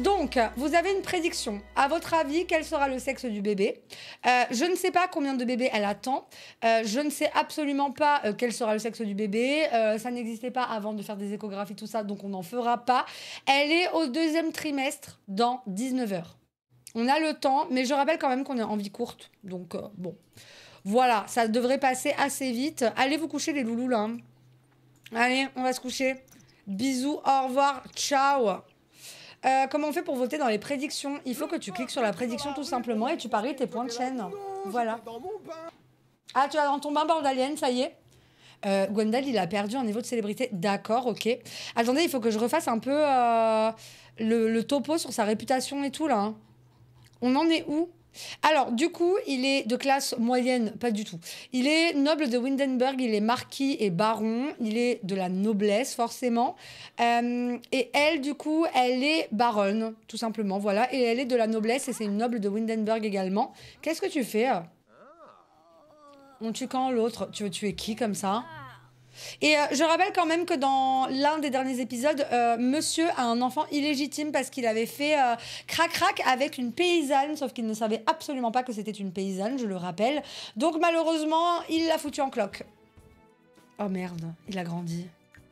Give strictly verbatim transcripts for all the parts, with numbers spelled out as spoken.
Donc, vous avez une prédiction. À votre avis, quel sera le sexe du bébé? euh, Je ne sais pas combien de bébés elle attend. Euh, je ne sais absolument pas euh, quel sera le sexe du bébé. Euh, ça n'existait pas avant de faire des échographies, tout ça, donc on n'en fera pas. Elle est au deuxième trimestre dans dix-neuf heures. On a le temps, mais je rappelle quand même qu'on est en vie courte. Donc, euh, bon. Voilà, ça devrait passer assez vite. Allez vous coucher les loulous, là. Hein. Allez, on va se coucher. Bisous, au revoir, ciao. Euh, comment on fait pour voter dans les prédictions? Il faut que tu cliques sur la prédiction tout simplement et tu paries tes points de chaîne. Voilà. Ah, tu vas dans ton bain bordalien, ça y est. Euh, Gwendal, il a perdu un niveau de célébrité. D'accord, ok. Attendez, il faut que je refasse un peu euh, le, le topo sur sa réputation et tout, là. Hein. On en est où? Alors, du coup, il est de classe moyenne, pas du tout. Il est noble de Windenburg, il est marquis et baron, il est de la noblesse, forcément. Euh, et elle, du coup, elle est baronne, tout simplement, voilà. Et elle est de la noblesse et c'est une noble de Windenburg également. Qu'est-ce que tu fais? On tue quand l'autre? Tu veux tuer qui comme ça? Et euh, je rappelle quand même que dans l'un des derniers épisodes, euh, monsieur a un enfant illégitime parce qu'il avait fait euh, crac-crac avec une paysanne, sauf qu'il ne savait absolument pas que c'était une paysanne, je le rappelle. Donc malheureusement, il l'a foutu en cloque. Oh merde, il a grandi.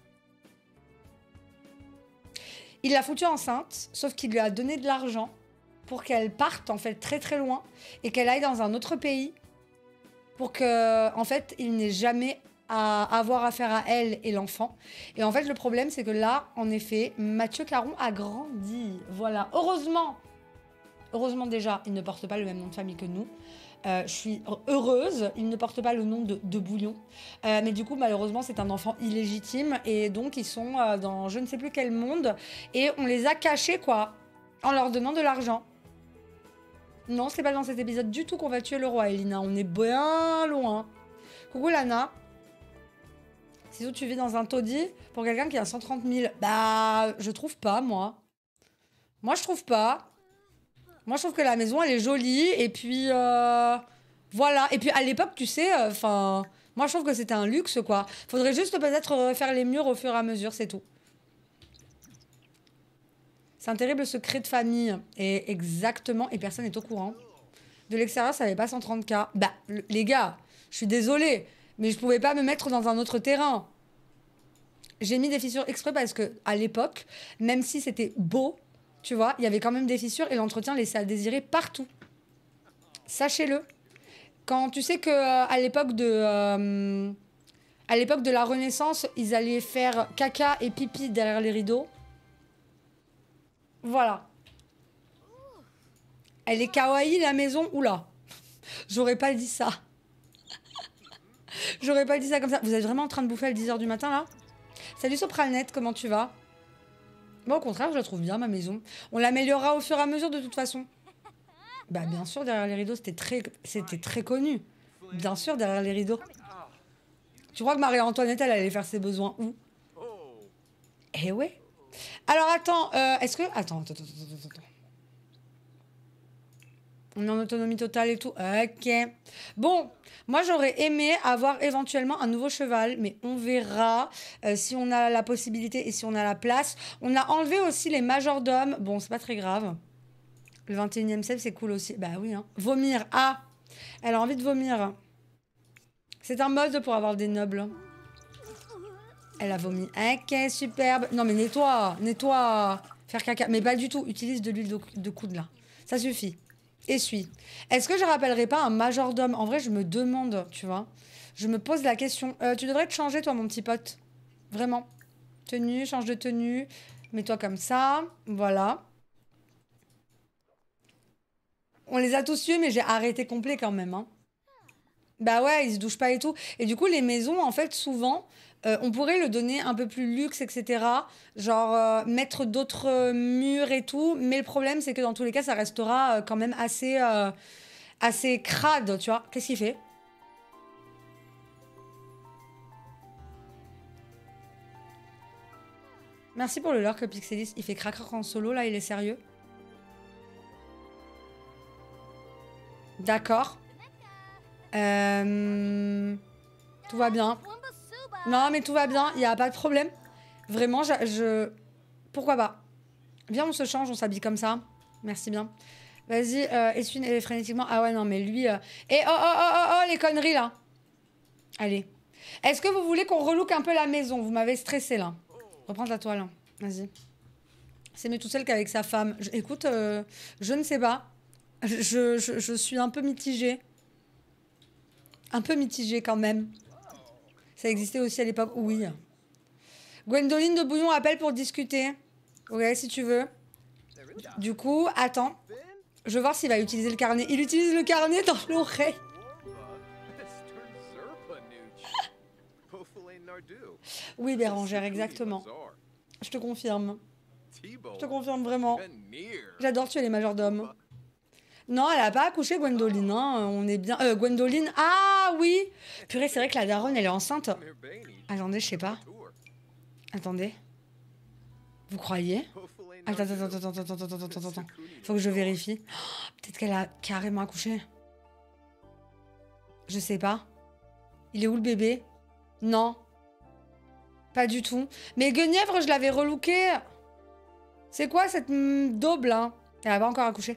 Il l'a foutue enceinte, sauf qu'il lui a donné de l'argent pour qu'elle parte en fait très très loin et qu'elle aille dans un autre pays pour que en fait il n'ait jamais à avoir affaire à elle et l'enfant. Et en fait, le problème, c'est que là, en effet, Mathieu Caron a grandi. Voilà. Heureusement, heureusement déjà, il ne porte pas le même nom de famille que nous. Euh, je suis heureuse, il ne porte pas le nom de, de Bouillon. Euh, mais du coup, malheureusement, c'est un enfant illégitime. Et donc, ils sont euh, dans je ne sais plus quel monde. Et on les a cachés, quoi, en leur donnant de l'argent. Non, c'est pas dans cet épisode du tout qu'on va tuer le roi, Elina. On est bien loin. Coucou, Lana. Si tu vis dans un taudis pour quelqu'un qui a cent trente mille. Bah, je trouve pas, moi. Moi, je trouve pas. Moi, je trouve que la maison, elle est jolie. Et puis, euh, voilà. Et puis, à l'époque, tu sais, enfin... Euh, moi, je trouve que c'était un luxe, quoi. Faudrait juste peut-être refaire les murs au fur et à mesure, c'est tout. C'est un terrible secret de famille. Et exactement, et personne n'est au courant. De l'extérieur, ça n'avait pas cent trente K. Bah, les gars, je suis désolée. Mais je pouvais pas me mettre dans un autre terrain. J'ai mis des fissures exprès parce que à l'époque, même si c'était beau, tu vois, il y avait quand même des fissures et l'entretien laissait à désirer partout. Sachez-le. Quand tu sais que euh, à l'époque de euh, à l'époque de la Renaissance, ils allaient faire caca et pipi derrière les rideaux. Voilà. Elle est kawaii la maison. Oula. J'aurais pas dit ça. J'aurais pas dit ça comme ça. Vous êtes vraiment en train de bouffer à dix heures du matin, là? Salut Sopralnet, comment tu vas? Moi, au contraire, je la trouve bien, ma maison. On l'améliorera au fur et à mesure, de toute façon. Bah, bien sûr, derrière les rideaux, c'était très, c'était très connu. Bien sûr, derrière les rideaux. Tu crois que Marie-Antoinette, elle allait faire ses besoins où? Eh ouais. Alors, attends, euh, est-ce que... Attends, attends, attends, attends, attends. On est en autonomie totale et tout. Ok. Bon, moi, j'aurais aimé avoir éventuellement un nouveau cheval, mais on verra euh, si on a la possibilité et si on a la place. On a enlevé aussi les majordomes. Bon, c'est pas très grave. Le vingt et unième siècle, c'est cool aussi. Bah oui, hein. Vomir. Ah, elle a envie de vomir. C'est un mode pour avoir des nobles. Elle a vomi. Ok, superbe. Non, mais nettoie, nettoie. Faire caca. Mais pas du tout. Utilise de l'huile de, de coude, là. Ça suffit. Essuie. Est-ce que je rappellerai pas un majordome? En vrai, je me demande, tu vois. Je me pose la question. Euh, tu devrais te changer, toi, mon petit pote. Vraiment. Tenue, change de tenue. Mets-toi comme ça. Voilà. On les a tous tués, mais j'ai arrêté complet quand même. Hein. Bah ouais, ils se douchent pas et tout. Et du coup, les maisons, en fait, souvent... Euh, on pourrait le donner un peu plus luxe, et cetera. Genre euh, mettre d'autres euh, murs et tout. Mais le problème, c'est que dans tous les cas, ça restera euh, quand même assez, euh, assez crade, tu vois. Qu'est-ce qu'il fait? Merci pour le lurk, Pixelis. Il fait crac-crac en solo, là, il est sérieux. D'accord. Euh... Tout va bien. Non, mais tout va bien, il n'y a pas de problème. Vraiment, je, je... Pourquoi pas? Viens, on se change, on s'habille comme ça. Merci bien. Vas-y, euh, essuie frénétiquement. Ah ouais, non, mais lui... Euh... Et oh, oh, oh, oh, oh, les conneries, là. Allez. Est-ce que vous voulez qu'on relook un peu la maison? Vous m'avez stressé, là. Reprends ta toile. Vas-y. C'est mieux tout seul qu'avec sa femme. Je... Écoute, euh, je ne sais pas. Je, je, je suis un peu mitigée. Un peu mitigée, quand même. Ça existait aussi à l'époque. Oui. Gwendoline de Bouillon appelle pour discuter. Ouais, si tu veux. Du coup, attends. Je vais voir s'il va utiliser le carnet. Il utilise le carnet dans l'oreille. Oui, Bérangère, exactement. Je te confirme. Je te confirme vraiment. J'adore tuer les majordomes. Non, elle a pas accouché, Gwendoline. Hein. On est bien... Euh, Gwendoline... Ah, oui. Purée, c'est vrai que la daronne, elle est enceinte. Attendez, je sais pas. Attendez. Vous croyez? Attends, attends, attends, attends, attends, attends, attends, attends. Faut que je vérifie. Oh, peut-être qu'elle a carrément accouché. Je sais pas. Il est où le bébé? Non. Pas du tout. Mais Guenièvre, je l'avais relooké. C'est quoi cette daube là? Elle a pas encore accouché.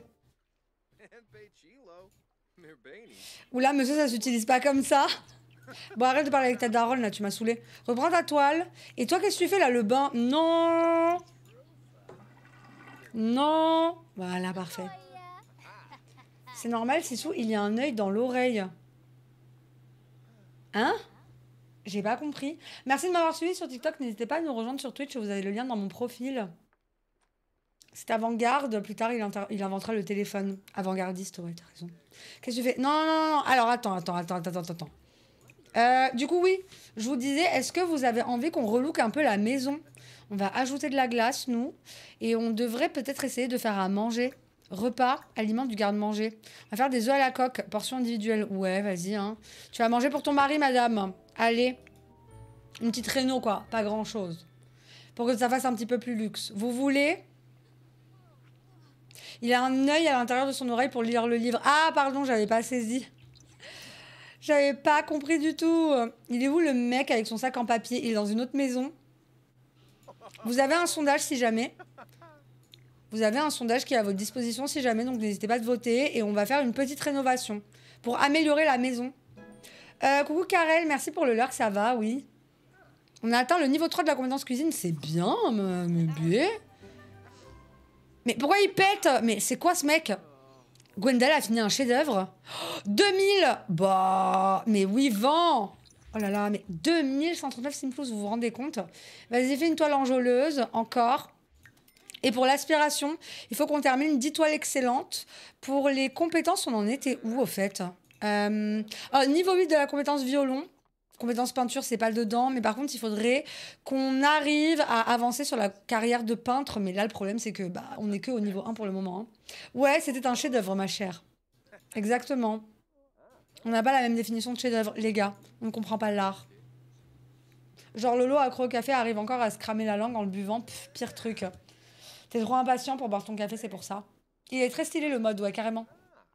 Oula, monsieur, ça s'utilise pas comme ça. Bon, arrête de parler avec ta daronne là, tu m'as saoulé. Reprends ta toile. Et toi, qu'est-ce que tu fais là, le bain? Non. Non. Voilà, parfait. C'est normal, Sissou, il y a un œil dans l'oreille. Hein? J'ai pas compris. Merci de m'avoir suivi sur TikTok. N'hésitez pas à nous rejoindre sur Twitch. Vous avez le lien dans mon profil. C'est avant-garde. Plus tard, il, il inventera le téléphone. Avant-gardiste, ouais, t'as raison. Qu'est-ce que tu fais? Non, non, non, non. Alors, attends, attends, attends, attends, attends, attends. Euh, du coup, oui. Je vous disais, est-ce que vous avez envie qu'on relook un peu la maison? On va ajouter de la glace, nous. Et on devrait peut-être essayer de faire à manger. Repas, aliments du garde-manger. On va faire des œufs à la coque, portion individuelle. Ouais, vas-y, hein. Tu vas manger pour ton mari, madame. Allez. Une petite réno, quoi. Pas grand-chose. Pour que ça fasse un petit peu plus luxe. Vous voulez? Il a un œil à l'intérieur de son oreille pour lire le livre. Ah, pardon, j'avais pas saisi. J'avais pas compris du tout. Il est où le mec avec son sac en papier? Il est dans une autre maison. Vous avez un sondage si jamais. Vous avez un sondage qui est à votre disposition si jamais, donc n'hésitez pas à voter. Et on va faire une petite rénovation pour améliorer la maison. Euh, coucou Karel, merci pour le lurk, ça va, oui. On a atteint le niveau trois de la compétence cuisine, c'est bien, mais bien. Mais pourquoi il pète? Mais c'est quoi ce mec? Gwendal a fini un chef-d'œuvre. Oh, deux mille. Bah, mais oui, vent. Oh là là, mais deux mille cent trente-neuf Simplus, vous vous rendez compte? Vas-y, fais une toile enjôleuse, encore. Et pour l'aspiration, il faut qu'on termine dix toiles excellentes. Pour les compétences, on en était où, au fait? euh... oh, Niveau huit de la compétence violon. Compétence peinture, c'est pas dedans. Mais par contre, il faudrait qu'on arrive à avancer sur la carrière de peintre. Mais là, le problème, c'est que bah, on n'est que au niveau un pour le moment. Hein. Ouais, c'était un chef-d'œuvre, ma chère. Exactement. On n'a pas la même définition de chef-d'œuvre, les gars. On ne comprend pas l'art. Genre, Lolo, accro au café, arrive encore à se cramer la langue en le buvant. Pff, pire truc. T'es trop impatient pour boire ton café, c'est pour ça. Il est très stylé, le mode, ouais, carrément.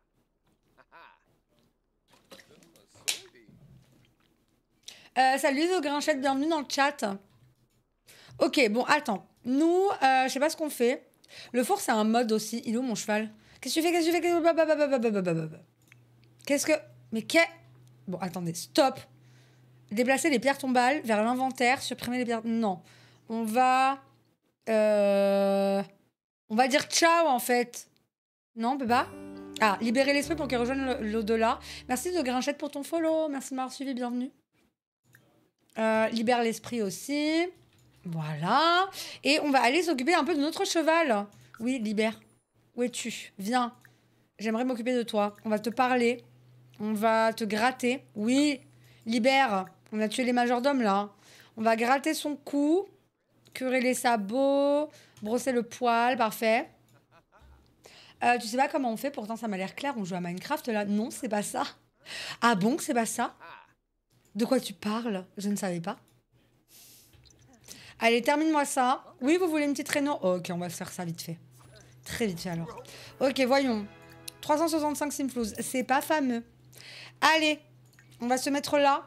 Euh, salut The Grinchette, bienvenue dans le chat. Ok, bon, attends. Nous, euh, je sais pas ce qu'on fait. Le four, c'est un mode aussi. Il est où mon cheval? Qu'est-ce que tu fais? Qu'est-ce que tu fais? Qu'est-ce que... Mais qu'est... Bon, attendez, stop. Déplacer les pierres tombales vers l'inventaire, supprimer les pierres... Non. On va... Euh... On va dire ciao, en fait. Non, on peut pas? Ah, libérer l'esprit pour qu'il rejoigne l'au-delà. Merci de Grinchette pour ton follow. Merci de m'avoir suivi, bienvenue. Euh, libère l'esprit aussi. Voilà. Et on va aller s'occuper un peu de notre cheval. Oui, libère. Où es-tu? Viens. J'aimerais m'occuper de toi. On va te parler. On va te gratter. Oui, libère. On a tué les majordomes, là. On va gratter son cou. Curer les sabots. Brosser le poil. Parfait. Euh, tu sais pas comment on fait? Pourtant, ça m'a l'air clair. On joue à Minecraft, là. Non, c'est pas ça. Ah bon que c'est pas ça? De quoi tu parles? Je ne savais pas. Allez, termine-moi ça. Oui, vous voulez une petite réno? Ok, on va faire ça vite fait. Très vite fait, alors. Ok, voyons. trois cent soixante-cinq Simflouz. C'est pas fameux. Allez, on va se mettre là.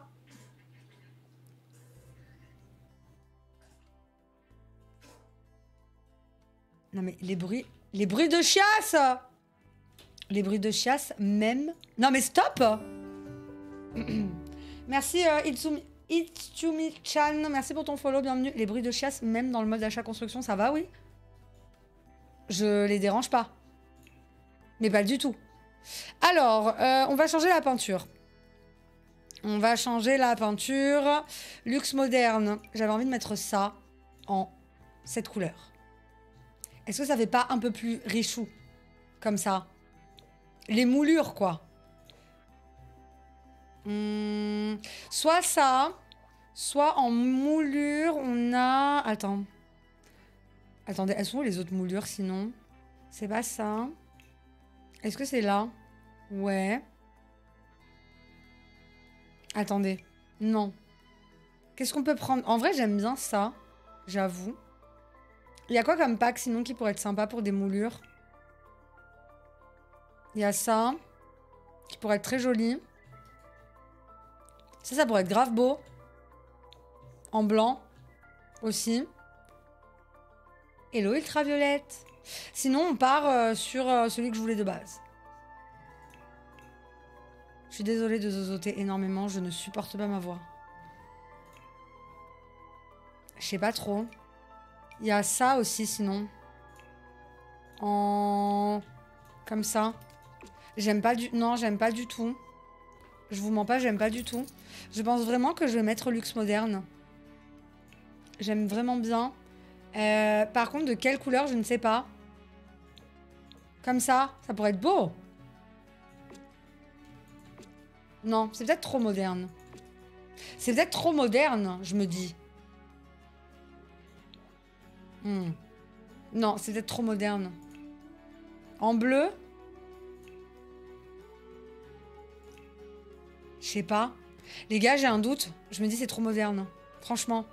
Non mais les bruits... Les bruits de chiasse. Les bruits de chiasse, même... Non mais stop. Merci euh, Itsumi... Itsumi-chan, merci pour ton follow, bienvenue. Les bruits de chiasse, même dans le mode achat construction, ça va, oui? Je les dérange pas. Mais pas du tout. Alors, euh, on va changer la peinture. On va changer la peinture. Luxe moderne. J'avais envie de mettre ça en cette couleur. Est-ce que ça fait pas un peu plus richou? Comme ça. Les moulures, quoi. Hum, soit ça, soit en moulure, on a... Attends. Attendez, elles sont où les autres moulures, sinon? C'est pas ça. Est-ce que c'est là? Ouais. Attendez. Non. Qu'est-ce qu'on peut prendre? En vrai, j'aime bien ça. J'avoue. Il y a quoi comme pack, sinon, qui pourrait être sympa pour des moulures? Il y a ça. Qui pourrait être très joli. Ça, ça pourrait être grave beau. En blanc. Aussi. Hello, ultraviolette. Sinon, on part euh, sur euh, celui que je voulais de base. Je suis désolée de zozoter énormément. Je ne supporte pas ma voix. Je sais pas trop. Il y a ça aussi, sinon. En... Comme ça. J'aime pas du... Non, j'aime pas du tout. Je vous mens pas, j'aime pas du tout. Je pense vraiment que je vais mettre luxe moderne. J'aime vraiment bien. Euh, par contre, de quelle couleur, je ne sais pas. Comme ça, ça pourrait être beau. Non, c'est peut-être trop moderne. C'est peut-être trop moderne, je me dis. Hmm. Non, c'est peut-être trop moderne. En bleu? Je sais pas. Les gars, j'ai un doute. Je me dis c'est trop moderne. Franchement.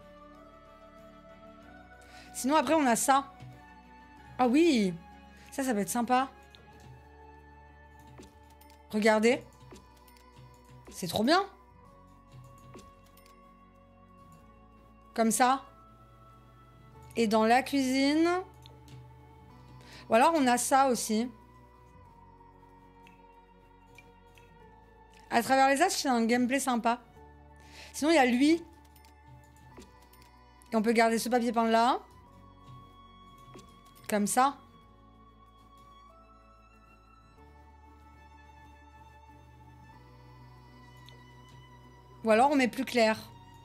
Sinon, après, on a ça. Ah oui. Ça, ça peut être sympa. Regardez. C'est trop bien. Comme ça. Et dans la cuisine... Ou alors, on a ça aussi. À travers les astres, c'est un gameplay sympa. Sinon, il y a lui. Et on peut garder ce papier peint là. Comme ça. Ou alors, on met plus clair.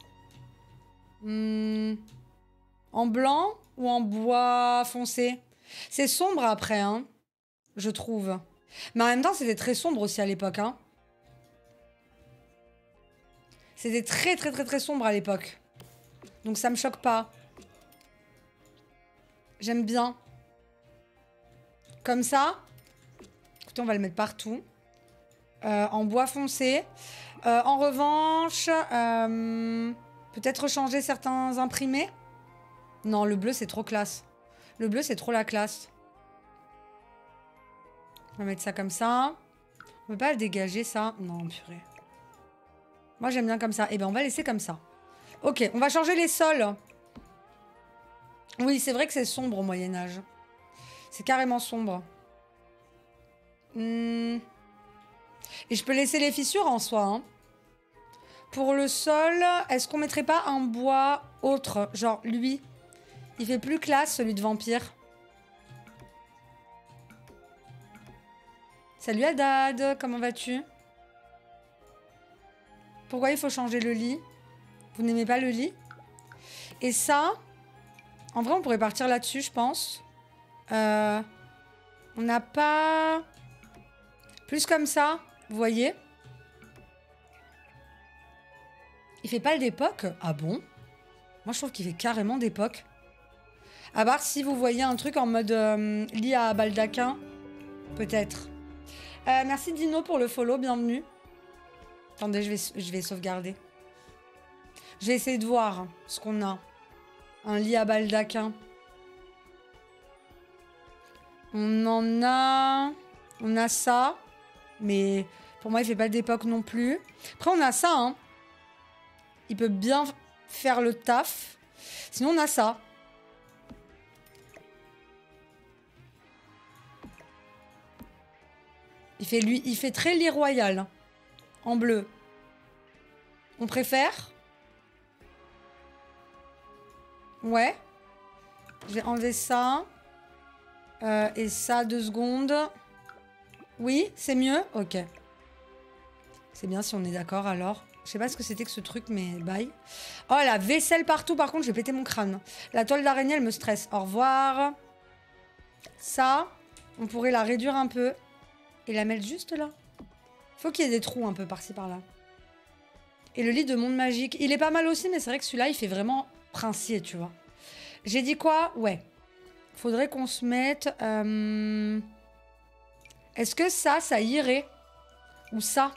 Hmm. En blanc ou en bois foncé? C'est sombre après, hein. Je trouve. Mais en même temps, c'était très sombre aussi à l'époque, hein. C'était très très très très sombre à l'époque. Donc ça me choque pas. J'aime bien. Comme ça. Écoutez, on va le mettre partout. Euh, en bois foncé. Euh, en revanche, euh, peut-être changer certains imprimés. Non, le bleu, c'est trop classe. Le bleu, c'est trop la classe. On va mettre ça comme ça. On peut pas le dégager, ça? Non, purée. Moi, j'aime bien comme ça. Eh bien, on va laisser comme ça. Ok, on va changer les sols. Oui, c'est vrai que c'est sombre au Moyen-Âge. C'est carrément sombre. Hmm. Et je peux laisser les fissures en soi. Hein. Pour le sol, est-ce qu'on mettrait pas un bois autre? Genre, lui. Il fait plus classe, celui de vampire. Salut Haddad, comment vas-tu? Pourquoi il faut changer le lit? Vous n'aimez pas le lit? Et ça, en vrai, on pourrait partir là-dessus, je pense. Euh, on n'a pas... Plus comme ça, vous voyez? Il fait pas le d'époque? Ah bon? Moi, je trouve qu'il fait carrément d'époque. À part si vous voyez un truc en mode euh, lit à baldaquin. Peut-être. Euh, merci Dino pour le follow, bienvenue. Attendez, je vais, je vais sauvegarder. Je vais essayer de voir ce qu'on a. Un lit à baldaquin. On en a... On a ça. Mais pour moi, il fait pas d'époque non plus. Après, on a ça. Hein. Il peut bien faire le taf. Sinon, on a ça. Il fait, lui, il fait très lit royal. En bleu. On préfère? Ouais. Je vais enlever ça. Euh, et ça, deux secondes. Oui, c'est mieux? Ok. C'est bien si on est d'accord alors. Je sais pas ce que c'était que ce truc, mais bye. Oh, la vaisselle partout. Par contre, j'ai pété mon crâne. La toile d'araignée, elle me stresse. Au revoir. Ça, on pourrait la réduire un peu. Et la mettre juste là. Faut qu'il y ait des trous un peu par-ci par-là. Et le lit de monde magique. Il est pas mal aussi, mais c'est vrai que celui-là, il fait vraiment princier, tu vois. J'ai dit quoi? Ouais. Faudrait qu'on se mette... Euh... Est-ce que ça, ça irait? Ou ça?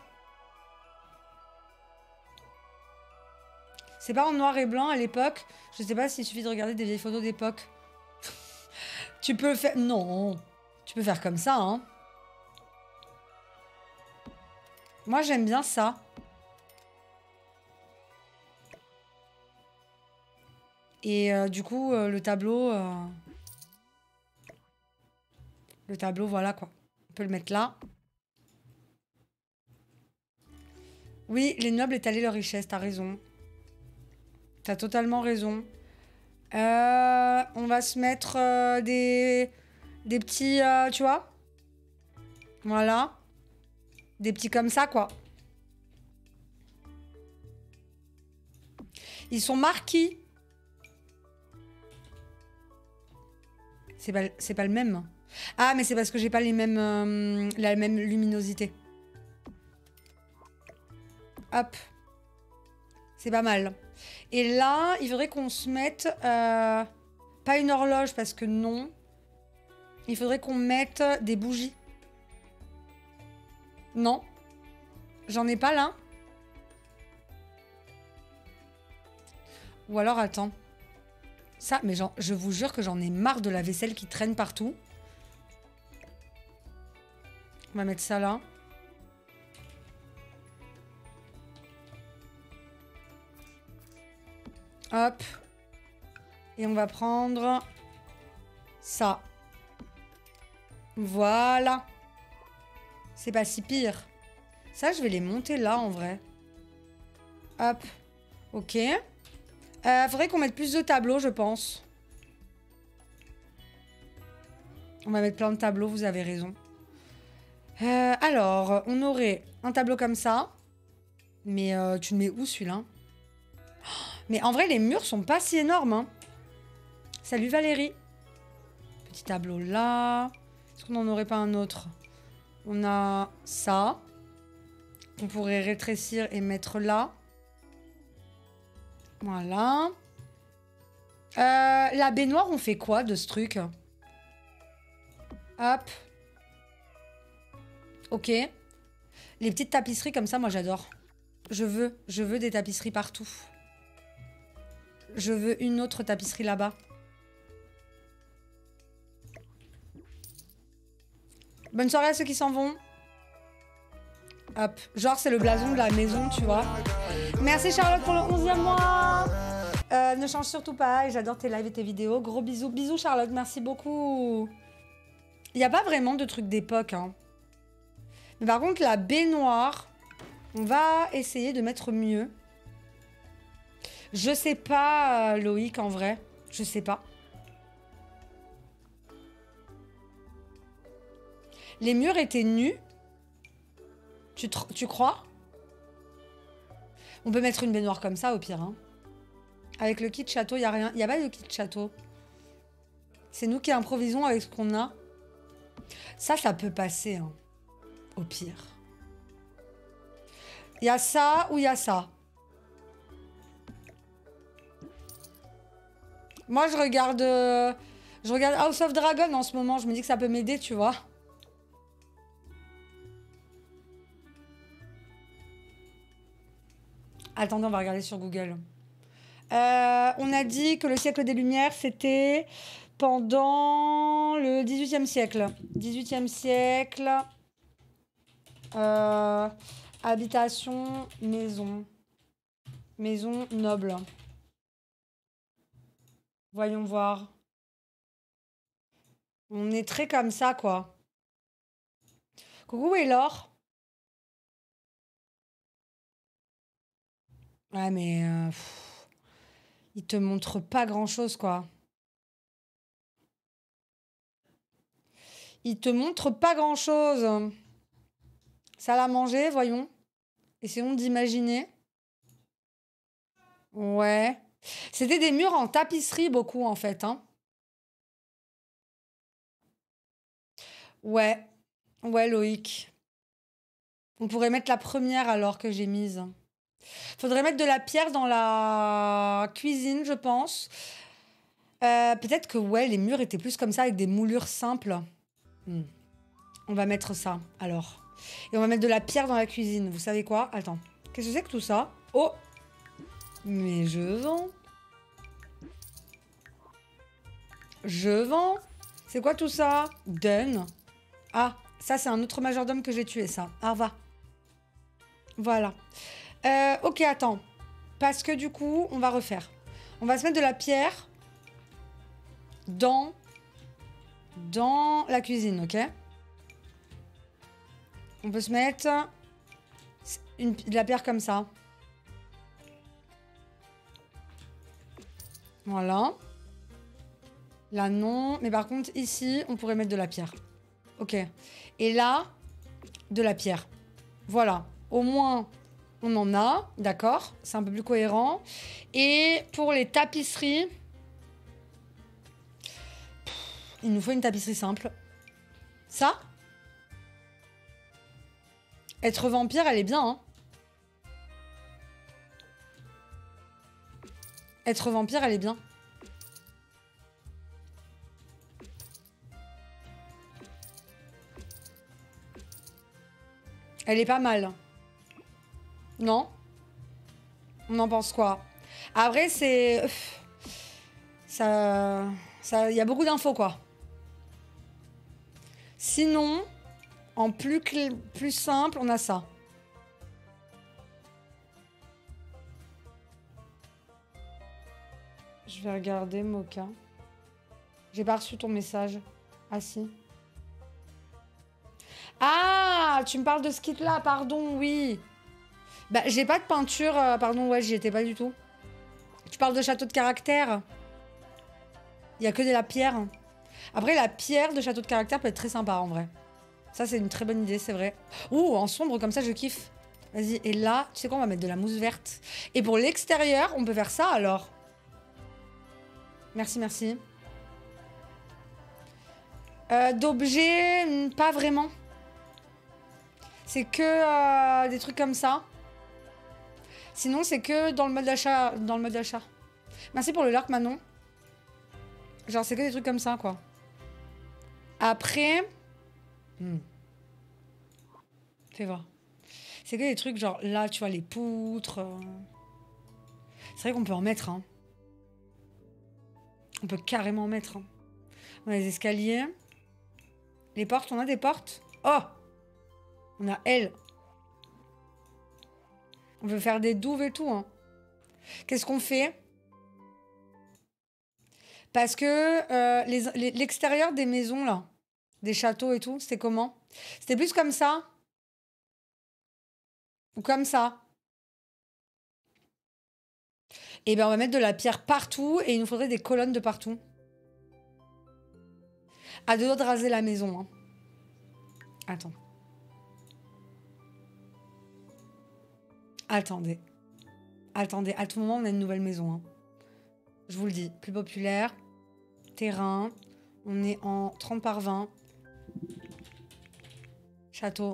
C'est pas en noir et blanc à l'époque. Je sais pas s'il suffit de regarder des vieilles photos d'époque. Tu peux faire... Non. Tu peux faire comme ça, hein. Moi, j'aime bien ça. Et euh, du coup, euh, le tableau... Euh... Le tableau, voilà quoi. On peut le mettre là. Oui, les nobles étalaient leur richesse, t'as raison. T'as totalement raison. Euh, on va se mettre euh, des, des petits, euh, tu vois? Voilà. Des petits comme ça, quoi. Ils sont marquis. C'est pas, c'est pas le même. Ah, mais c'est parce que j'ai pas les mêmes, euh, la même luminosité. Hop. C'est pas mal. Et là, il faudrait qu'on se mette... Euh, pas une horloge, parce que non. Il faudrait qu'on mette des bougies. Non. J'en ai pas là. Ou alors, attends. Ça, mais genre, je vous jure que j'en ai marre de la vaisselle qui traîne partout. On va mettre ça là. Hop. Et on va prendre ça. Voilà. C'est pas si pire. Ça, je vais les monter là, en vrai. Hop. Ok. Euh, faudrait qu'on mette plus de tableaux, je pense. On va mettre plein de tableaux, vous avez raison. Euh, alors, on aurait un tableau comme ça. Mais euh, tu le mets où, celui-là? Mais en vrai, les murs sont pas si énormes. Hein. Salut Valérie. Petit tableau là. Est-ce qu'on n'en aurait pas un autre? On a ça. On pourrait rétrécir et mettre là. Voilà. Euh, la baignoire, on fait quoi de ce truc? Hop. Ok. Les petites tapisseries comme ça, moi j'adore. Je veux, je veux des tapisseries partout. Je veux une autre tapisserie là-bas. Bonne soirée à ceux qui s'en vont. Hop. Genre, c'est le blason de la maison, tu vois. Merci Charlotte pour le onzième mois. Euh, ne change surtout pas. Et j'adore tes lives et tes vidéos. Gros bisous. Bisous Charlotte, merci beaucoup. Il n'y a pas vraiment de truc d'époque. Hein. Mais par contre, la baignoire, on va essayer de mettre mieux. Je sais pas, euh, Loïc, en vrai. Je sais pas. Les murs étaient nus. Tu, tu crois? On peut mettre une baignoire comme ça, au pire. Hein. Avec le kit château, il n'y a rien. Il n'y a pas de kit château. C'est nous qui improvisons avec ce qu'on a. Ça, ça peut passer. Hein. Au pire. Il y a ça ou il y a ça. Moi, je regarde... Euh, je regarde House of Dragon en ce moment. Je me dis que ça peut m'aider, tu vois. Attendez, on va regarder sur Google. Euh, on a dit que le siècle des Lumières, c'était pendant le dix-huitième siècle. dix-huitième siècle. Euh, habitation, maison. Maison noble. Voyons voir. On est très comme ça, quoi. Coucou et Laure. Ouais, mais euh, pff, il te montre pas grand-chose, quoi. Il te montre pas grand-chose. Ça l'a mangé, voyons. Essayons d'imaginer. Ouais. C'était des murs en tapisserie, beaucoup, en fait. Hein. Ouais. Ouais, Loïc. On pourrait mettre la première alors que j'ai mise. Faudrait mettre de la pierre dans la cuisine, je pense. Euh, Peut-être que, ouais, les murs étaient plus comme ça, avec des moulures simples. Hmm. On va mettre ça, alors. Et on va mettre de la pierre dans la cuisine. Vous savez quoi? Attends. Qu'est-ce que c'est que tout ça? Oh! Mais je vends. Je vends. C'est quoi tout ça? Done. Ah, ça, c'est un autre majordome que j'ai tué, ça. Au revoir. Voilà. Euh, ok, attends. Parce que du coup, on va refaire. On va se mettre de la pierre dans, dans la cuisine, ok? On peut se mettre une, de la pierre comme ça. Voilà. Là, non. Mais par contre, ici, on pourrait mettre de la pierre. Ok. Et là, de la pierre. Voilà. Au moins, on en a. D'accord. C'est un peu plus cohérent. Et pour les tapisseries, il nous faut une tapisserie simple. Ça? Être vampire, elle est bien, hein. Être vampire, elle est bien. Elle est pas mal. Non? On en pense quoi? Après, c'est... Ça... Ça... Il y a beaucoup d'infos, quoi. Sinon, en plus, cl... plus simple, on a ça. Je vais regarder, Mocha. J'ai pas reçu ton message. Ah si. Ah, tu me parles de ce kit-là, pardon, oui. Bah, j'ai pas de peinture, euh, pardon, ouais, j'y étais pas du tout. Tu parles de château de caractère. Il y a que de la pierre. Après, la pierre de château de caractère peut être très sympa, en vrai. Ça, c'est une très bonne idée, c'est vrai. Ouh, en sombre, comme ça, je kiffe. Vas-y, et là, tu sais quoi, on va mettre de la mousse verte. Et pour l'extérieur, on peut faire ça, alors. Merci, merci. Euh, D'objets, pas vraiment. C'est que euh, des trucs comme ça. Sinon, c'est que dans le mode d'achat. Dans le mode d'achat. Merci pour le lurk, Manon. Genre, c'est que des trucs comme ça, quoi. Après... Hmm. Fais voir. C'est que des trucs, genre, là, tu vois, les poutres. Euh... C'est vrai qu'on peut en mettre, hein. On peut carrément en mettre, hein. On a les escaliers. Les portes, on a des portes. Oh! On a elle. On veut faire des douves et tout, hein. Qu'est-ce qu'on fait? Parce que euh, les- l'extérieur des maisons, là, des châteaux et tout, c'était comment? C'était plus comme ça? Ou comme ça? Et ben on va mettre de la pierre partout et il nous faudrait des colonnes de partout. À deux doigts de raser la maison. Hein. Attends. Attendez. Attendez, à tout moment, on a une nouvelle maison. Hein. Je vous le dis. Plus populaire. Terrain. On est en trente par vingt. Château.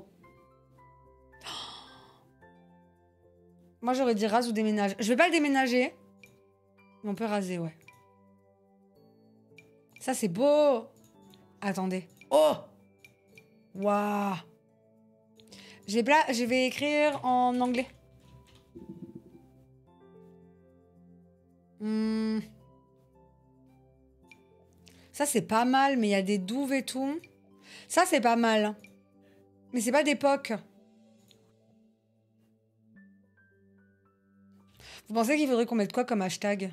Oh. Moi, j'aurais dit rase ou déménage. Je vais pas le déménager. Mais on peut raser, ouais. Ça, c'est beau. Attendez. Oh! Waouh! Je vais écrire en anglais. Hmm. Ça, c'est pas mal, mais il y a des douves et tout. Ça, c'est pas mal. Mais c'est pas d'époque. Vous pensez qu'il faudrait qu'on mette quoi comme hashtag?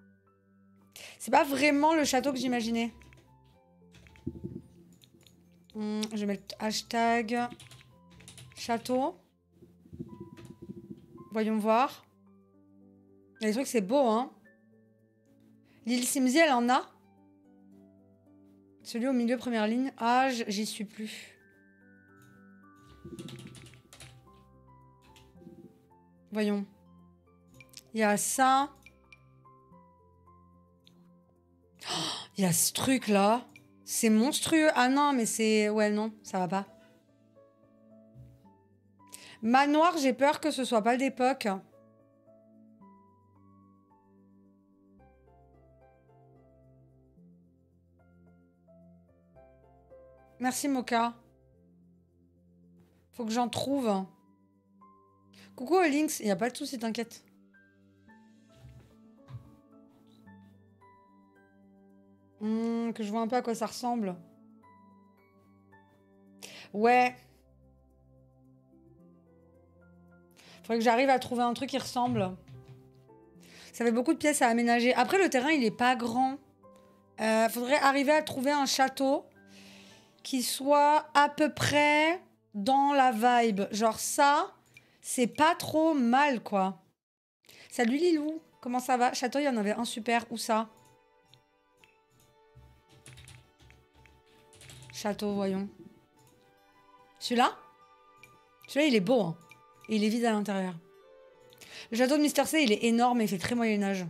C'est pas vraiment le château que j'imaginais. Hum, je vais mettre hashtag château. Voyons voir. Il y a des trucs, c'est beau, hein. L'île Simzi, elle en a. Celui au milieu, première ligne. Ah, j'y suis plus. Voyons. Il y a ça. Oh, il y a ce truc-là. C'est monstrueux. Ah non, mais c'est... Ouais, non, ça va pas. Manoir, j'ai peur que ce soit pas d'époque. Merci, Moka. Faut que j'en trouve. Coucou, Lynx. Il n'y a pas de souci, t'inquiète. Mmh, que je vois un peu à quoi ça ressemble. Ouais. Faudrait que j'arrive à trouver un truc qui ressemble. Ça fait beaucoup de pièces à aménager. Après, le terrain, il est pas grand. Euh, faudrait arriver à trouver un château qui soit à peu près dans la vibe. Genre ça, c'est pas trop mal, quoi. Salut Lilou, comment ça va? Château, il y en avait un super. Où ça? Château, voyons. Celui-là? Celui-là, il est beau, hein. Et il est vide à l'intérieur. Le château de Mister C, il est énorme et il fait très Moyen-Âge.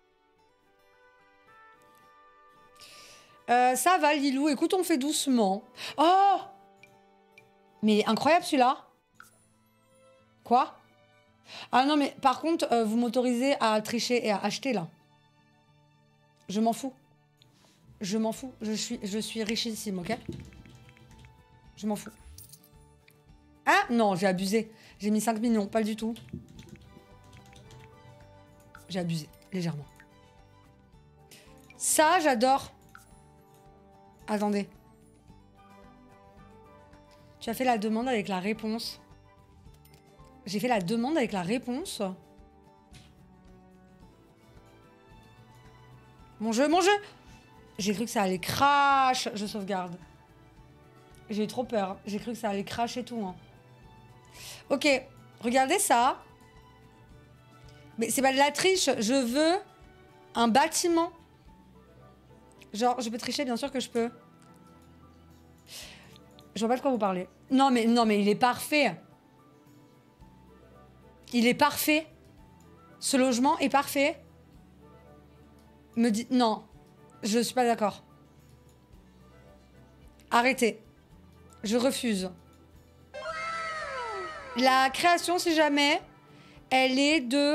Euh, ça va, Lilou. Écoute, on fait doucement. Oh! Mais il est incroyable, celui-là. Quoi? Ah non, mais par contre, euh, vous m'autorisez à tricher et à acheter, là. Je m'en fous. Je m'en fous. Je suis, je suis richissime, ok? Je m'en fous. Ah non, j'ai abusé. J'ai mis cinq millions, pas du tout. J'ai abusé, légèrement. Ça, j'adore. Attendez. Tu as fait la demande avec la réponse. J'ai fait la demande avec la réponse. Mon jeu, mon jeu! J'ai cru que ça allait crash. Je sauvegarde. J'ai eu trop peur. J'ai cru que ça allait crash et tout. Hein. Ok, regardez ça. Mais c'est pas de la triche. Je veux un bâtiment. Genre, je peux tricher, bien sûr que je peux. Je vois pas de quoi vous parlez. Non, mais, non, mais il est parfait. Il est parfait. Ce logement est parfait. Me dit... Non, je suis pas d'accord. Arrêtez. Je refuse. La création, si jamais, elle est de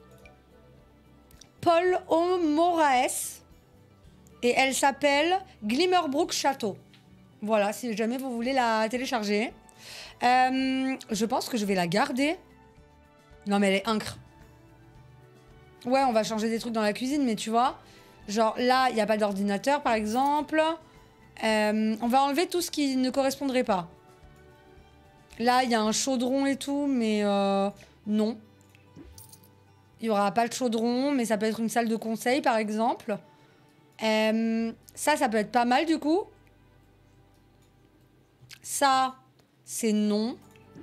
Paul O. Moraes. Et elle s'appelle Glimmerbrook Château. Voilà, si jamais vous voulez la télécharger. Euh, je pense que je vais la garder. Non, mais elle est incre. Ouais, on va changer des trucs dans la cuisine, mais tu vois... Genre, là, il n'y a pas d'ordinateur, par exemple. Euh, on va enlever tout ce qui ne correspondrait pas. Là, il y a un chaudron et tout, mais euh, non. Il n'y aura pas de chaudron, mais ça peut être une salle de conseil, par exemple. Euh, ça, ça peut être pas mal, du coup. Ça, c'est non.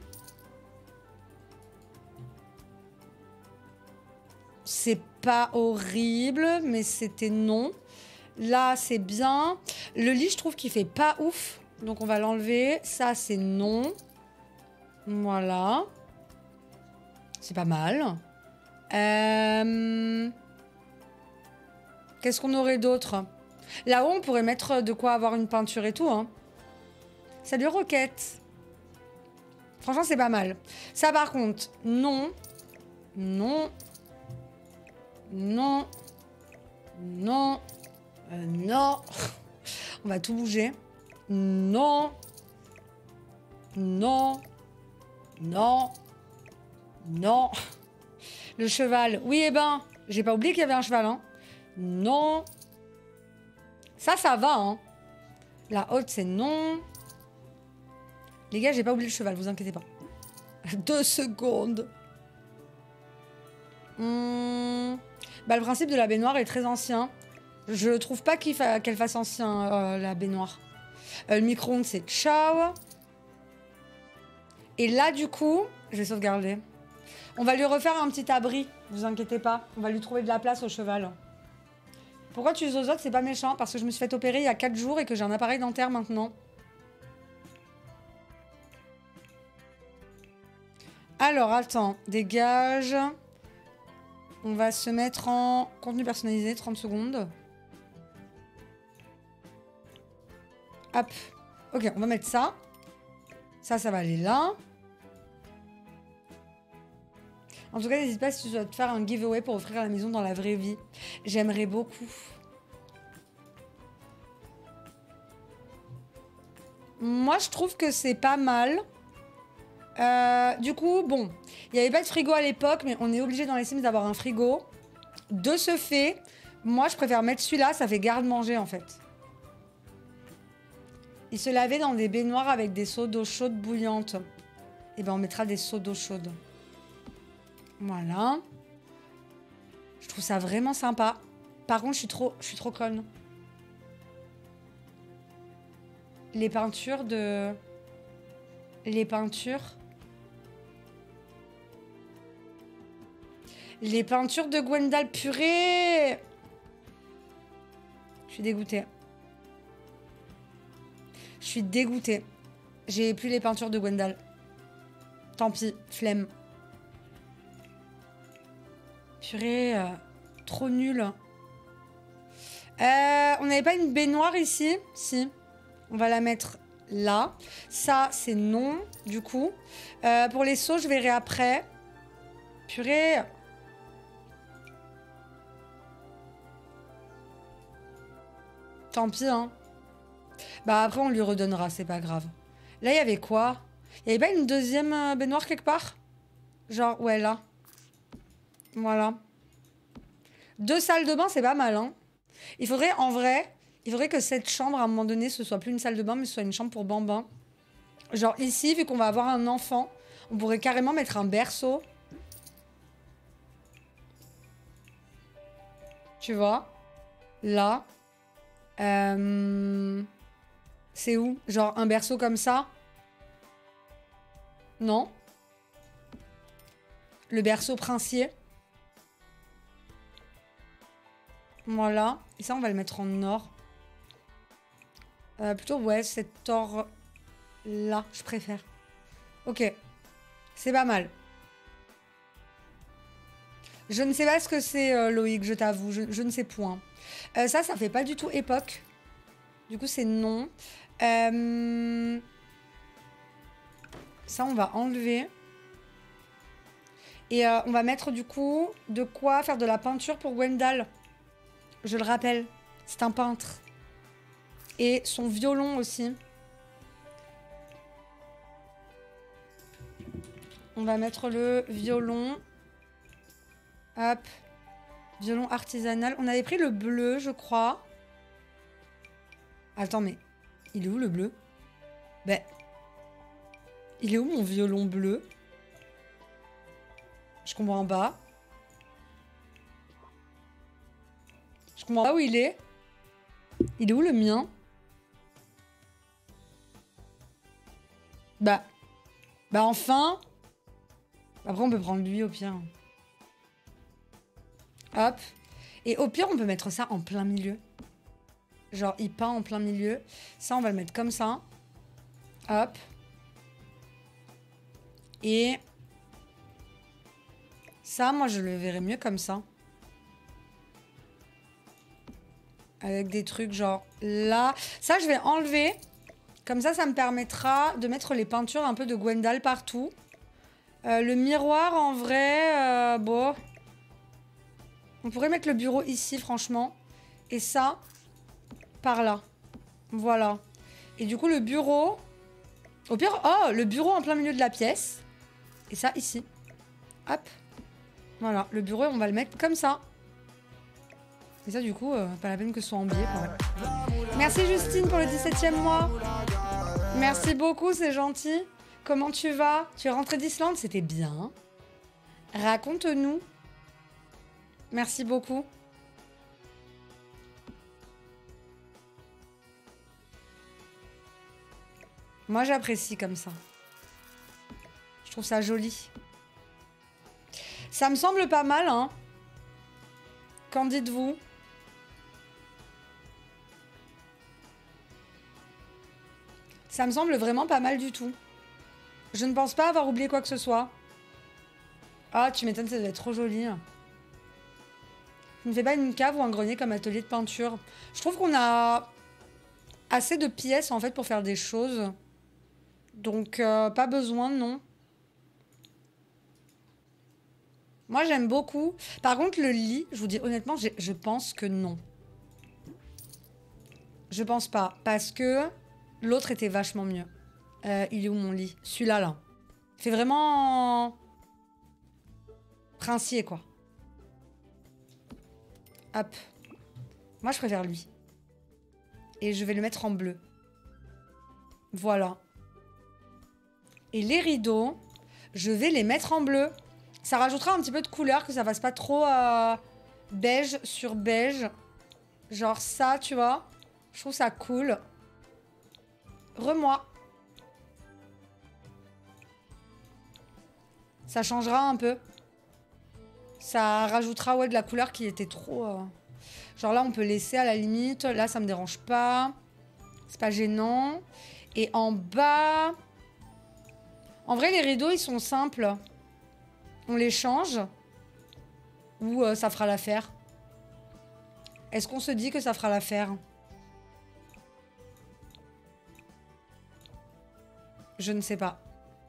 C'est pas horrible, mais c'était non. Là, c'est bien. Le lit, je trouve qu'il fait pas ouf. Donc, on va l'enlever. Ça, c'est non. Voilà. C'est pas mal. Euh... Qu'est-ce qu'on aurait d'autre? Là-haut, on pourrait mettre de quoi avoir une peinture et tout. Hein. Salut, Roquette. Franchement, c'est pas mal. Ça, par contre, non. Non. Non. Non. Euh, non. On va tout bouger. Non. Non. Non. Non. Le cheval. Oui, eh ben, j'ai pas oublié qu'il y avait un cheval, hein. Non. Ça, ça va, hein. La haute, c'est non. Les gars, j'ai pas oublié le cheval, vous inquiétez pas. Deux secondes. Hum... Bah, le principe de la baignoire est très ancien. Je trouve pas qu'il fa... qu'elle fasse ancien, euh, la baignoire. Euh, le micro-ondes, c'est ciao. Et là, du coup, je vais sauvegarder. On va lui refaire un petit abri, vous inquiétez pas. On va lui trouver de la place au cheval. Pourquoi tu zozotes? C'est pas méchant, parce que je me suis fait opérer il y a quatre jours et que j'ai un appareil dentaire maintenant. Alors, attends, dégage. On va se mettre en contenu personnalisé, trente secondes. Hop. Ok, on va mettre ça. Ça, ça va aller là. En tout cas, n'hésite pas si tu dois te faire un giveaway pour offrir la maison dans la vraie vie. J'aimerais beaucoup. Moi, je trouve que c'est pas mal. Euh, du coup, bon, il n'y avait pas de frigo à l'époque, mais on est obligé dans les Sims d'avoir un frigo. De ce fait, moi, je préfère mettre celui-là, ça fait garde-manger, en fait. Il se lavait dans des baignoires avec des seaux d'eau chaude bouillante. Et ben, on mettra des seaux d'eau chaude. Voilà. Je trouve ça vraiment sympa. Par contre, je suis trop, je suis trop conne. Les peintures de... Les peintures... Les peintures de Gwendal, purée! Je suis dégoûtée. Je suis dégoûtée. J'ai plus les peintures de Gwendal. Tant pis, flemme. Purée, euh, trop nul. Euh, on n'avait pas une baignoire ici? Si. On va la mettre là. Ça, c'est non, du coup. Euh, pour les seaux, je verrai après. Purée. Tant pis, hein. Bah après, on lui redonnera, c'est pas grave. Là, il y avait quoi? Il y avait pas une deuxième euh, baignoire quelque part? Genre, ouais, là. Voilà. Deux salles de bain, c'est pas mal, hein. Il faudrait, en vrai, il faudrait que cette chambre, à un moment donné, ce soit plus une salle de bain, mais ce soit une chambre pour Bambin. Genre ici, vu qu'on va avoir un enfant, on pourrait carrément mettre un berceau. Tu vois? Là. Euh... C'est où? Genre un berceau comme ça? Non? Le berceau princier. Voilà. Et ça, on va le mettre en or. Euh, plutôt, ouais, cet or-là, je préfère. Ok. C'est pas mal. Je ne sais pas ce que c'est, euh, Loïc, je t'avoue. Je, je ne sais point. Euh, ça, ça fait pas du tout époque. Du coup, c'est non. Euh... Ça, on va enlever. Et euh, on va mettre, du coup, de quoi faire de la peinture pour Gwendal. Je le rappelle, c'est un peintre. Et son violon aussi. On va mettre le violon. Hop. Violon artisanal. On avait pris le bleu, je crois. Attends, mais... Il est où, le bleu? Ben... Il est où, mon violon bleu? Je comprends pas. Je comprends pas où il est. Il est où, le mien? Bah... Bah, enfin... Après, on peut prendre lui, au pire. Hop. Et au pire, on peut mettre ça en plein milieu. Genre, il peint en plein milieu. Ça, on va le mettre comme ça. Hop. Et... Ça, moi, je le verrais mieux comme ça. Avec des trucs genre là. Ça, je vais enlever. Comme ça, ça me permettra de mettre les peintures un peu de Gwendal partout. Euh, le miroir, en vrai, euh, bon... On pourrait mettre le bureau ici, franchement. Et ça, par là. Voilà. Et du coup, le bureau... Au pire, oh, le bureau en plein milieu de la pièce. Et ça, ici. Hop. Voilà, le bureau, on va le mettre comme ça. Et ça, du coup, euh, pas la peine que ce soit en biais. Merci Justine pour le dix-septième mois. Merci beaucoup, c'est gentil. Comment tu vas? Tu es rentrée d'Islande? C'était bien. Raconte-nous. Merci beaucoup. Moi, j'apprécie comme ça. Je trouve ça joli. Ça me semble pas mal, hein. Qu'en dites-vous? Ça me semble vraiment pas mal du tout. Je ne pense pas avoir oublié quoi que ce soit. Ah, tu m'étonnes, ça doit être trop joli. Tu ne fais pas une cave ou un grenier comme atelier de peinture. Je trouve qu'on a assez de pièces, en fait, pour faire des choses. Donc, euh, pas besoin, non. Moi, j'aime beaucoup. Par contre, le lit, je vous dis honnêtement, je pense que non. Je pense pas. Parce que l'autre était vachement mieux. Euh, il est où mon lit? Celui-là, là. Il fait vraiment... princier, quoi. Hop. Moi, je préfère lui. Et je vais le mettre en bleu. Voilà. Et les rideaux, je vais les mettre en bleu. Ça rajoutera un petit peu de couleur, que ça fasse pas trop euh, beige sur beige. Genre ça, tu vois. Je trouve ça cool. Remoi. Ça changera un peu. Ça rajoutera ouais, de la couleur qui était trop... Euh... Genre là, on peut laisser à la limite. Là, ça me dérange pas. C'est pas gênant. Et en bas... En vrai, les rideaux, ils sont simples. On les change. Ou euh, ça fera l'affaire. Est-ce qu'on se dit que ça fera l'affaire? Je ne sais pas.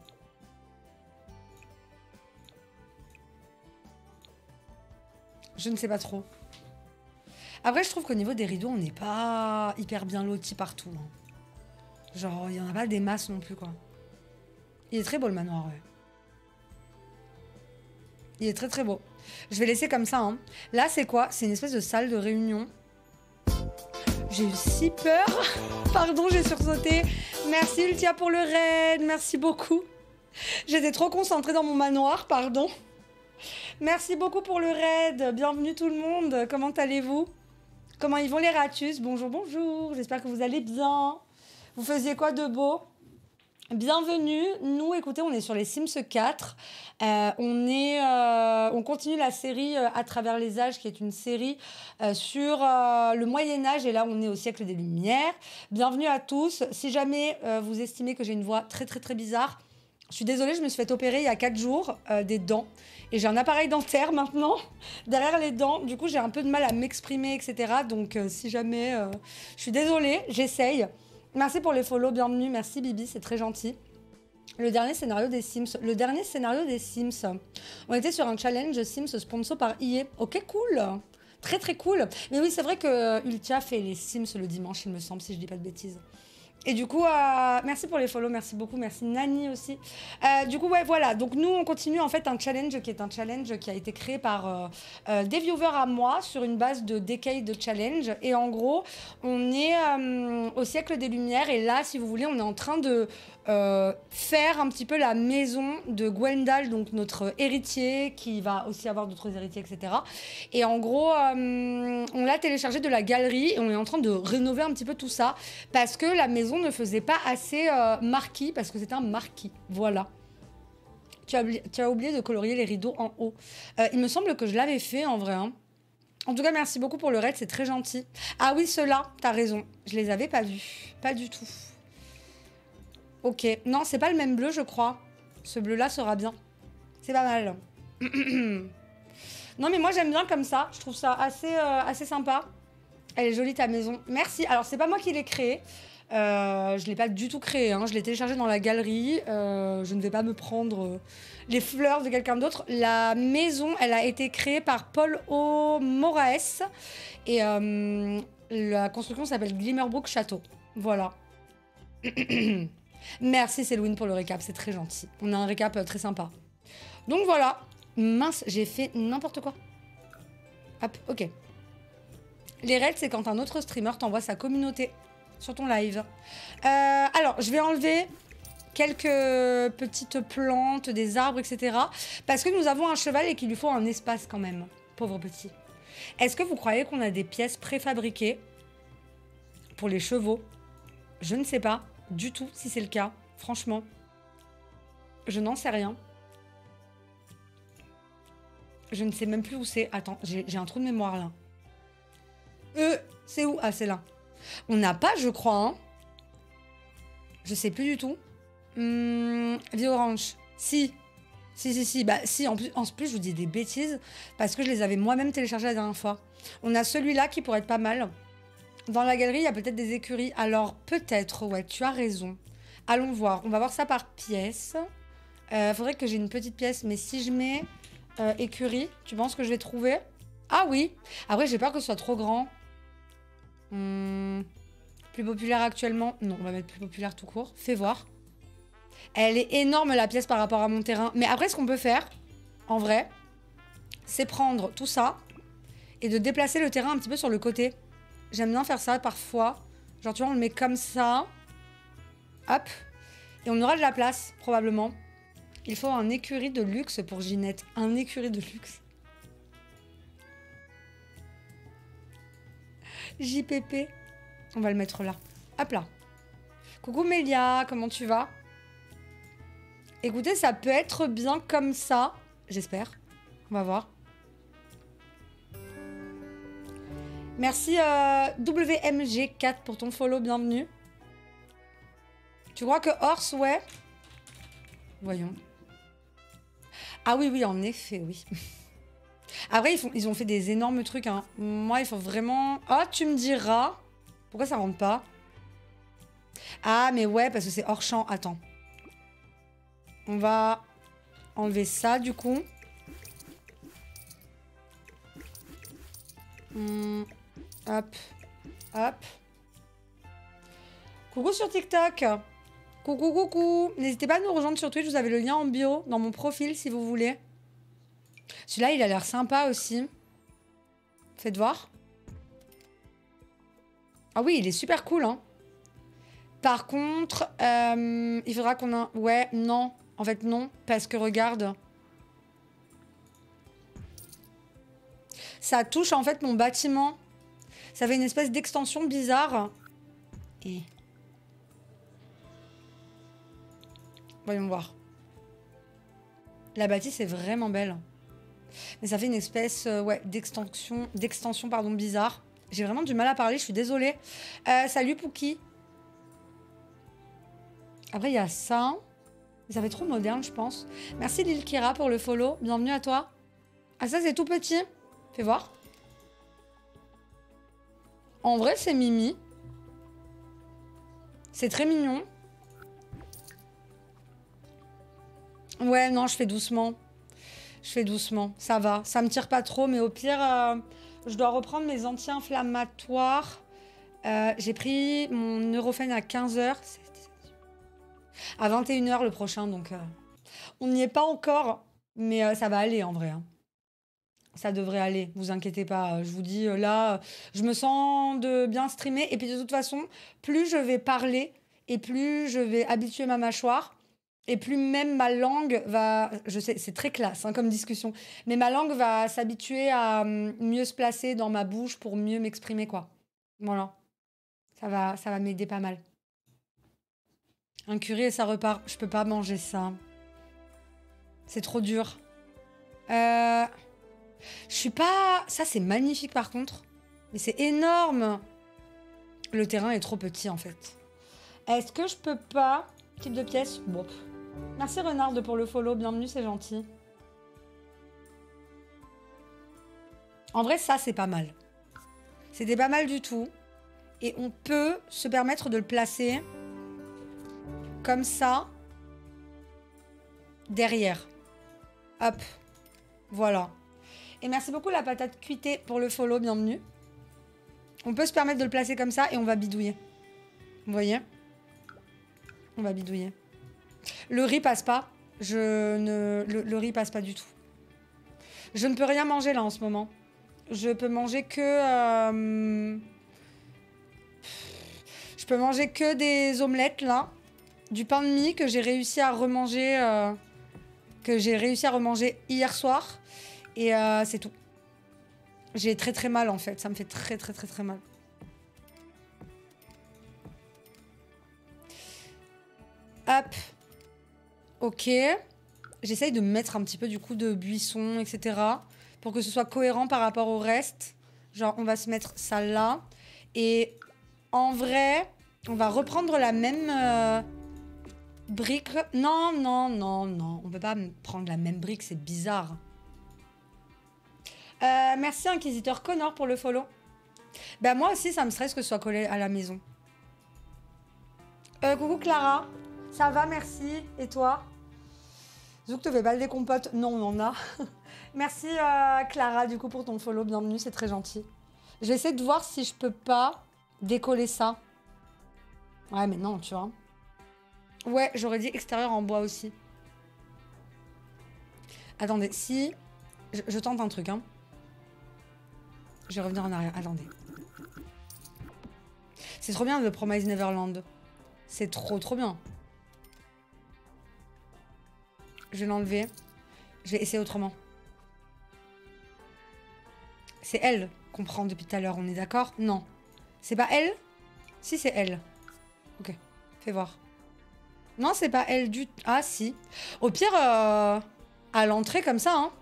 Je ne sais pas trop. Après, je trouve qu'au niveau des rideaux, on n'est pas hyper bien lotis partout. Hein. Genre, il n'y en a pas des masses non plus, quoi. Il est très beau, le manoir, ouais. Il est très, très beau. Je vais laisser comme ça, hein. Là, c'est quoi? C'est une espèce de salle de réunion. J'ai eu si peur. Pardon, j'ai sursauté. Merci, Ultia, pour le raid. Merci beaucoup. J'étais trop concentrée dans mon manoir, pardon. Merci beaucoup pour le raid. Bienvenue tout le monde. Comment allez-vous? Comment ils vont les ratus? Bonjour, bonjour. J'espère que vous allez bien. Vous faisiez quoi de beau? Bienvenue. Nous, écoutez, on est sur les Sims quatre. Euh, on, est, euh, on continue la série euh, À travers les âges, qui est une série euh, sur euh, le Moyen-Âge. Et là, on est au siècle des Lumières. Bienvenue à tous. Si jamais euh, vous estimez que j'ai une voix très, très, très bizarre, je suis désolée, je me suis fait opérer il y a quatre jours euh, des dents. Et j'ai un appareil dentaire maintenant, derrière les dents. Du coup, j'ai un peu de mal à m'exprimer, et cetera. Donc, euh, si jamais... Euh, je suis désolée, j'essaye. Merci pour les follow, bienvenue. Merci, Bibi, c'est très gentil. Le dernier scénario des Sims. Le dernier scénario des Sims. On était sur un challenge Sims sponsor par I E. Ok, cool. Très, très cool. Mais oui, c'est vrai que Ultia fait les Sims le dimanche, il me semble, si je dis pas de bêtises. Et du coup, euh, merci pour les follow, merci beaucoup, merci Nani aussi. Euh, du coup, ouais, voilà. Donc nous, on continue en fait un challenge qui est un challenge qui a été créé par euh, euh, des viewers à moi sur une base de Decade Challenge. Et en gros, on est euh, au siècle des Lumières. Et là, si vous voulez, on est en train de euh, faire un petit peu la maison de Gwendal, donc notre héritier, qui va aussi avoir d'autres héritiers, et cetera. Et en gros, euh, on l'a téléchargé de la galerie et on est en train de rénover un petit peu tout ça parce que la maison ne faisait pas assez euh, marquis, parce que c'est un marquis. Voilà. Tu as, tu as oublié de colorier les rideaux en haut. Euh, il me semble que je l'avais fait en vrai. Hein. En tout cas, merci beaucoup pour le raid, c'est très gentil. Ah oui, ceux-là, t'as raison. Je les avais pas vus. Pas du tout. Ok. Non, c'est pas le même bleu, je crois. Ce bleu-là sera bien. C'est pas mal. Non, mais moi, j'aime bien comme ça. Je trouve ça assez, euh, assez sympa. Elle est jolie, ta maison. Merci. Alors, c'est pas moi qui l'ai créée. Euh, je ne l'ai pas du tout créé, hein. Je l'ai téléchargé dans la galerie. Euh, je ne vais pas me prendre euh, les fleurs de quelqu'un d'autre. La maison, elle a été créée par Paul O. Moraes. Et euh, la construction s'appelle Glimmerbrook Château. Voilà. Merci Céline pour le récap, c'est très gentil. On a un récap euh, très sympa. Donc voilà. Mince, j'ai fait n'importe quoi. Hop, ok. Les raids, c'est quand un autre streamer t'envoie sa communauté sur ton live. Euh, alors, je vais enlever quelques petites plantes, des arbres, et cetera. Parce que nous avons un cheval et qu'il lui faut un espace quand même. Pauvre petit. Est-ce que vous croyez qu'on a des pièces préfabriquées pour les chevaux? Je ne sais pas. du tout si c'est le cas. Franchement. Je n'en sais rien. Je ne sais même plus où c'est. Attends, j'ai un trou de mémoire là. Euh, c'est où? Ah, c'est là. On n'a pas, je crois, hein. Je sais plus du tout. Hum, Vie Orange. Si. Si, si, si. Bah, si, en plus, en plus, je vous dis des bêtises parce que je les avais moi-même téléchargés la dernière fois. On a celui-là qui pourrait être pas mal. Dans la galerie, il y a peut-être des écuries. Alors, peut-être, ouais, tu as raison. Allons voir. On va voir ça par pièce. Euh, faudrait que j'ai une petite pièce, mais si je mets euh, écurie, tu penses que je vais trouver? Ah oui. Après, j'ai peur que ce soit trop grand. Hum, plus populaire actuellement? Non, on va mettre plus populaire tout court. Fais voir. Elle est énorme, la pièce, par rapport à mon terrain. Mais après, ce qu'on peut faire, en vrai, c'est prendre tout ça et de déplacer le terrain un petit peu sur le côté. J'aime bien faire ça parfois. Genre, tu vois, on le met comme ça. Hop. Et on aura de la place, probablement. Il faut un écurie de luxe pour Ginette. Un écurie de luxe. J P P. On va le mettre là. Hop là. Coucou Mélia, comment tu vas? Écoutez, ça peut être bien comme ça. J'espère. On va voir. Merci euh, W M G quatre pour ton follow, bienvenue. Tu crois que Horse, ouais? Voyons. Ah oui, oui, en effet, oui. Après, ils, font, ils ont fait des énormes trucs. Hein. Moi, il faut vraiment... Ah, tu me diras. Pourquoi ça rentre pas? Ah, mais ouais, parce que c'est hors champ. Attends. On va enlever ça, du coup. Hum, hop. Hop. Coucou sur TikTok. Coucou, coucou. N'hésitez pas à nous rejoindre sur Twitch. Vous avez le lien en bio dans mon profil si vous voulez. Celui-là, il a l'air sympa aussi. Faites voir. Ah oui, il est super cool, hein. Par contre, euh, il faudra qu'on a... Ouais, non. En fait, non. Parce que regarde. Ça touche, en fait, mon bâtiment. Ça fait une espèce d'extension bizarre. Et... Voyons voir. La bâtisse est vraiment belle. Mais ça fait une espèce euh, ouais, d'extension, d'extension pardon, bizarre. J'ai vraiment du mal à parler, je suis désolée. Euh, salut Pouki. Après, il y a ça. Ça fait trop moderne, je pense. Merci Lil Kira pour le follow. Bienvenue à toi. Ah, ça, c'est tout petit. Fais voir. En vrai, c'est Mimi. C'est très mignon. Ouais, non, je fais doucement. Je fais doucement. Ça va. Ça me tire pas trop, mais au pire, euh, je dois reprendre mes anti-inflammatoires. Euh, J'ai pris mon Neurofen à quinze heures. À vingt et une heures le prochain, donc euh, on n'y est pas encore, mais euh, ça va aller en vrai. Hein. Ça devrait aller, vous inquiétez pas. Je vous dis, euh, là, je me sens de bien streamer. Et puis de toute façon, plus je vais parler et plus je vais habituer ma mâchoire. Et plus même ma langue va... Je sais, c'est très classe hein, comme discussion. Mais ma langue va s'habituer à um, mieux se placer dans ma bouche pour mieux m'exprimer, quoi. Voilà. Ça va, ça va m'aider pas mal. Un curry et ça repart. Je peux pas manger ça. C'est trop dur. Euh... Je suis pas... Ça, c'est magnifique, par contre. Mais c'est énorme. Le terrain est trop petit, en fait. Est-ce que je peux pas... Type de pièce? Bon... Merci Renard pour le follow, bienvenue, c'est gentil. En vrai, ça, c'est pas mal. C'était pas mal du tout. Et on peut se permettre de le placer comme ça, derrière. Hop, voilà. Et merci beaucoup la patate cuitée pour le follow, bienvenue. On peut se permettre de le placer comme ça et on va bidouiller. Vous voyez? On va bidouiller. Le riz passe pas. Je ne... Le, le riz passe pas du tout. Je ne peux rien manger là en ce moment. Je peux manger que... Euh... Je peux manger que des omelettes là. Du pain de mie que j'ai réussi à remanger... Euh... Que j'ai réussi à remanger hier soir. Et euh, c'est tout. J'ai très très mal en fait. Ça me fait très très très très mal. Hop. Ok. J'essaye de mettre un petit peu du coup de buisson, et cetera. Pour que ce soit cohérent par rapport au reste. Genre, on va se mettre ça là. Et en vrai, on va reprendre la même euh, brique. Non, non, non, non. On peut pas prendre la même brique, c'est bizarre. Euh, merci Inquisiteur Connor pour le follow. Bah moi aussi, ça me stresse que ce soit collé à la maison. Euh, coucou Clara. Ça va, merci. Et toi? Zouk te fait pas des compotes? Non, on en a. Merci euh, Clara, du coup, pour ton follow. Bienvenue, c'est très gentil. Je vais essayer de voir si je peux pas décoller ça. Ouais, mais non, tu vois. Ouais, j'aurais dit extérieur en bois aussi. Attendez, si... Je, je tente un truc, hein. Je vais revenir en arrière. Attendez. C'est trop bien, le Promise Neverland. C'est trop, trop bien. Je vais l'enlever. Je vais essayer autrement. C'est elle qu'on prend depuis tout à l'heure, on est d'accord? Non. C'est pas elle? Si, c'est elle. Ok, fais voir. Non, c'est pas elle du... Ah, si. Au pire, euh, à l'entrée, comme ça, hein.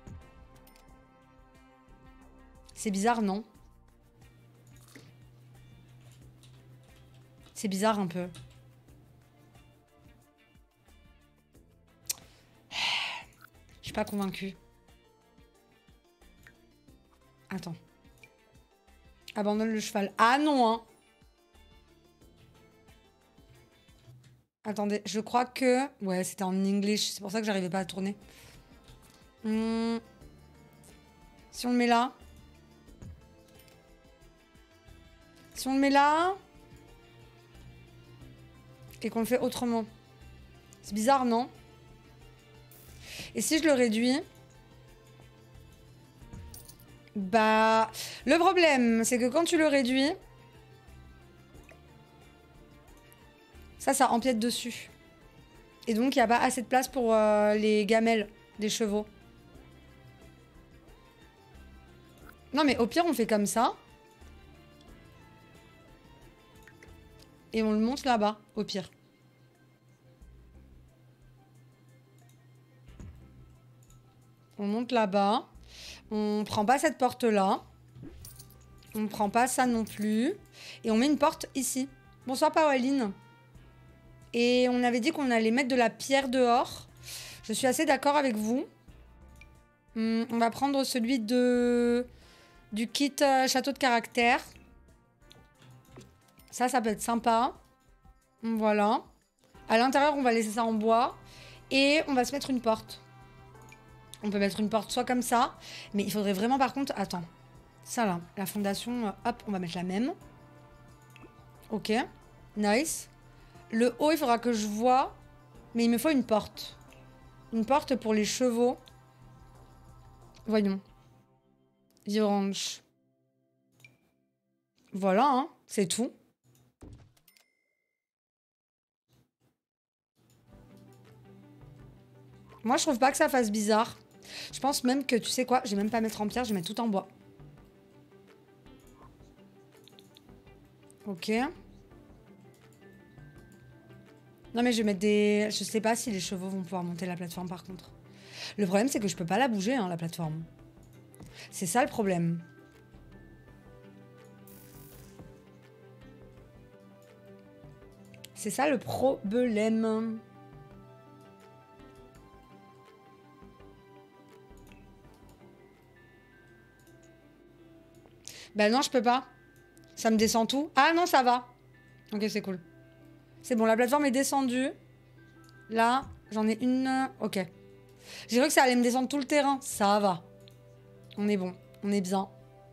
C'est bizarre, non? C'est bizarre, un peu. Je suis pas convaincue. Attends. Abandonne le cheval. Ah non, hein. Attendez, je crois que... Ouais, c'était en English. C'est pour ça que j'arrivais pas à tourner. Hmm. Si on le met là... Si on le met là... Et qu'on le fait autrement. C'est bizarre, non? Et si je le réduis... Bah... Le problème, c'est que quand tu le réduis... Ça, ça empiète dessus. Et donc, il n'y a pas assez de place pour euh, les gamelles des chevaux. Non, mais au pire, on fait comme ça. Et on le monte là-bas, au pire. On monte là-bas. On prend pas cette porte-là. On prend pas ça non plus. Et on met une porte ici. Bonsoir, Paoline. Et on avait dit qu'on allait mettre de la pierre dehors. Je suis assez d'accord avec vous. Hum, on va prendre celui de... du kit euh, château de caractère. Ça, ça peut être sympa. Voilà. À l'intérieur, on va laisser ça en bois. Et on va se mettre une porte. On peut mettre une porte soit comme ça. Mais il faudrait vraiment, par contre... Attends. Ça, là. La fondation, hop, on va mettre la même. Ok. Nice. Le haut, il faudra que je vois. Mais il me faut une porte. Une porte pour les chevaux. Voyons. The orange. Voilà, hein. C'est tout. Moi, je trouve pas que ça fasse bizarre. Je pense même que, tu sais quoi, je vais même pas mettre en pierre, je vais mettre tout en bois. Ok. Non, mais je vais mettre des... Je sais pas si les chevaux vont pouvoir monter la plateforme, par contre. Le problème, c'est que je peux pas la bouger, hein, la plateforme. C'est ça, le problème. C'est ça, le problème. Bah non, je peux pas. Ça me descend tout. Ah non, ça va. Ok, c'est cool. C'est bon, la plateforme est descendue. Là, j'en ai une... Ok. J'ai cru que ça allait me descendre tout le terrain. Ça va. On est bon. On est bien.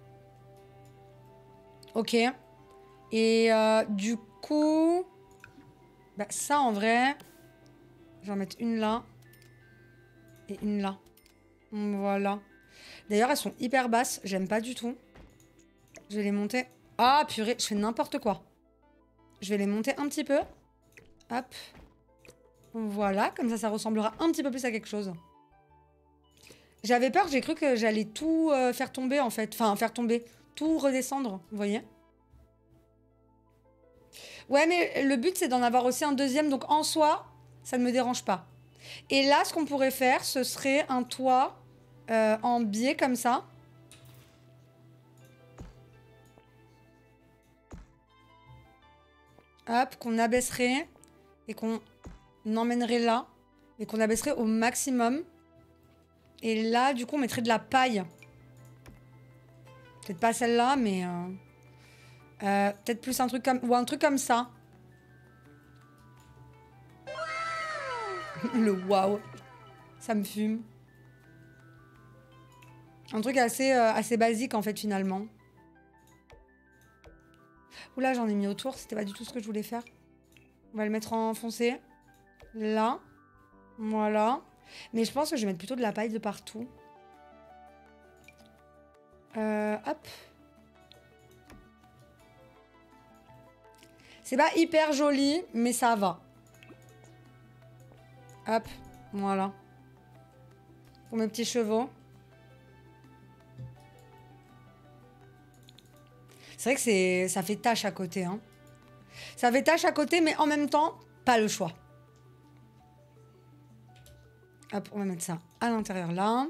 Ok. Et euh, du coup... Bah ça, en vrai... Je vais en mettre une là. Et une là. Voilà. D'ailleurs, elles sont hyper basses. J'aime pas du tout. Je vais les monter... Ah, purée, je fais n'importe quoi. Je vais les monter un petit peu. Hop. Voilà, comme ça, ça ressemblera un petit peu plus à quelque chose. J'avais peur, j'ai cru que j'allais tout euh, faire tomber, en fait. Enfin, faire tomber. Tout redescendre, vous voyez? Ouais, mais le but, c'est d'en avoir aussi un deuxième. Donc, en soi, ça ne me dérange pas. Et là, ce qu'on pourrait faire, ce serait un toit euh, en biais comme ça. Hop, qu'on abaisserait et qu'on emmènerait là. Et qu'on abaisserait au maximum. Et là, du coup, on mettrait de la paille. Peut-être pas celle-là, mais... Euh, euh, peut-être plus un truc comme... Ou un truc comme ça. Le waouh. Ça me fume. Un truc assez, euh, assez basique, en fait, finalement. Oula, j'en ai mis autour. C'était pas du tout ce que je voulais faire. On va le mettre en foncé. Là. Voilà. Mais je pense que je vais mettre plutôt de la paille de partout. Euh, hop. C'est pas hyper joli, mais ça va. Hop, voilà. Pour mes petits chevaux. C'est vrai que c'est, ça fait tache à côté. Hein. Ça fait tache à côté, mais en même temps, pas le choix. Hop, on va mettre ça à l'intérieur là.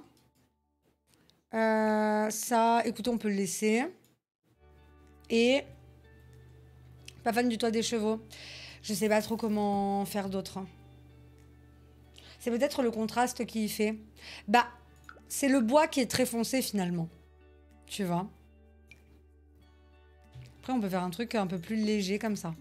Euh, ça, écoutez, on peut le laisser. Et... Pas fan du toit des chevaux. Je sais pas trop comment faire d'autre. C'est peut-être le contraste qui y fait. Bah, c'est le bois qui est très foncé finalement. Tu vois. Après, on peut faire un truc un peu plus léger comme ça.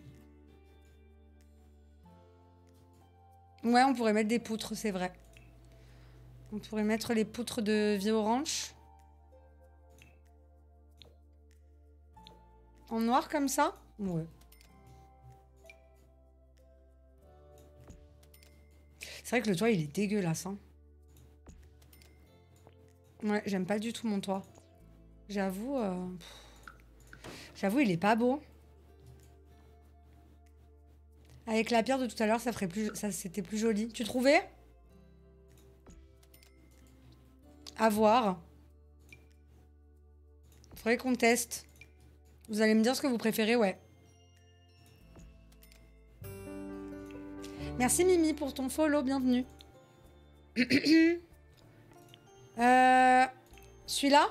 Ouais, on pourrait mettre des poutres, c'est vrai. On pourrait mettre les poutres de vie orange. En noir comme ça? Ouais. C'est vrai que le toit, il est dégueulasse. Hein. Ouais, j'aime pas du tout mon toit. J'avoue... Euh... J'avoue, il est pas beau. Avec la pierre de tout à l'heure, ça ferait plus... ça, c'était plus joli. Tu trouvais? À voir. Faudrait qu'on teste. Vous allez me dire ce que vous préférez, ouais. Merci Mimi pour ton follow, bienvenue. euh, Celui-là?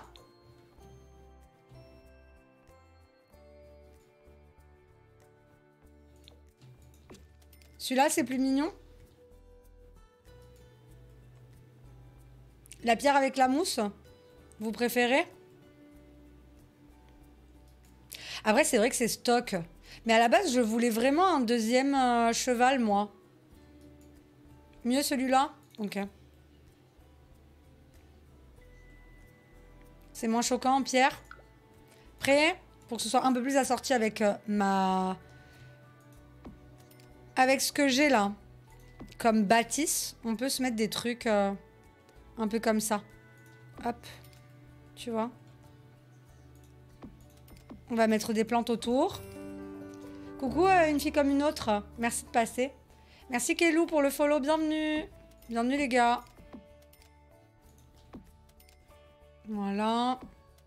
Celui-là, c'est plus mignon. La pierre avec la mousse, vous préférez? Après, c'est vrai que c'est stock. Mais à la base, je voulais vraiment un deuxième euh, cheval, moi. Mieux celui-là? Ok. C'est moins choquant en pierre. Prêt? Pour que ce soit un peu plus assorti avec euh, ma... Avec ce que j'ai là. Comme bâtisse, on peut se mettre des trucs euh, un peu comme ça. Hop. Tu vois? On va mettre des plantes autour. Coucou, euh, une fille comme une autre. Merci de passer. Merci Kelou pour le follow. Bienvenue. Bienvenue les gars. Voilà.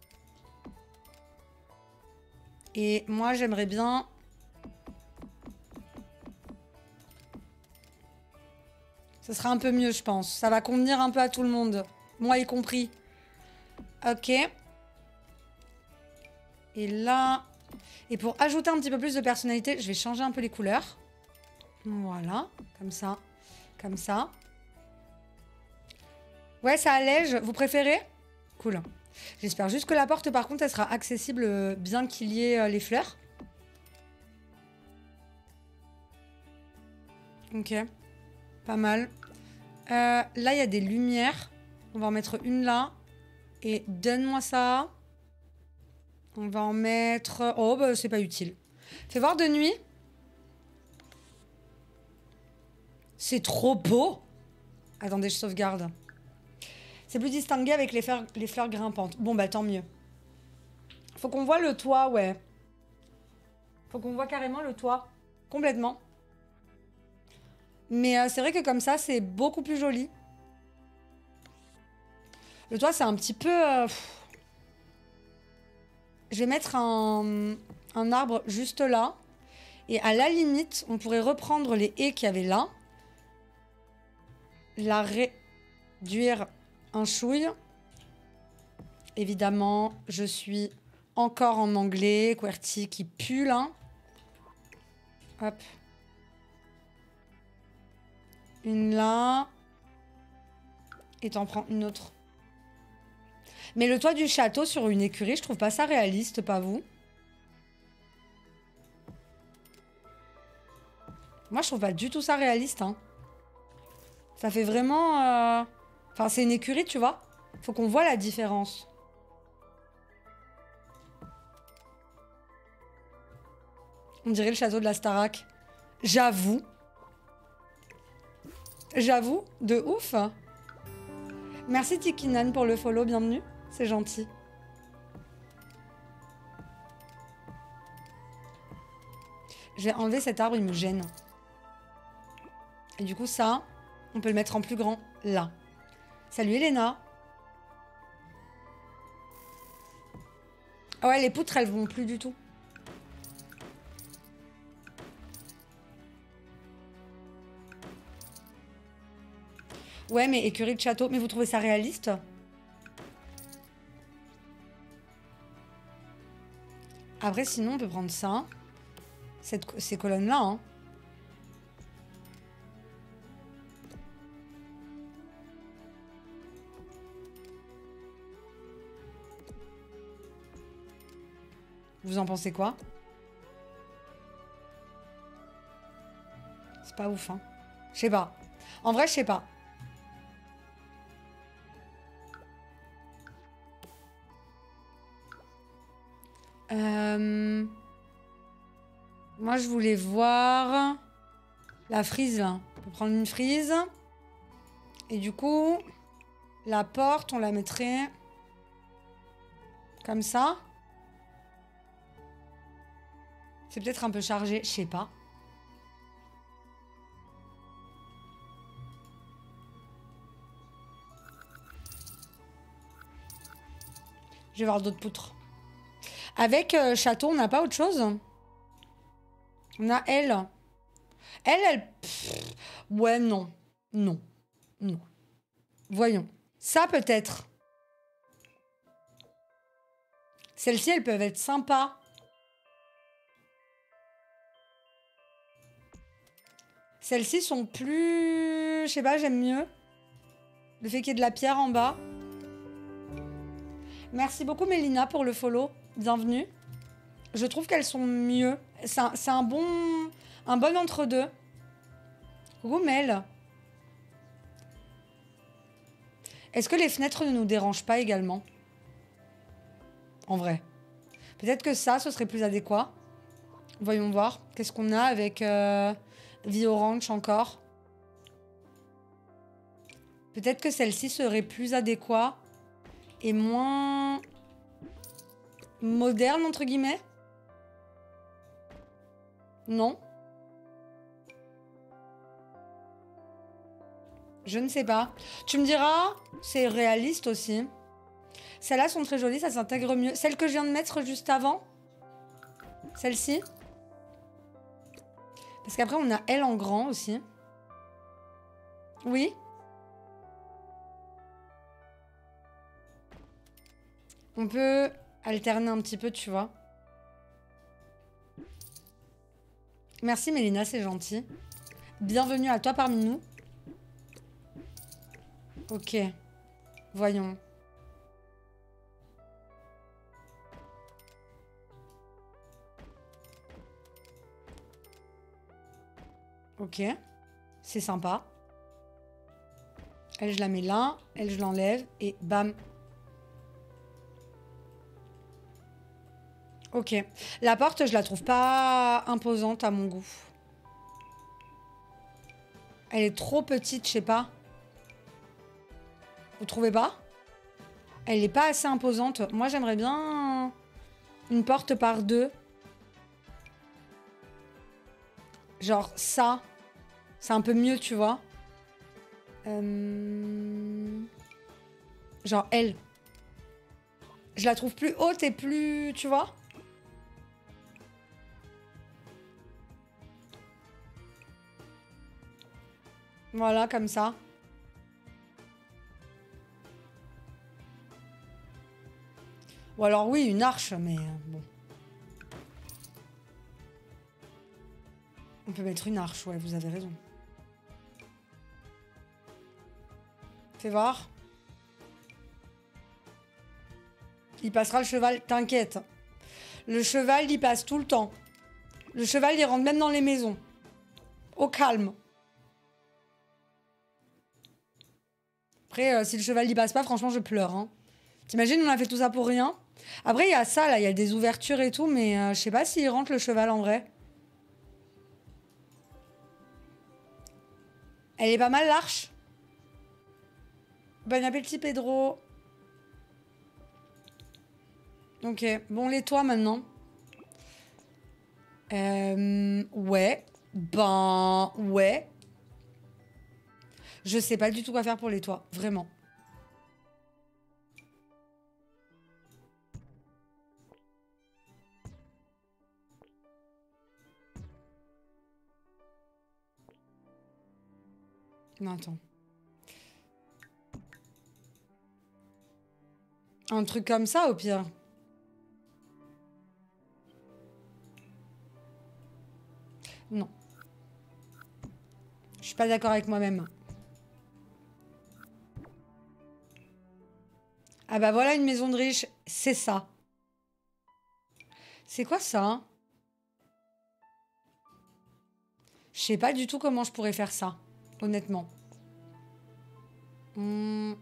Et moi, j'aimerais bien... Ce sera un peu mieux, je pense. Ça va convenir un peu à tout le monde. Moi y compris. Ok. Et là... Et pour ajouter un petit peu plus de personnalité, je vais changer un peu les couleurs. Voilà. Comme ça. Comme ça. Ouais, ça allège. Vous préférez? Cool. J'espère juste que la porte, par contre, elle sera accessible bien qu'il y ait les fleurs. Ok. Pas mal. Euh, là, il y a des lumières. On va en mettre une là. Et donne-moi ça. On va en mettre... Oh, bah, c'est pas utile. Fais voir de nuit. C'est trop beau. Attendez, je sauvegarde. C'est plus distingué avec les fleurs, les fleurs grimpantes. Bon, bah, tant mieux. Faut qu'on voit le toit, ouais. Faut qu'on voit carrément le toit. Complètement. Mais euh, c'est vrai que comme ça, c'est beaucoup plus joli. Le toit, c'est un petit peu... Euh... Je vais mettre un, un arbre juste là. Et à la limite, on pourrait reprendre les haies qu'il y avait là. La réduire un chouille. Évidemment, je suis encore en anglais. QWERTY qui pue là. Hop. Une là. Et t'en prends une autre. Mais le toit du château sur une écurie, je trouve pas ça réaliste, pas vous? Moi, je trouve pas du tout ça réaliste. Hein. Ça fait vraiment... Euh... Enfin, c'est une écurie, tu vois. Faut qu'on voit la différence. On dirait le château de la Starac. J'avoue. J'avoue, de ouf. Merci Tikinan pour le follow, bienvenue. C'est gentil. Je vais enlever cet arbre, il me gêne. Et du coup, ça, on peut le mettre en plus grand, là. Salut Elena. Ah ouais, les poutres, elles vont plus du tout. Ouais, mais écurie de château. Mais vous trouvez ça réaliste? Après, sinon, on peut prendre ça. Cette, ces colonnes-là, hein. Vous en pensez quoi? C'est pas ouf, hein. Je sais pas. En vrai, je sais pas. Euh... Moi, je voulais voir la frise, là. On peut prendre une frise. Et du coup, la porte, on la mettrait comme ça. C'est peut-être un peu chargé, je sais pas. Je vais voir d'autres poutres. Avec euh, château, on n'a pas autre chose? On a elle. Elle, elle... Pff, ouais, non. Non. Non. Voyons. Ça, peut-être. Celles-ci, elles peuvent être sympas. Celles-ci sont plus... Je sais pas, j'aime mieux. Le fait qu'il y ait de la pierre en bas. Merci beaucoup, Mélina, pour le follow. Bienvenue. Je trouve qu'elles sont mieux. C'est un, c'est un bon... Un bon entre-deux. Coucou, Mel. Est-ce que les fenêtres ne nous dérangent pas également? En vrai. Peut-être que ça, ce serait plus adéquat. Voyons voir. Qu'est-ce qu'on a avec... Euh... Vie orange encore. Peut-être que celle-ci serait plus adéquate et moins moderne, entre guillemets. Non. Je ne sais pas. Tu me diras, c'est réaliste aussi. Celles-là sont très jolies, ça s'intègre mieux. Celle que je viens de mettre juste avant. Celle-ci. Parce qu'après, on a elle en grand aussi. Oui. On peut alterner un petit peu, tu vois. Merci Mélina, c'est gentil. Bienvenue à toi parmi nous. Ok. Voyons. Ok, c'est sympa. Elle, je la mets là. Elle, je l'enlève. Et bam. Ok. La porte, je la trouve pas imposante à mon goût. Elle est trop petite, je sais pas. Vous trouvez pas? Elle est pas assez imposante. Moi, j'aimerais bien une porte par deux. Genre ça. C'est un peu mieux, tu vois. Euh... Genre elle. Je la trouve plus haute et plus... Tu vois? Voilà, comme ça. Ou alors oui, une arche, mais euh, bon. On peut mettre une arche, ouais, vous avez raison. Fais voir. Il passera le cheval, t'inquiète. Le cheval, il passe tout le temps. Le cheval, il rentre même dans les maisons. Au calme. Après, euh, si le cheval, il passe pas, franchement, je pleure. Hein. T'imagines, on a fait tout ça pour rien. Après, il y a ça, là, il y a des ouvertures et tout, mais euh, je sais pas s'il rentre le cheval en vrai. Elle est pas mal, l'arche. Bon appétit, Pedro. Ok, bon, les toits maintenant. Euh, ouais. Ben, ouais. Je sais pas du tout quoi faire pour les toits, vraiment. Non, attends. Un truc comme ça, au pire. Non. Je suis pas d'accord avec moi-même. Ah bah voilà une maison de riche, c'est ça. C'est quoi ça hein? Je sais pas du tout comment je pourrais faire ça, honnêtement. Hmm.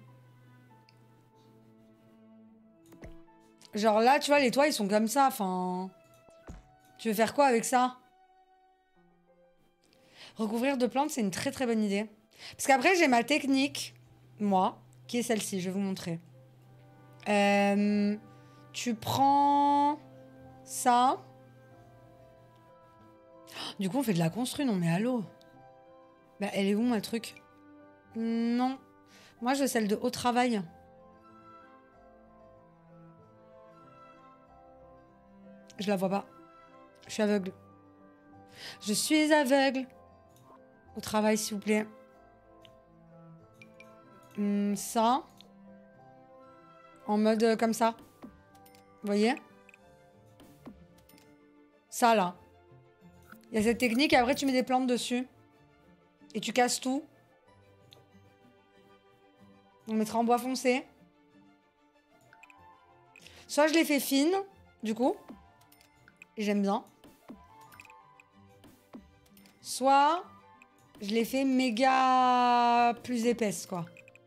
Genre là, tu vois, les toits, ils sont comme ça, enfin... Tu veux faire quoi avec ça? Recouvrir de plantes, c'est une très très bonne idée. Parce qu'après, j'ai ma technique, moi, qui est celle-ci, je vais vous montrer. Euh, tu prends ça. Du coup, on fait de la construction, non mais allô? Bah, elle est où, ma truc? Non. Moi, je veux celle de haut travail. Je la vois pas. Je suis aveugle. Je suis aveugle. Au travail, s'il vous plaît. Hum, ça. En mode euh, comme ça. Vous voyez? Ça, là. Il y a cette technique et après, tu mets des plantes dessus. Et tu casses tout. On mettra en bois foncé. Soit je les fais fines, du coup. Et j'aime bien. Soit je les fais méga plus épaisses, quoi.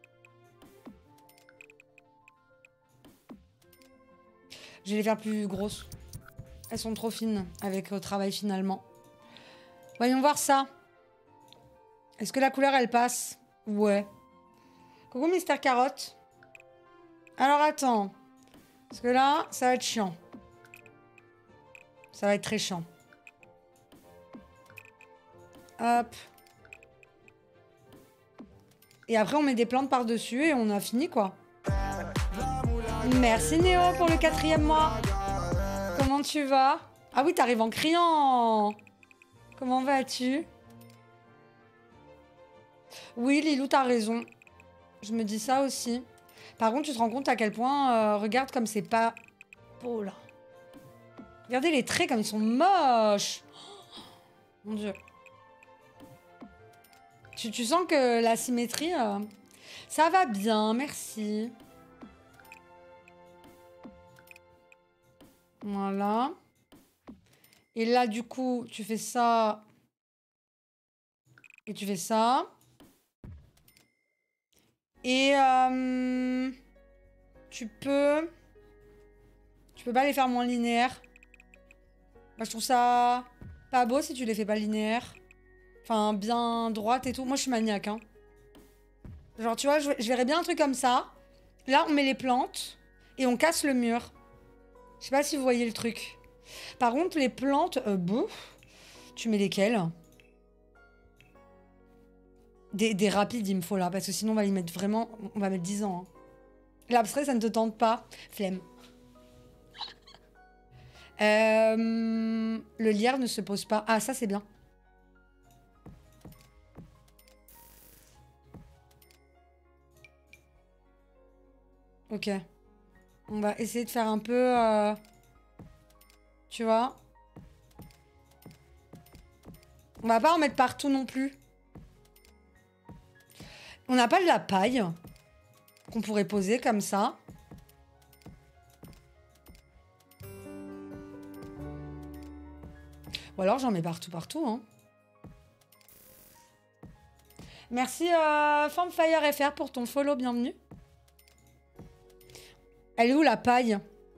Je vais les faire plus grosses. Elles sont trop fines avec le travail finalement. Voyons voir ça. Est-ce que la couleur, elle passe? Ouais. Coucou, Mister Carotte. Alors, attends. Parce que là, ça va être chiant. Ça va être très chiant. Hop. Et après, on met des plantes par-dessus et on a fini, quoi. Merci, Néo, pour le quatrième mois. Comment tu vas? Ah oui, t'arrives en criant. Comment vas-tu? Oui, Lilou, t'as raison. Je me dis ça aussi. Par contre, tu te rends compte à quel point... Euh, regarde comme c'est pas... Oh là. Regardez les traits comme ils sont moches. Oh, mon Dieu. Tu, tu sens que la symétrie... Euh, ça va bien, merci. Voilà. Et là, du coup, tu fais ça. Et tu fais ça. Et euh, tu peux... Tu peux pas les faire moins linéaires. Moi, je trouve ça pas beau si tu les fais pas linéaires. Enfin, bien droite et tout. Moi, je suis maniaque, hein. Genre, tu vois, je, je verrais bien un truc comme ça. Là, on met les plantes et on casse le mur. Je sais pas si vous voyez le truc. Par contre, les plantes... Euh, bouf. Tu mets lesquelles? Des, des rapides, il me faut là. Parce que sinon, on va y mettre vraiment... On va mettre dix ans. Hein. L'abstrait, ça ne te tente pas. Flemme. Euh, le lierre ne se pose pas. Ah, ça, c'est bien. Ok. On va essayer de faire un peu... Euh... Tu vois? On va pas en mettre partout non plus. On n'a pas de la paille qu'on pourrait poser comme ça. Ou alors j'en mets partout, partout. Hein. Merci euh, Formfire F R pour ton follow, bienvenue. Elle est où la paille?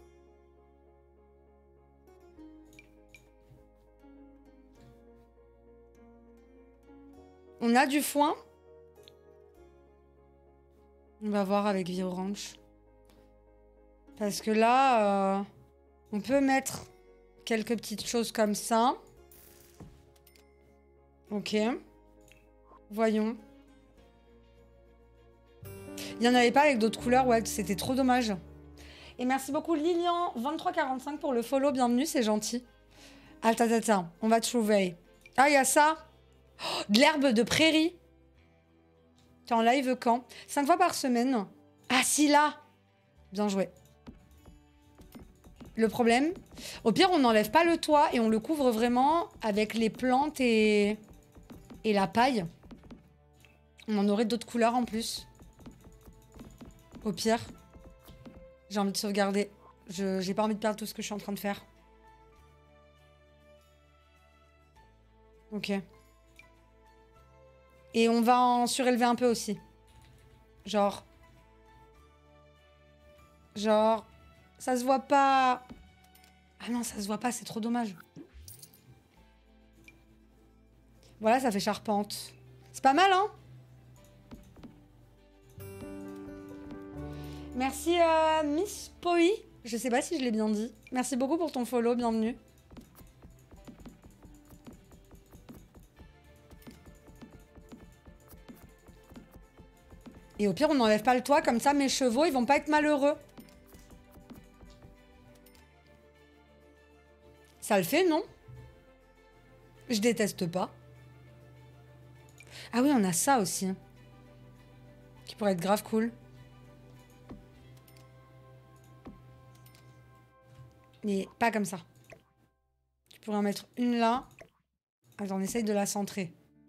On a du foin? On va voir avec Viorange. Parce que là, euh, on peut mettre quelques petites choses comme ça. Ok. Voyons. Il n'y en avait pas avec d'autres couleurs, ouais, c'était trop dommage. Et merci beaucoup Lilian vingt-trois quarante-cinq pour le follow, bienvenue, c'est gentil. Attends, attends, attends, on va trouver. Ah, il y a ça. Oh, de l'herbe de prairie. T'es en live quand? Cinq fois par semaine. Ah si, là. Bien joué. Le problème, au pire, on n'enlève pas le toit et on le couvre vraiment avec les plantes et, et la paille. On en aurait d'autres couleurs en plus. Au pire. J'ai envie de sauvegarder. Je j'ai pas envie de perdre tout ce que je suis en train de faire. Ok. Et on va en surélever un peu aussi. Genre. Genre. Ça se voit pas. Ah non, ça se voit pas, c'est trop dommage. Voilà, ça fait charpente. C'est pas mal, hein? Merci euh, Miss Poi. Je sais pas si je l'ai bien dit. Merci beaucoup pour ton follow, bienvenue. Et au pire, on n'enlève pas le toit, comme ça mes chevaux, ils vont pas être malheureux. Ça le fait, non? Je déteste pas. Ah oui, on a ça aussi. Qui pourrait être grave cool. Mais pas comme ça. Tu pourrais en mettre une là. Attends, on essaye de la centrer.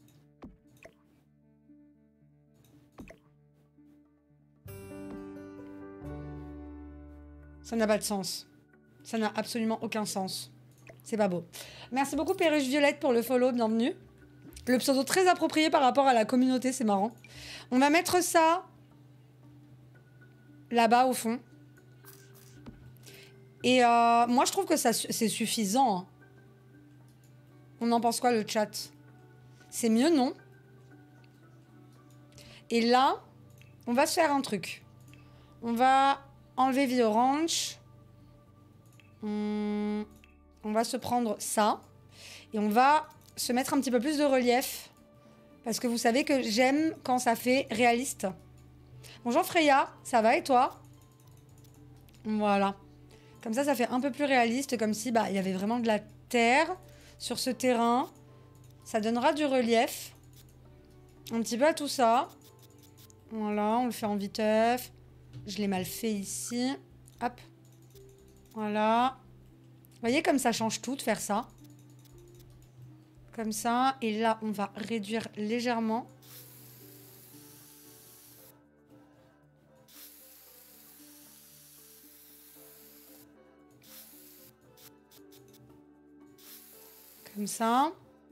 Ça n'a pas de sens. Ça n'a absolument aucun sens. C'est pas beau. Merci beaucoup Perruche Violette pour le follow, bienvenue. Le pseudo très approprié par rapport à la communauté, c'est marrant. On va mettre ça là-bas au fond. Et euh, moi je trouve que ça c'est suffisant. Hein. On en pense quoi le chat? C'est mieux, non? Et là, on va se faire un truc. On va enlever vie orange. On... on va se prendre ça. Et on va se mettre un petit peu plus de relief. Parce que vous savez que j'aime quand ça fait réaliste. Bonjour Freya, ça va et toi? Voilà. Comme ça, ça fait un peu plus réaliste. Comme si bah, il y avait vraiment de la terre sur ce terrain. Ça donnera du relief. Un petit peu à tout ça. Voilà, on le fait en viteuf. Je l'ai mal fait ici. Hop. Voilà. Vous voyez comme ça change tout de faire ça. Comme ça. Et là, on va réduire légèrement. Comme ça.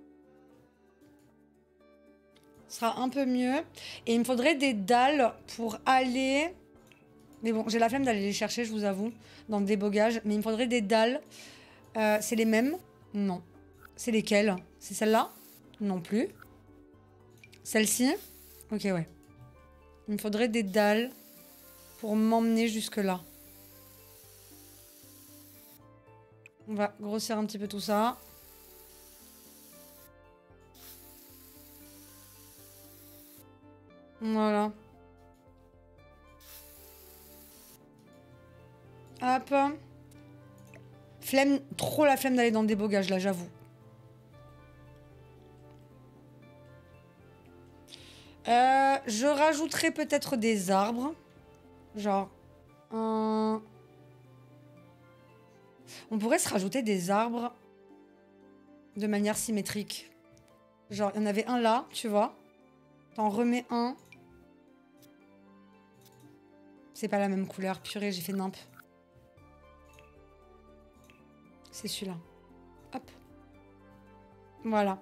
Ce sera un peu mieux. Et il me faudrait des dalles pour aller... Mais bon, j'ai la flemme d'aller les chercher, je vous avoue, dans le débogage. Mais il me faudrait des dalles. Euh, c'est les mêmes? Non. C'est lesquelles? C'est celle-là? Non plus. Celle-ci? Ok, ouais. Il me faudrait des dalles pour m'emmener jusque-là. On va grossir un petit peu tout ça. Voilà. Hop. Flemme, trop la flemme d'aller dans le débogage là, j'avoue. Euh, je rajouterai peut-être des arbres. Genre un... On pourrait se rajouter des arbres de manière symétrique. Genre, il y en avait un là, tu vois. T'en remets un. C'est pas la même couleur. Purée, j'ai fait nimp. C'est celui-là. Hop. Voilà.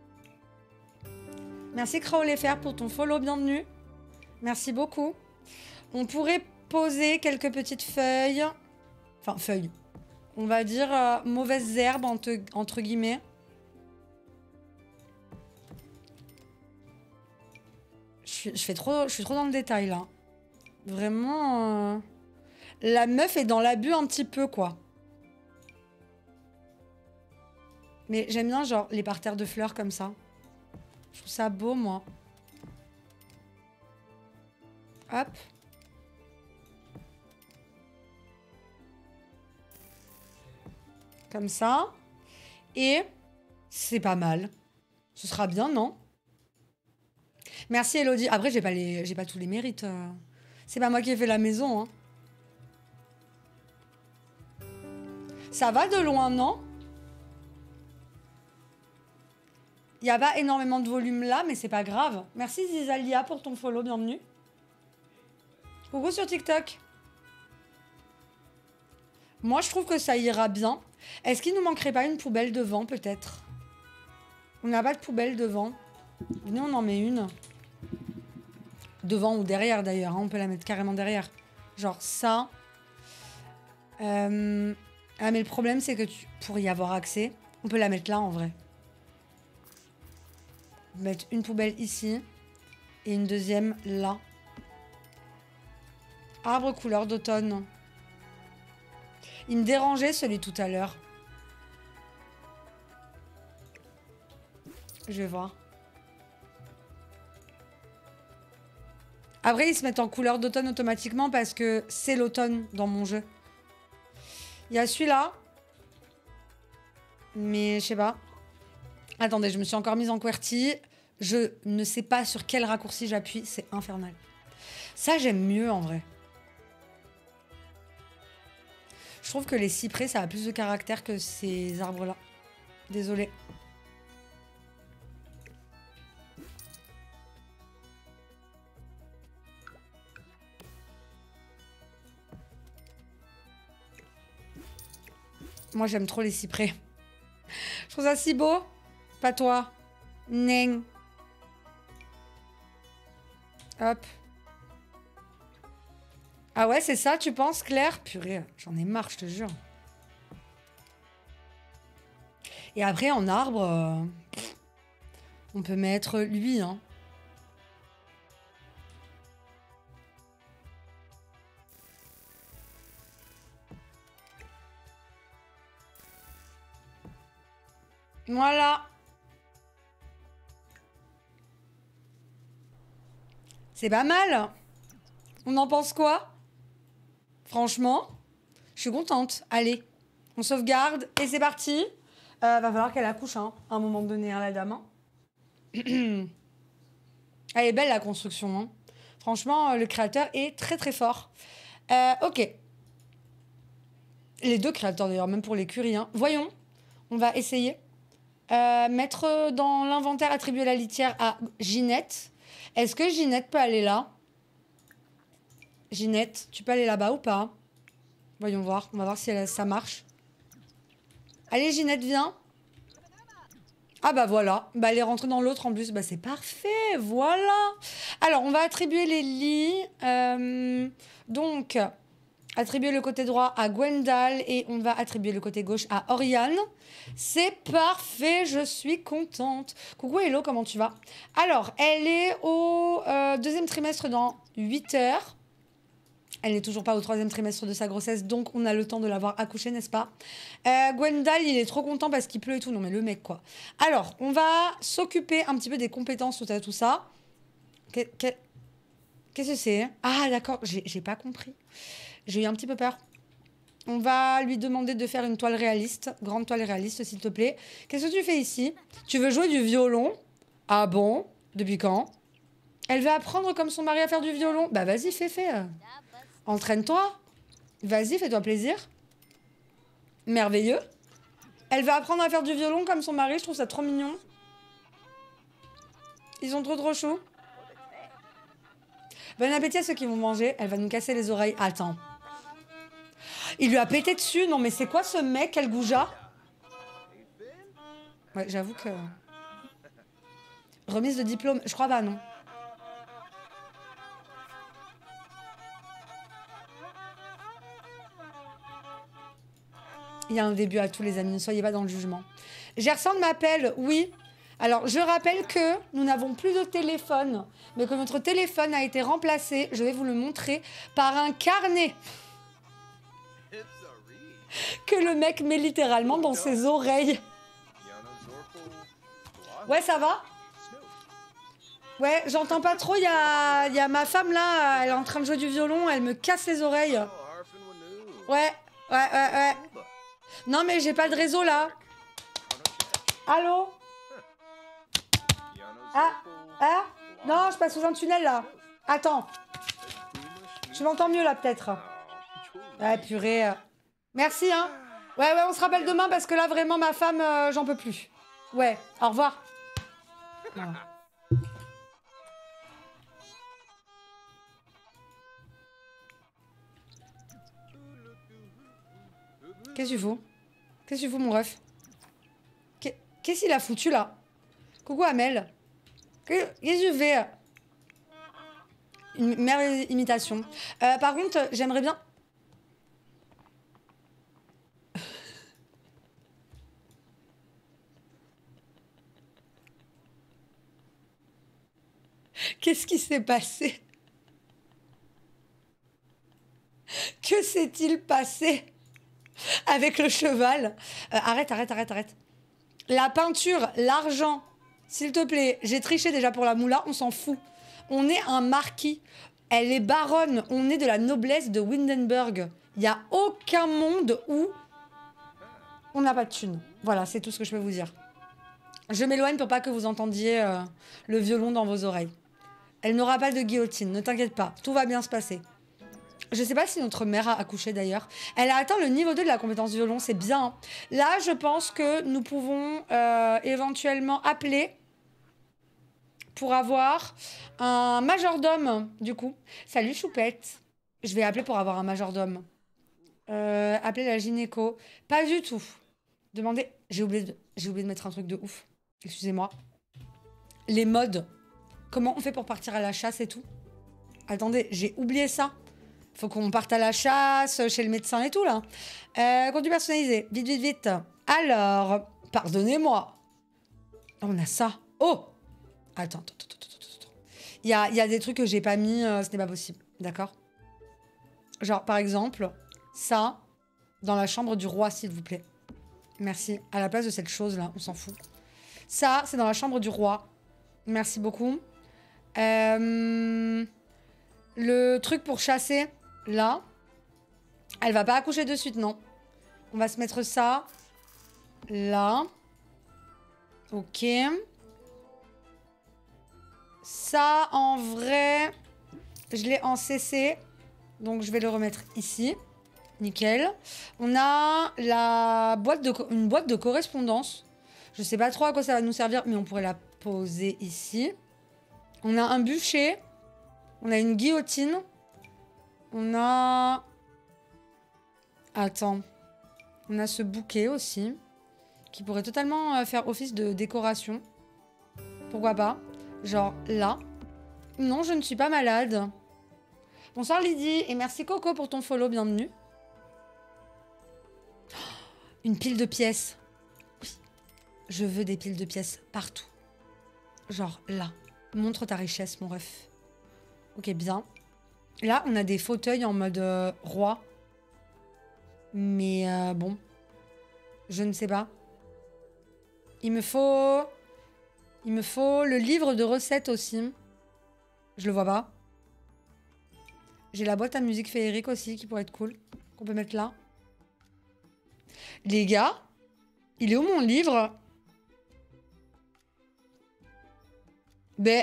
Merci Crowleyfer pour ton follow, bienvenue. Merci beaucoup. On pourrait poser quelques petites feuilles. Enfin, feuilles. On va dire euh, mauvaises herbes, entre, entre guillemets. Je suis, je, fais trop, je suis trop dans le détail, là. Vraiment... Euh... La meuf est dans l'abus un petit peu, quoi. Mais j'aime bien, genre, les parterres de fleurs comme ça. Je trouve ça beau, moi. Hop. Comme ça. Et c'est pas mal. Ce sera bien, non? Merci, Elodie. Après, j'ai pas, les... j'ai pas tous les mérites. C'est pas moi qui ai fait la maison, hein. Ça va de loin, non? Il n'y a pas énormément de volume là, mais c'est pas grave. Merci Zizalia pour ton follow, bienvenue. Coucou sur TikTok. Moi, je trouve que ça ira bien. Est-ce qu'il nous manquerait pas une poubelle devant, peut-être? On n'a pas de poubelle devant. Venez, on en met une. Devant ou derrière, d'ailleurs. Hein. On peut la mettre carrément derrière. Genre ça. Euh... Ah, mais le problème, c'est que tu... pour y avoir accès, on peut la mettre là, en vrai. Mettre une poubelle ici et une deuxième là. Arbre couleur d'automne. Il me dérangeait celui tout à l'heure. Je vais voir. Après, ils se mettent en couleur d'automne automatiquement parce que c'est l'automne dans mon jeu. Il y a celui-là. Mais je sais pas. Attendez, je me suis encore mise en QWERTY. Je ne sais pas sur quel raccourci j'appuie. C'est infernal. Ça, j'aime mieux en vrai. Je trouve que les cyprès, ça a plus de caractère que ces arbres-là. Désolée. Moi, j'aime trop les cyprès. Je trouve ça si beau. Pas toi. Neng. Hop. Ah ouais, c'est ça, tu penses, Claire? Purée, j'en ai marre, je te jure. Et après, en arbre, euh, on peut mettre lui, hein. Voilà. C'est pas mal. On en pense quoi? Franchement, je suis contente. Allez, on sauvegarde et c'est parti. Euh, va falloir qu'elle accouche, hein, à un moment donné, hein, la dame. Hein. Elle est belle, la construction. Hein. Franchement, le créateur est très très fort. Euh, ok. Les deux créateurs, d'ailleurs, même pour l'écurie. Hein. Voyons, on va essayer. Euh, mettre dans l'inventaire, attribuer la litière à Ginette. Est-ce que Ginette peut aller là? Ginette, tu peux aller là-bas ou pas? Voyons voir. On va voir si elle, ça marche. Allez, Ginette, viens. Ah bah voilà. Bah, elle est rentrée dans l'autre en plus. Bah c'est parfait. Voilà. Alors, on va attribuer les lits. Euh, donc, attribuer le côté droit à Gwendal et on va attribuer le côté gauche à Oriane. C'est parfait. Je suis contente. Coucou Hello, comment tu vas? Alors, elle est au euh, deuxième trimestre dans huit heures. Elle n'est toujours pas au troisième trimestre de sa grossesse, donc on a le temps de l'avoir accouchée, n'est-ce pas? euh, Gwendal, il est trop content parce qu'il pleut et tout. Non mais le mec, quoi. Alors, on va s'occuper un petit peu des compétences, tout ça, tout ça. Qu'est-ce que c'est? Ah, d'accord, j'ai pas compris. J'ai eu un petit peu peur. On va lui demander de faire une toile réaliste, grande toile réaliste, s'il te plaît. Qu'est-ce que tu fais ici? Tu veux jouer du violon? Ah bon? Depuis quand? Elle veut apprendre comme son mari à faire du violon? Bah vas-y, fais, fais. Entraîne-toi. Vas-y, fais-toi plaisir. Merveilleux. Elle va apprendre à faire du violon comme son mari, je trouve ça trop mignon. Ils sont trop trop choux. Bon appétit à ceux qui vont manger. Elle va nous casser les oreilles. Attends. Il lui a pété dessus. Non mais c'est quoi ce mec, quel goujat? Ouais, j'avoue que... Remise de diplôme. Je crois pas, non. Il y a un début à tous les amis. Ne soyez pas dans le jugement. Gerson m'appelle. Oui. Alors, je rappelle que nous n'avons plus de téléphone, mais que notre téléphone a été remplacé, je vais vous le montrer, par un carnet que le mec met littéralement dans ses oreilles. Ouais, ça va? Ouais, j'entends pas trop, il y a, y a ma femme là, elle est en train de jouer du violon, elle me casse les oreilles. Ouais, ouais, ouais, ouais. Non, mais j'ai pas de réseau là. Allô? Ah, ah, non, je passe sous un tunnel là. Attends. Je m'entends mieux là peut-être. Ah purée. Merci hein. Ouais, ouais, on se rappelle demain parce que là vraiment ma femme, euh, j'en peux plus. Ouais, au revoir. Voilà. Qu'est-ce que tu fous? Qu'est-ce que tu fous mon ref? Qu'est-ce qu'il a foutu là? Coucou Amel. Qu'est-ce que tu fais? Une mère imitation. Euh, par contre, j'aimerais bien... Qu'est-ce qui s'est passé? Que s'est-il passé avec le cheval? euh, Arrête, arrête, arrête, arrête. La peinture, l'argent, s'il te plaît. J'ai triché déjà pour la moula, on s'en fout. On est un marquis. Elle est baronne. On est de la noblesse de Windenburg. Il n'y a aucun monde où on n'a pas de thune. Voilà, c'est tout ce que je peux vous dire. Je m'éloigne pour pas que vous entendiez euh, le violon dans vos oreilles. Elle n'aura pas de guillotine, ne t'inquiète pas. Tout va bien se passer. Je sais pas si notre mère a accouché d'ailleurs. Elle a atteint le niveau deux de la compétence violon, c'est bien. Là, je pense que nous pouvons euh, éventuellement appeler pour avoir un majordome, du coup. Salut Choupette. Je vais appeler pour avoir un majordome. Euh, appeler la gynéco. Pas du tout. Demandez... J'ai oublié, de... j'ai oublié de mettre un truc de ouf. Excusez-moi. Les modes. Comment on fait pour partir à la chasse et tout? Attendez, j'ai oublié ça. Faut qu'on parte à la chasse, chez le médecin et tout, là. Euh, contenu personnalisé. Vite, vite, vite. Alors, pardonnez-moi. On a ça. Oh! Attends, attends, attends, attends, attends. Il y a, y a des trucs que j'ai pas mis, euh, ce n'est pas possible. D'accord? Genre, par exemple, ça, dans la chambre du roi, s'il vous plaît. Merci. À la place de cette chose-là, on s'en fout. Ça, c'est dans la chambre du roi. Merci beaucoup. Euh, le truc pour chasser, là. Elle va pas accoucher de suite, non. On va se mettre ça. Là. Ok. Ça, en vrai, je l'ai en C C. Donc, je vais le remettre ici. Nickel. On a la boîte de, une boîte de correspondance. Je sais pas trop à quoi ça va nous servir, mais on pourrait la poser ici. On a un bûcher. On a une guillotine. On a... Attends. On a ce bouquet aussi. Qui pourrait totalement faire office de décoration. Pourquoi pas? Genre là. Non, je ne suis pas malade. Bonsoir Lydie. Et merci Coco pour ton follow. Bienvenue. Une pile de pièces. Oui. Je veux des piles de pièces partout. Genre là. Montre ta richesse, mon ref. Ok, bien. Là, on a des fauteuils en mode euh, roi. Mais euh, bon. Je ne sais pas. Il me faut... Il me faut le livre de recettes aussi. Je le vois pas. J'ai la boîte à musique féerique aussi qui pourrait être cool. Qu'on peut mettre là. Les gars, il est où mon livre? Ben...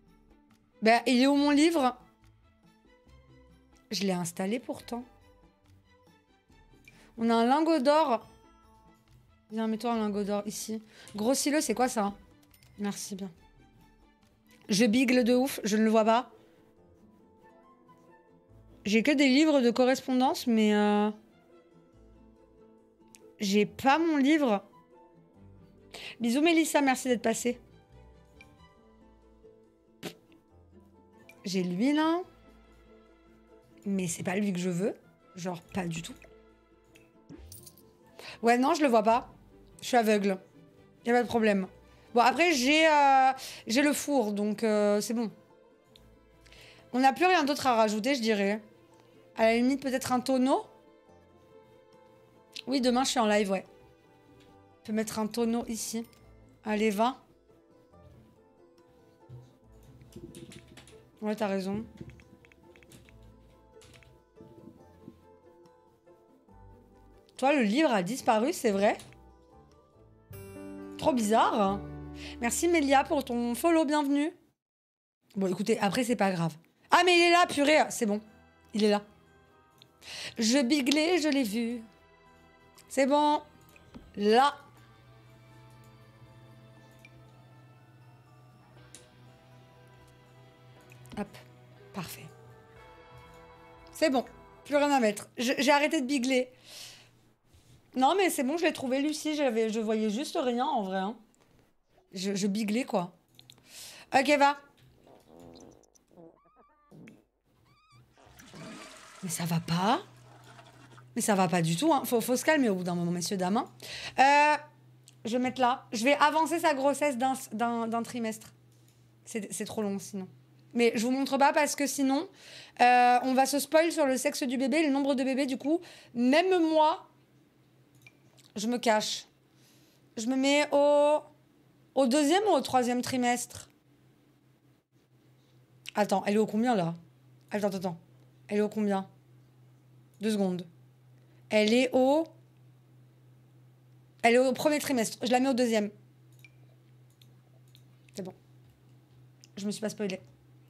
Ben, il est où mon livre? Je l'ai installé pourtant. On a un lingot d'or. Viens, mets-toi un lingot d'or ici. Grossis-le, c'est quoi ça? Merci bien. Je bigle de ouf, je ne le vois pas. J'ai que des livres de correspondance, mais... Euh... J'ai pas mon livre. Bisous Mélissa, merci d'être passée. J'ai lui là. Mais c'est pas lui que je veux. Genre, pas du tout. Ouais, non, je le vois pas. Je suis aveugle. Y'a pas de problème. Bon, après, j'ai euh, j'ai le four, donc euh, c'est bon. On n'a plus rien d'autre à rajouter, je dirais. À la limite, peut-être un tonneau. Oui, demain, je suis en live, ouais. Je peux mettre un tonneau ici. Allez, va. Ouais, t'as raison. Toi, le livre a disparu, c'est vrai? Trop bizarre. Merci Mélia pour ton follow, bienvenue. Bon, écoutez, après, c'est pas grave. Ah, mais il est là, purée. C'est bon. Il est là. Je biglais, je l'ai vu. C'est bon. Là. Hop. Parfait. C'est bon. Plus rien à mettre. J'ai arrêté de bigler. Non, mais c'est bon, je l'ai trouvé, Lucie. Je voyais juste rien, en vrai. Hein. Je, je biglais, quoi. Ok, va. Mais ça va pas. Mais ça va pas du tout. Hein. Faut, faut se calmer au bout d'un moment, messieurs, dames. Hein. Euh, je vais mettre là. Je vais avancer sa grossesse d'un trimestre. C'est trop long, sinon. Mais je vous montre pas parce que sinon, euh, on va se spoil sur le sexe du bébé, le nombre de bébés, du coup. Même moi, je me cache. Je me mets au, au deuxième ou au troisième trimestre? Attends, elle est au combien, là? Attends, attends, attends. Elle est au combien? Deux secondes. Elle est au... Elle est au premier trimestre. Je la mets au deuxième. C'est bon. Je me suis pas spoilée.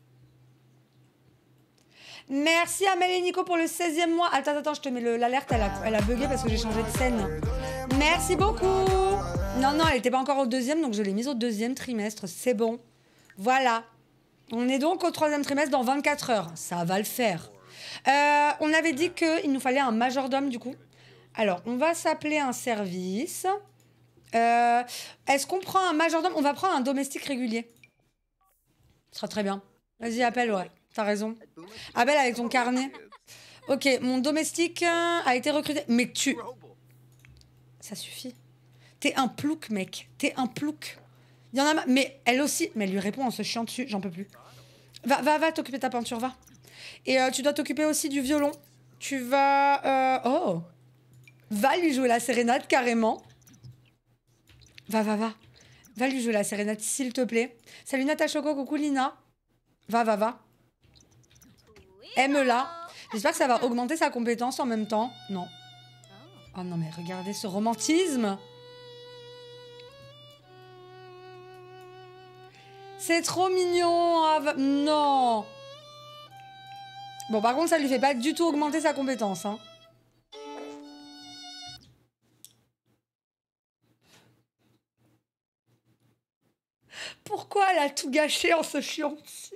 Merci Amel et Nico pour le seizième mois. Attends, attends, je te mets l'alerte. Elle a, elle a bugué parce que j'ai changé de scène. Merci beaucoup. Non, non, elle n'était pas encore au deuxième, donc je l'ai mise au deuxième trimestre. C'est bon. Voilà. On est donc au troisième trimestre dans vingt-quatre heures. Ça va le faire. Euh, on avait dit qu'il nous fallait un majordome, du coup. Alors, on va s'appeler un service. Euh, Est-ce qu'on prend un majordome? On va prendre un domestique régulier. Ce sera très bien. Vas-y, appelle, ouais. T'as raison. Appelle avec ton carnet. Ok, mon domestique a été recruté. Mais tu... Ça suffit. T'es un plouc, mec. T'es un plouc. Il y en a... Mais elle aussi... Mais elle lui répond en se chiant dessus. J'en peux plus. Va, va, va t'occuper de ta peinture, va. Et euh, tu dois t'occuper aussi du violon. Tu vas... Euh... Oh. Va lui jouer la sérénade, carrément. Va, va, va. Va lui jouer la sérénade, s'il te plaît. Salut Natacha Choco, coucou Lina. Va, va, va. Aime-la. J'espère que ça va augmenter sa compétence en même temps. Non. Oh non, mais regardez ce romantisme. C'est trop mignon. Ah, non. Bon, par contre, ça lui fait pas du tout augmenter sa compétence. Hein. Pourquoi elle a tout gâché en se chiant dessus?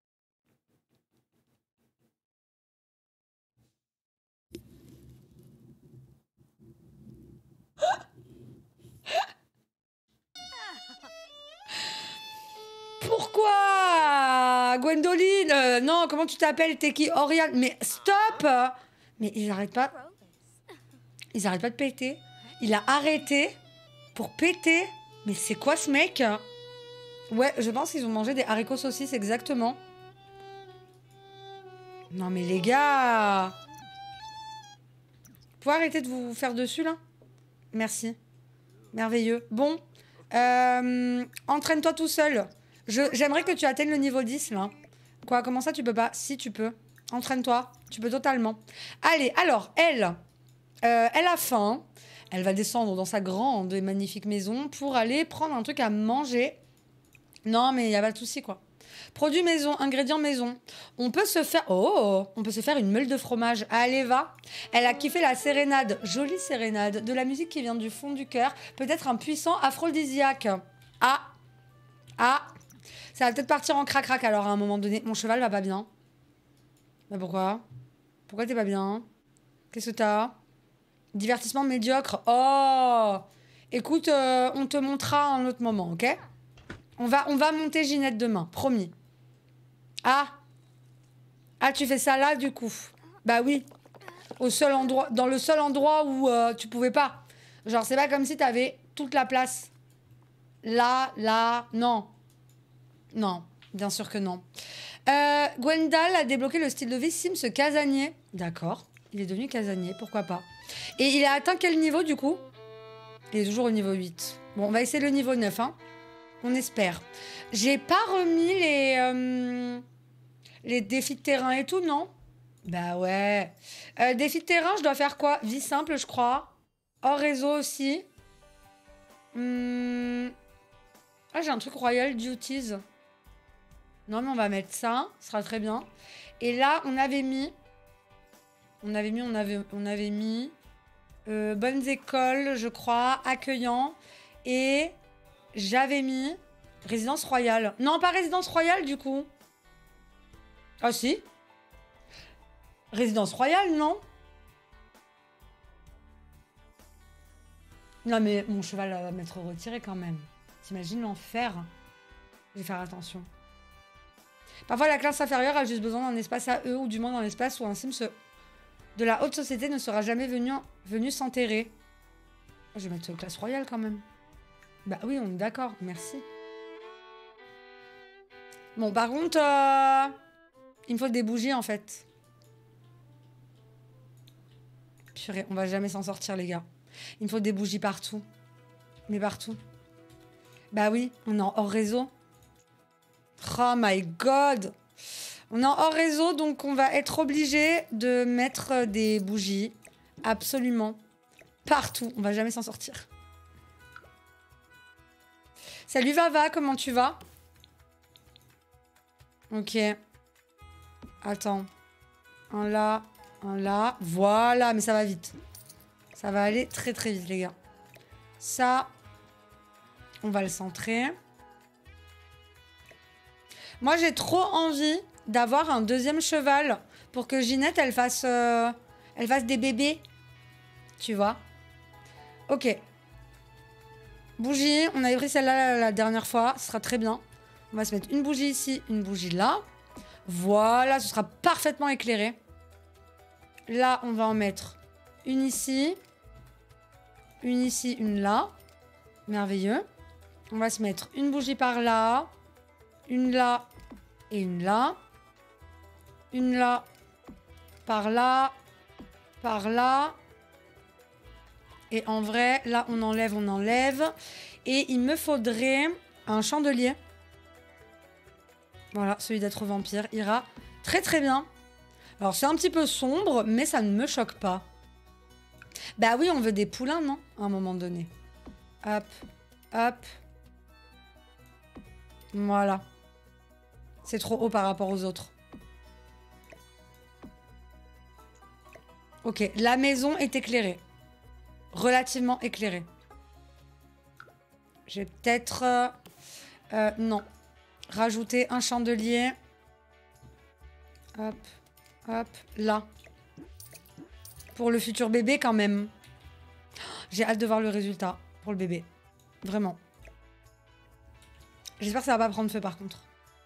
Pourquoi Gwendoline euh, Non, comment tu t'appelles? T'es qui? Oriane? Mais stop. Mais ils arrêtent pas. Ils arrêtent pas de péter. Il a arrêté pour péter. Mais c'est quoi ce mec? Ouais, je pense qu'ils ont mangé des haricots saucisses, exactement. Non mais les gars, vous pouvez arrêter de vous faire dessus là? Merci. Merveilleux. Bon, euh, entraîne-toi tout seul. J'aimerais que tu atteignes le niveau dix là. Quoi, comment ça tu peux pas? Si tu peux. Entraîne-toi, tu peux totalement. Allez, alors, elle, euh, elle a faim. Elle va descendre dans sa grande et magnifique maison pour aller prendre un truc à manger. Non, mais il n'y a pas de souci, quoi. Produits maison, ingrédients maison. On peut se faire... Oh, on peut se faire une meule de fromage. Allez, va. Elle a kiffé la sérénade, jolie sérénade, de la musique qui vient du fond du cœur. Peut-être un puissant aphrodisiaque. Ah. Ah. Ça va peut-être partir en crac-crac alors à un moment donné. Mon cheval va pas bien. Bah pourquoi? Pourquoi t'es pas bien? Qu'est-ce que t'as? Divertissement médiocre. Oh. Écoute, euh, on te montrera un autre moment, ok? On va, on va monter Ginette demain, promis. Ah. Ah, tu fais ça là, du coup. Bah oui. Au seul endroit, dans le seul endroit où euh, tu pouvais pas. Genre, c'est pas comme si t'avais toute la place. Là, là, non. Non, bien sûr que non. Euh, Gwendal a débloqué le style de vie Sims casanier. D'accord. Il est devenu casanier, pourquoi pas. Et il a atteint quel niveau, du coup? Il est toujours au niveau huit. Bon, on va essayer le niveau neuf, hein. On espère. J'ai pas remis les, euh, les défis de terrain et tout, non? Bah ouais. Euh, défis de terrain, je dois faire quoi? Vie simple, je crois. Hors réseau aussi. Hum... Ah, j'ai un truc Royal Duties. Non, mais on va mettre ça. Ce sera très bien. Et là, on avait mis... On avait mis, on avait, on avait mis... Euh, bonnes écoles, je crois. Accueillant. Et... J'avais mis résidence royale. Non, pas résidence royale, du coup. Ah, si. Résidence royale, non? Non, mais mon cheval va m'être retiré quand même. T'imagines l'enfer? Je vais faire attention. Parfois, la classe inférieure a juste besoin d'un espace à eux, ou du moins d'un espace où un Sims de la haute société ne sera jamais venu, venu s'enterrer. Je vais mettre classe royale quand même. Bah oui, on est d'accord, merci. Bon, par contre, euh, il me faut des bougies en fait. Purée, on va jamais s'en sortir, les gars. Il me faut des bougies partout. Mais partout. Bah oui, on est en hors réseau. Oh my god! On est en hors réseau, donc on va être obligé de mettre des bougies. Absolument. Partout. On va jamais s'en sortir. Salut Vava, comment tu vas? Ok. Attends. Un là, un là. Voilà, mais ça va vite. Ça va aller très très vite, les gars. Ça, on va le centrer. Moi, j'ai trop envie d'avoir un deuxième cheval pour que Ginette, elle fasse, euh, elle fasse des bébés. Tu vois? Ok. Bougie, on avait pris celle-là la, la dernière fois, ce sera très bien. On va se mettre une bougie ici, une bougie là. Voilà, ce sera parfaitement éclairé. Là, on va en mettre une ici, une ici, une là. Merveilleux. On va se mettre une bougie par là, une là et une là. Une là, par là, par là. Et en vrai, là, on enlève, on enlève. Et il me faudrait un chandelier. Voilà, celui d'être vampire ira très très bien. Alors, c'est un petit peu sombre, mais ça ne me choque pas. Bah oui, on veut des poulains, non? À un moment donné. Hop, hop. Voilà. C'est trop haut par rapport aux autres. Ok, la maison est éclairée. Relativement éclairée. Je vais peut-être... Euh, euh, non. Rajouter un chandelier. Hop, hop, là. Pour le futur bébé quand même. J'ai hâte de voir le résultat pour le bébé. Vraiment. J'espère que ça va pas prendre feu par contre.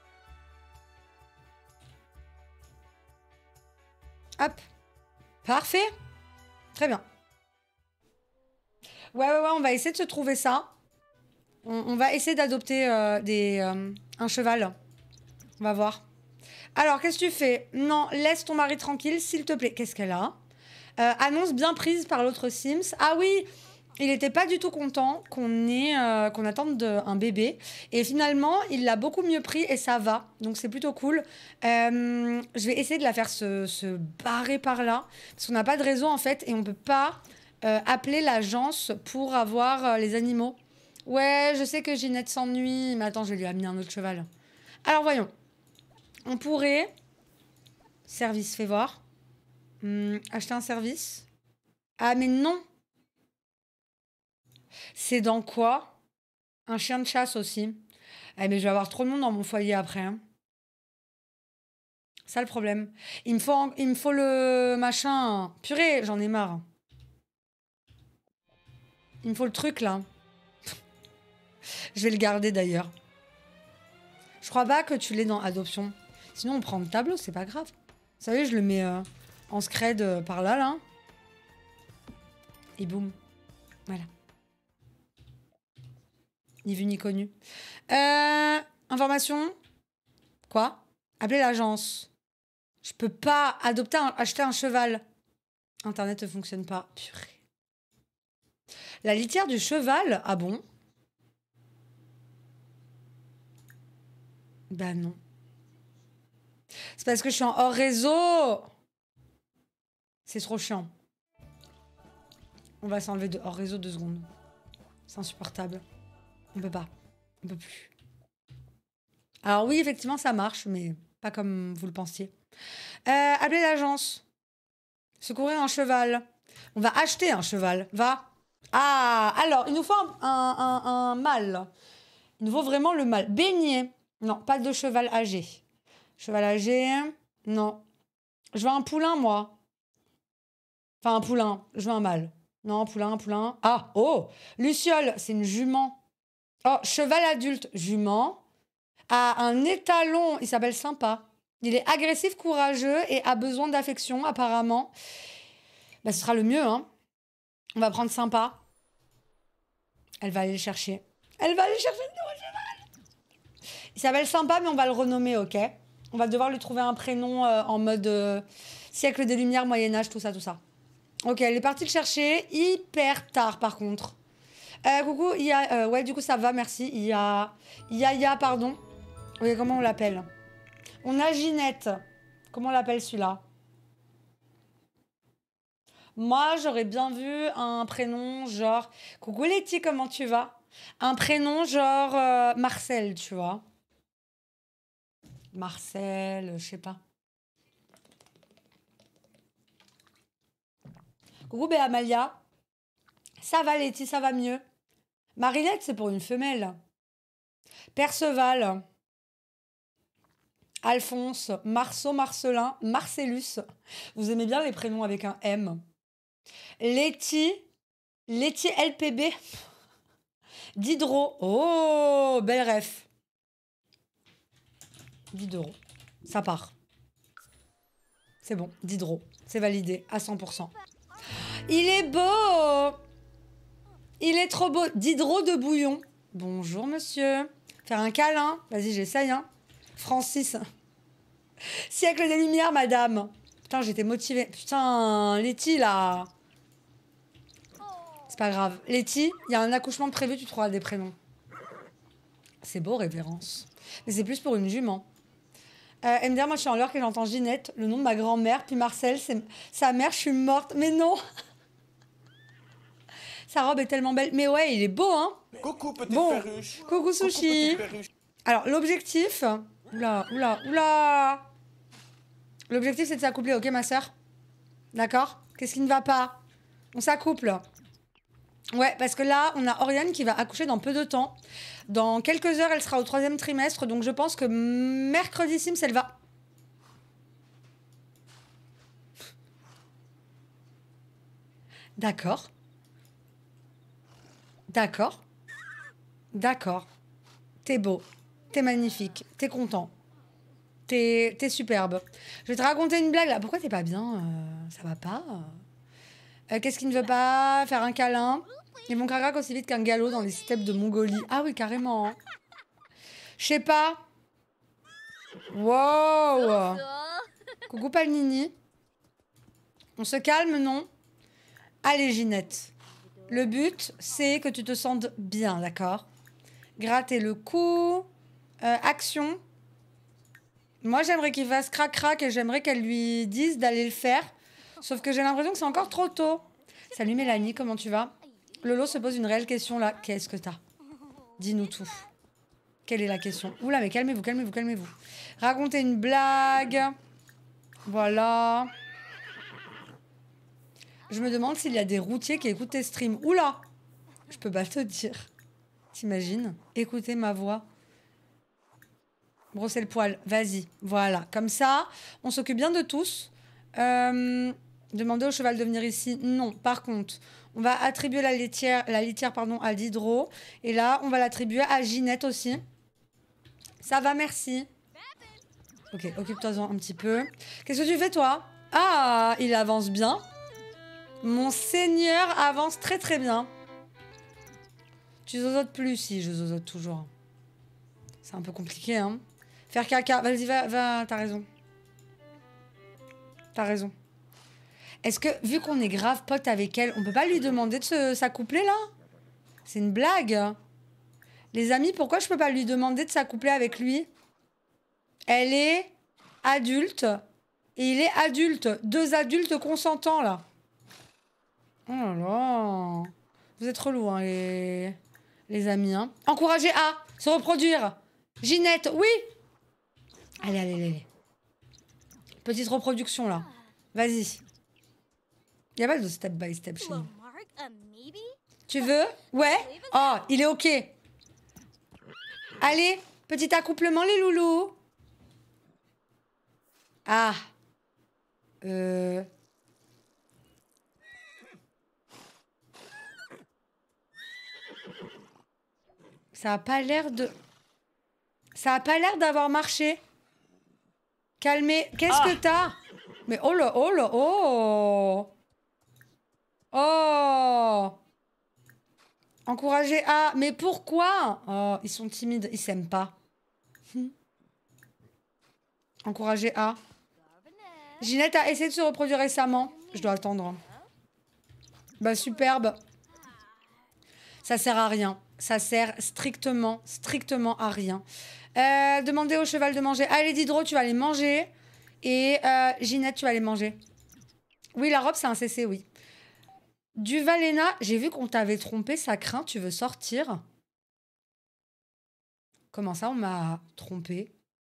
Hop. Parfait. Très bien. Ouais, ouais, ouais, on va essayer de se trouver ça. On, on va essayer d'adopter euh, des euh, un cheval. On va voir. Alors, qu'est-ce que tu fais? Non, laisse ton mari tranquille, s'il te plaît. Qu'est-ce qu'elle a? euh, Annonce bien prise par l'autre Sims. Ah oui, il n'était pas du tout content qu'on ait, euh, qu'on attende de, un bébé. Et finalement, il l'a beaucoup mieux pris et ça va. Donc, c'est plutôt cool. Euh, je vais essayer de la faire se, se barrer par là. Parce qu'on n'a pas de réseau, en fait. Et on ne peut pas euh, appeler l'agence pour avoir euh, les animaux. Ouais, je sais que Ginette s'ennuie. Mais attends, je vais lui amener un autre cheval. Alors, voyons. On pourrait... Service, fais voir. Hum, acheter un service. Ah, mais non. C'est dans quoi? Un chien de chasse aussi. Eh, mais je vais avoir trop de monde dans mon foyer après. Hein. Ça, le problème. Il me faut, il me faut le machin. Purée, j'en ai marre. Il me faut le truc, là. Je vais le garder, d'ailleurs. Je crois pas que tu l'aies dans adoption. Sinon, on prend le tableau, c'est pas grave. Vous savez, je le mets euh, en scred euh, par là, là. Et boum. Voilà. Ni vu ni connu. Euh, information. Quoi? Appelez l'agence. Je peux pas adopter un, acheter un cheval. Internet ne fonctionne pas. Purée. La litière du cheval? Ah bon? Bah non. C'est parce que je suis en hors réseau. C'est trop chiant. On va s'enlever de hors réseau deux secondes. C'est insupportable. On peut pas. On peut plus. Alors oui, effectivement, ça marche, mais pas comme vous le pensiez. Euh, appelez l'agence. Secourir un cheval. On va acheter un cheval. Va. Ah, alors, il nous faut un, un, un, un mâle. Il nous faut vraiment le mâle. Baigner. Non, pas de cheval âgé. Cheval âgé. Non. Je veux un poulain, moi. Enfin, un poulain. Je veux un mâle. Non, poulain, poulain. Ah, oh. Luciole, c'est une jument. Oh, cheval adulte. Jument. A un étalon. Il s'appelle Sympa. Il est agressif, courageux et a besoin d'affection, apparemment. Bah, ce sera le mieux, hein. On va prendre Sympa. Elle va aller le chercher. Elle va aller chercher le nouveau cheval. Il s'appelle Sympa, mais on va le renommer, ok? On va devoir lui trouver un prénom euh, en mode euh, siècle des Lumières, Moyen-Âge, tout ça, tout ça. Ok, elle est partie le chercher. Hyper tard, par contre. Euh, coucou, il y a... Euh, ouais, du coup, ça va, merci. Il y a... Yaya, pardon. Oui, comment on l'appelle? On a Ginette. Comment on l'appelle, celui-là? Moi, j'aurais bien vu un prénom genre... Coucou Letty, comment tu vas? Un prénom genre euh, Marcel, tu vois. Marcel, je sais pas. Coucou bé Amalia. Ça va Letty, ça va mieux. Marinette, c'est pour une femelle. Perceval. Alphonse. Marceau, Marcelin. Marcellus. Vous aimez bien les prénoms avec un M. Letty. Letty L P B. Diderot. Oh, belle ref. Diderot. Ça part. C'est bon, Diderot. C'est validé à cent pour cent. Il est beau. Il est trop beau. Diderot de Bouillon. Bonjour, monsieur. Faire un câlin. Vas-y, j'essaye, hein. Francis. Siècle des Lumières, madame. Putain, j'étais motivée. Putain, Letty, là. C'est pas grave. Letty, il y a un accouchement prévu, tu trouveras des prénoms. C'est beau, révérence. Mais c'est plus pour une jument. Euh, M D R, moi, je suis en l'heure que j'entends Ginette, le nom de ma grand-mère, puis Marcel, c'est sa mère, je suis morte. Mais non. Sa robe est tellement belle. Mais ouais, il est beau, hein. Coucou, petite bon. perruche. Coucou, Sushi. Coucou, perruche. Alors, l'objectif... Oula, oula, oula. L'objectif, c'est de s'accoupler, ok, ma sœur? D'accord? Qu'est-ce qui ne va pas? On s'accouple. Ouais, parce que là, on a Oriane qui va accoucher dans peu de temps. Dans quelques heures, elle sera au troisième trimestre. Donc, je pense que mercredi Sims, elle va... D'accord. D'accord. D'accord. T'es beau. T'es magnifique. T'es content. T'es t'es superbe. Je vais te raconter une blague, là. Pourquoi t'es pas bien? euh, Ça va pas euh, Qu'est-ce qui ne veut pas? Faire un câlin? Ils vont craquer aussi vite qu'un galop dans les steppes de Mongolie. Ah oui, carrément. Hein. Je sais pas. Wow. Coucou Palnini. On se calme, non? Allez, Ginette. Le but, c'est que tu te sentes bien, d'accord? Gratter le cou. Euh, action. Moi, j'aimerais qu'il fasse crac-crac et j'aimerais qu'elle lui dise d'aller le faire. Sauf que j'ai l'impression que c'est encore trop tôt. Salut Mélanie, comment tu vas? Lolo se pose une réelle question là. Qu'est-ce que t'as? Dis-nous tout. Quelle est la question? Oula, mais calmez-vous, calmez-vous, calmez-vous. Racontez une blague. Voilà. Je me demande s'il y a des routiers qui écoutent tes streams. Oula! Je peux pas te dire. T'imagines? Écoutez ma voix. Brosser le poil. Vas-y. Voilà. Comme ça, on s'occupe bien de tous. Euh, demander au cheval de venir ici. Non. Par contre, on va attribuer la litière, la litière pardon, à Diderot. Et là, on va l'attribuer à Ginette aussi. Ça va, merci. Ok, occupe-toi-en un petit peu. Qu'est-ce que tu fais, toi? Ah, il avance bien. Mon seigneur avance très très bien. Tu zozotes plus? Si, je zozote toujours. C'est un peu compliqué, hein. Faire caca. Vas-y, va, va. T'as raison. T'as raison. Est-ce que, vu qu'on est grave pote avec elle, on peut pas lui demander de s'accoupler, là? C'est une blague. Les amis, pourquoi je peux pas lui demander de s'accoupler avec lui? Elle est adulte et il est adulte. Deux adultes consentants, là. Oh là là. Vous êtes relous, hein, les... les amis. Hein. Encouragez à se reproduire. Ginette, oui. Allez, allez, allez. Petite reproduction, là. Vas-y. Il n'y a pas de step by step chez nous. Tu veux? Ouais. Oh, il est OK. Allez, petit accouplement, les loulous. Ah. Euh... Ça a pas l'air de... Ça a pas l'air d'avoir marché. Calmez. Qu'est-ce ah. que t'as? Mais oh là, oh là, oh. Oh. Encouragez à... Mais pourquoi? Oh, ils sont timides, ils s'aiment pas. Hum. Encouragez à... Ginette a essayé de se reproduire récemment. Je dois attendre. Bah superbe. Ça sert à rien. Ça sert strictement, strictement à rien. Euh, demandez au cheval de manger. Allez Diderot, tu vas aller manger. Et euh, Ginette, tu vas aller manger. Oui, la robe, c'est un C C, oui. Du Valena, j'ai vu qu'on t'avait trompé, ça craint, tu veux sortir? Comment ça, on m'a trompé?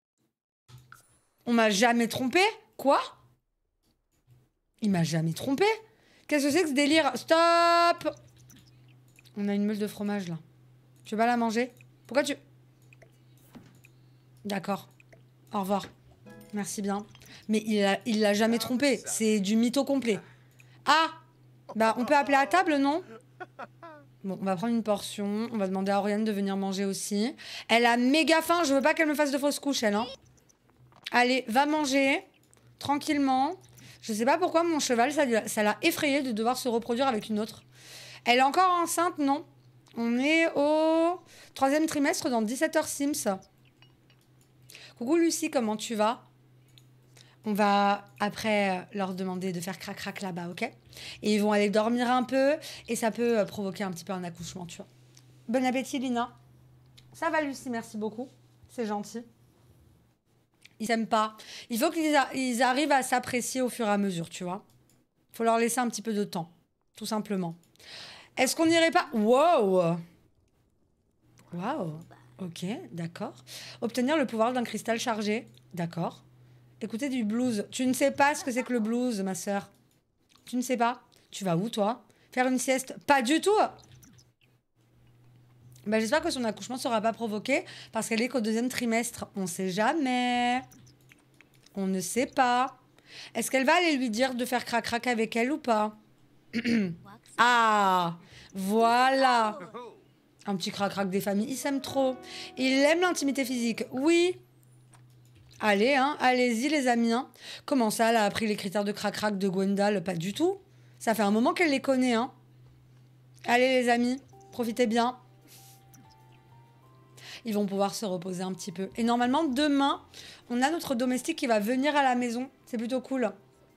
On m'a jamais trompé? Quoi? Il m'a jamais trompé? Qu'est-ce que c'est que ce délire? Stop! On a une meule de fromage, là. Tu vas la manger? Pourquoi tu... D'accord. Au revoir. Merci bien. Mais il l'a il l'a jamais trompé. C'est du mytho complet. Ah! Bah, on peut appeler à table, non? Bon, on va prendre une portion. On va demander à Oriane de venir manger aussi. Elle a méga faim. Je veux pas qu'elle me fasse de fausses couches, elle, hein. Allez, va manger. Tranquillement. Je sais pas pourquoi mon cheval, ça l'a effrayé de devoir se reproduire avec une autre. Elle est encore enceinte, non? On est au troisième trimestre dans dix-sept heures Sims. Coucou Lucie, comment tu vas? On va après leur demander de faire crac-crac là-bas, ok? Et ils vont aller dormir un peu et ça peut provoquer un petit peu un accouchement, tu vois. Bon appétit, Lina. Ça va, Lucie, merci beaucoup. C'est gentil. Ils s'aiment pas. Il faut qu'ils ils arrivent à s'apprécier au fur et à mesure, tu vois. Faut leur laisser un petit peu de temps, tout simplement. Est-ce qu'on n'irait pas... Wow! Wow! Ok, d'accord. Obtenir le pouvoir d'un cristal chargé. D'accord. Écouter du blues. Tu ne sais pas ce que c'est que le blues, ma sœur. Tu ne sais pas? Tu vas où, toi? Faire une sieste? Pas du tout! Ben, j'espère que son accouchement ne sera pas provoqué parce qu'elle est qu'au deuxième trimestre. On ne sait jamais. On ne sait pas. Est-ce qu'elle va aller lui dire de faire crac-crac avec elle ou pas? Ah! Voilà! Un petit crac-crac des familles. Ils s'aiment trop. Il aime l'intimité physique. Oui! Allez, hein, allez-y, les amis. Hein. Comment ça, elle a appris les critères de crac-crac de Gwendal? Pas du tout. Ça fait un moment qu'elle les connaît. Hein. Allez, les amis, profitez bien. Ils vont pouvoir se reposer un petit peu. Et normalement, demain, on a notre domestique qui va venir à la maison. C'est plutôt cool.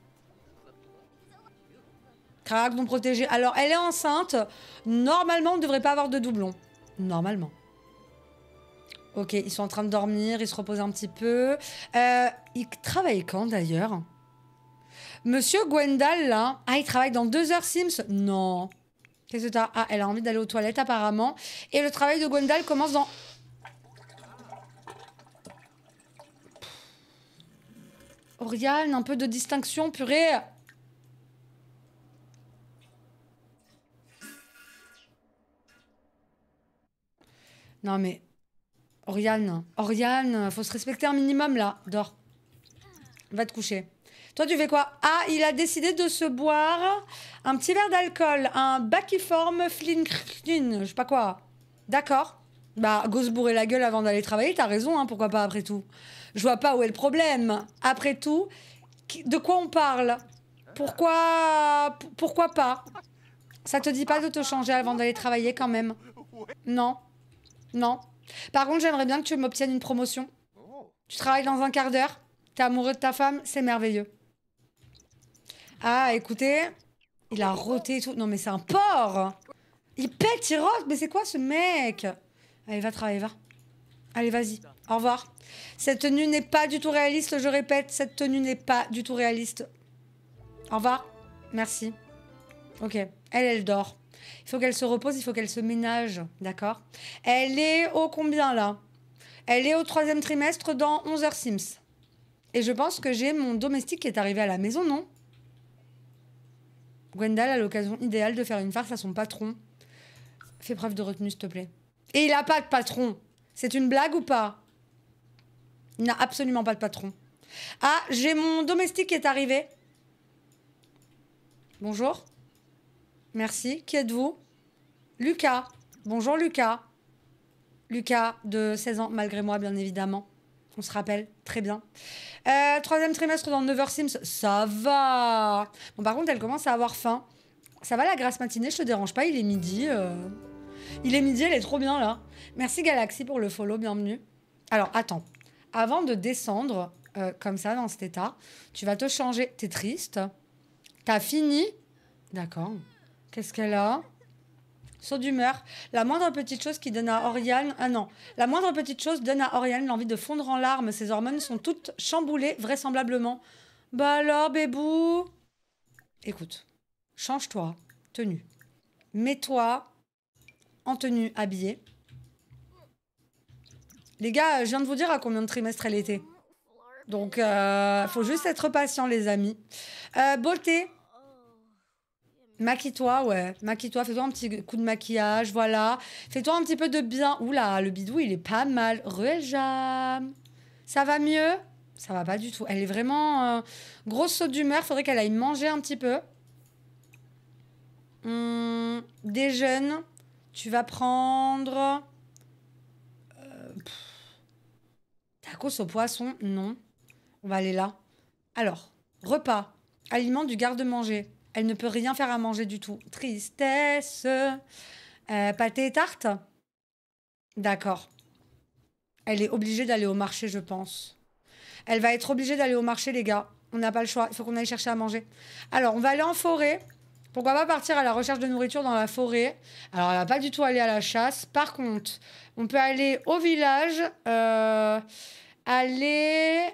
Crac non protégé. Alors, elle est enceinte. Normalement, on ne devrait pas avoir de doublon. Normalement. Ok, ils sont en train de dormir, ils se reposent un petit peu. Euh, ils travaillent quand, d'ailleurs? Monsieur Gwendal, là... Ah, il travaille dans deux heures Sims? Non. Qu'est-ce que t'as? Ah, elle a envie d'aller aux toilettes, apparemment. Et le travail de Gwendal commence dans... Oriane, un peu de distinction, purée. Non mais... Oriane, Oriane, faut se respecter un minimum là. Dors. Va te coucher. Toi, tu fais quoi? Ah, il a décidé de se boire un petit verre d'alcool. Un baciforme flincrin, je sais pas quoi. D'accord. Bah, go se bourrer la gueule avant d'aller travailler, t'as raison, hein, pourquoi pas après tout. Je vois pas où est le problème. Après tout, de quoi on parle? Pourquoi... Pourquoi pas? Ça te dit pas de te changer avant d'aller travailler quand même? Non. Non. Par contre, j'aimerais bien que tu m'obtiennes une promotion. Tu travailles dans un quart d'heure. T'es amoureux de ta femme, c'est merveilleux. Ah, écoutez, il a roté et tout. Non, mais c'est un porc. Il pète, il rote. Mais c'est quoi ce mec? Allez, va travailler, va. Allez, vas-y. Au revoir. Cette tenue n'est pas du tout réaliste, je répète. Cette tenue n'est pas du tout réaliste. Au revoir. Merci. Ok. Elle, elle dort. Il faut qu'elle se repose, il faut qu'elle se ménage. D'accord? Elle est au combien, là? Elle est au troisième trimestre dans onze heures Sims. Et je pense que j'ai mon domestique qui est arrivé à la maison, non? Gwendal a l'occasion idéale de faire une farce à son patron. Fais preuve de retenue, s'il te plaît. Et il a pas de patron. C'est une blague ou pas? Il n'a absolument pas de patron. Ah, j'ai mon domestique qui est arrivé. Bonjour. Merci. Qui êtes-vous? Lucas. Bonjour, Lucas. Lucas, de seize ans, malgré moi, bien évidemment. On se rappelle, très bien. Euh, troisième trimestre dans neuf heures Sims, ça va. Bon, par contre, elle commence à avoir faim. Ça va la grasse matinée, je te dérange pas, il est midi. Euh... Il est midi, elle est trop bien là. Merci Galaxy pour le follow, bienvenue. Alors, attends. Avant de descendre, euh, comme ça, dans cet état, tu vas te changer. T'es triste? T'as fini? D'accord. Qu'est-ce qu'elle a? Saut d'humeur. La moindre petite chose qui donne à Oriane... Ah non. La moindre petite chose donne à Oriane l'envie de fondre en larmes. Ses hormones sont toutes chamboulées, vraisemblablement. Bah alors, bébou? Écoute. Change-toi. Tenue. Mets-toi en tenue habillée. Les gars, je viens de vous dire à combien de trimestres elle était. Donc, euh, faut juste être patient, les amis. Euh, beauté. Maquille-toi, ouais. Maquille-toi, fais-toi un petit coup de maquillage, voilà. Fais-toi un petit peu de bien. Oula, le bidou, il est pas mal. Rejam. Ça va mieux? Ça va pas du tout. Elle est vraiment... Euh, grosse saute d'humeur, faudrait qu'elle aille manger un petit peu. Hum, déjeune. Tu vas prendre... Euh, tacos au poisson? Non. On va aller là. Alors, repas. Aliment du garde-manger. Elle ne peut rien faire à manger du tout. Tristesse. Euh, pâté et tarte? D'accord. Elle est obligée d'aller au marché, je pense. Elle va être obligée d'aller au marché, les gars. On n'a pas le choix. Il faut qu'on aille chercher à manger. Alors, on va aller en forêt. Pourquoi pas partir à la recherche de nourriture dans la forêt? Alors, elle va pas du tout aller à la chasse. Par contre, on peut aller au village. Euh, aller...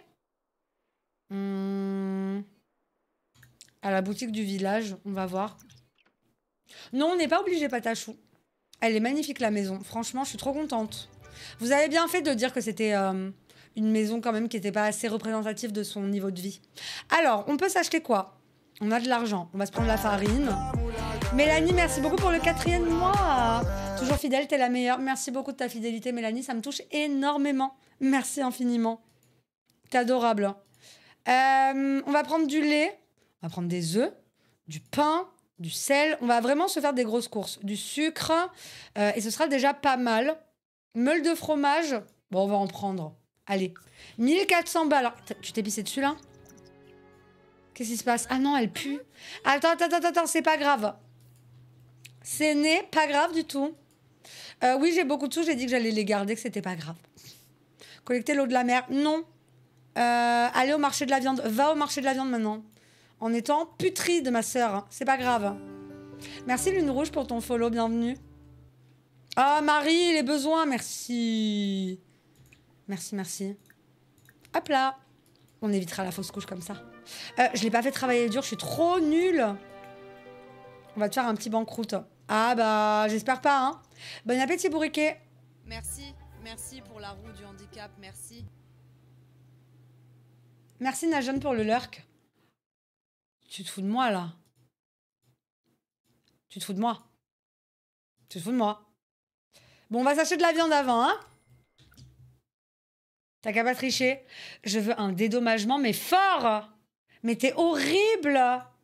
Hum... À la boutique du village, on va voir. Non, on n'est pas obligé, Patachou. Elle est magnifique, la maison. Franchement, je suis trop contente. Vous avez bien fait de dire que c'était euh, une maison quand même qui n'était pas assez représentative de son niveau de vie. Alors, on peut s'acheter quoi? On a de l'argent. On va se prendre la farine. Mélanie, merci beaucoup pour le quatrième mois. Toujours fidèle, t'es la meilleure. Merci beaucoup de ta fidélité, Mélanie. Ça me touche énormément. Merci infiniment. T'es adorable. Euh, on va prendre du lait. On va prendre des œufs, du pain, du sel. On va vraiment se faire des grosses courses. Du sucre. Euh, et ce sera déjà pas mal. Meule de fromage. Bon, on va en prendre. Allez. mille quatre cents balles. Tu t'es pissé dessus, là? Qu'est-ce qui se passe? Ah non, elle pue. Attends, attends, attends, attends. C'est pas grave. C'est né. Pas grave du tout. Euh, oui, j'ai beaucoup de sous. J'ai dit que j'allais les garder, que c'était pas grave. Collecter l'eau de la mer. Non. Euh, aller au marché de la viande. Va au marché de la viande maintenant. En étant putride, ma sœur. C'est pas grave. Merci Lune Rouge pour ton follow, bienvenue. Ah, Marie, les besoins, merci. Merci, merci. Hop là. On évitera la fausse couche comme ça. Euh, je l'ai pas fait travailler dur, je suis trop nulle. On va te faire un petit banqueroute. Ah bah, j'espère pas, hein. Bon appétit, bourriquet. Merci, merci pour la roue du handicap, merci. Merci Najon pour le lurk. Tu te fous de moi, là? Tu te fous de moi? Tu te fous de moi? Bon, on va s'acheter de la viande avant, hein? T'as qu'à pas tricher. Je veux un dédommagement, mais fort! Mais t'es horrible!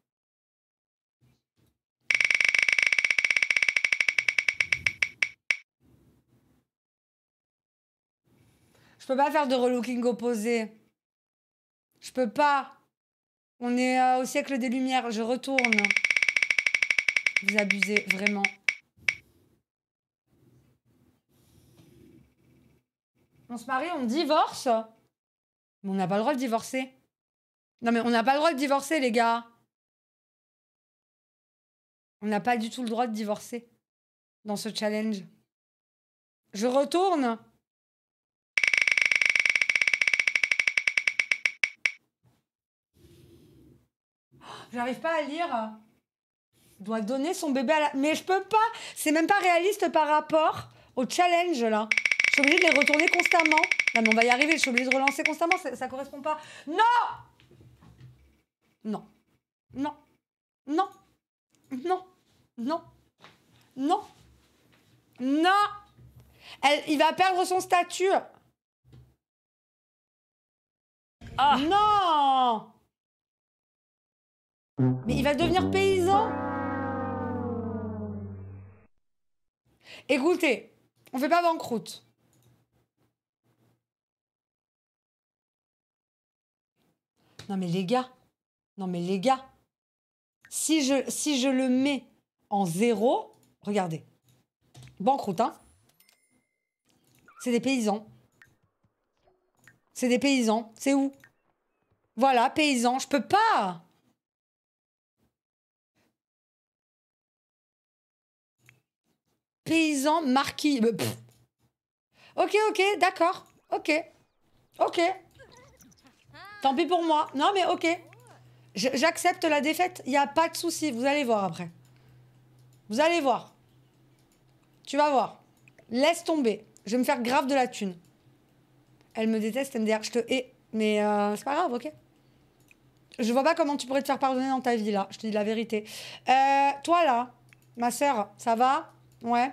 Je peux pas faire de relooking opposé. Je peux pas. On est euh, au siècle des Lumières. Je retourne. Vous abusez, vraiment. On se marie, on divorce? Mais on n'a pas le droit de divorcer. Non mais on n'a pas le droit de divorcer, les gars. On n'a pas du tout le droit de divorcer dans ce challenge. Je retourne. J'arrive pas à lire. Doit donner son bébé à la... Mais je peux pas. C'est même pas réaliste par rapport au challenge, là. Je suis obligée de les retourner constamment. Non, mais on va y arriver. Je suis obligée de relancer constamment. Ça, ça correspond pas. Non! Non. Non. Non. Non. Non. Non. Non. Elle, il va perdre son statut. Ah. Non. Mais il va devenir paysan. Écoutez, on fait pas banqueroute. Non mais les gars, non mais les gars, si je, si je le mets en zéro, regardez, banqueroute, hein. C'est des paysans. C'est des paysans. C'est où? Voilà, paysans. Je peux pas. Paysan marquis. Pff. Ok, ok, d'accord. Ok. Ok. Tant pis pour moi. Non, mais ok. J'accepte la défaite. Il n'y a pas de souci. Vous allez voir après. Vous allez voir. Tu vas voir. Laisse tomber. Je vais me faire grave de la thune. Elle me déteste, M D R. Je te hais. Mais euh, c'est pas grave, ok? Je vois pas comment tu pourrais te faire pardonner dans ta vie, là. Je te dis la vérité. Euh, toi, là, ma sœur, ça va? Ouais.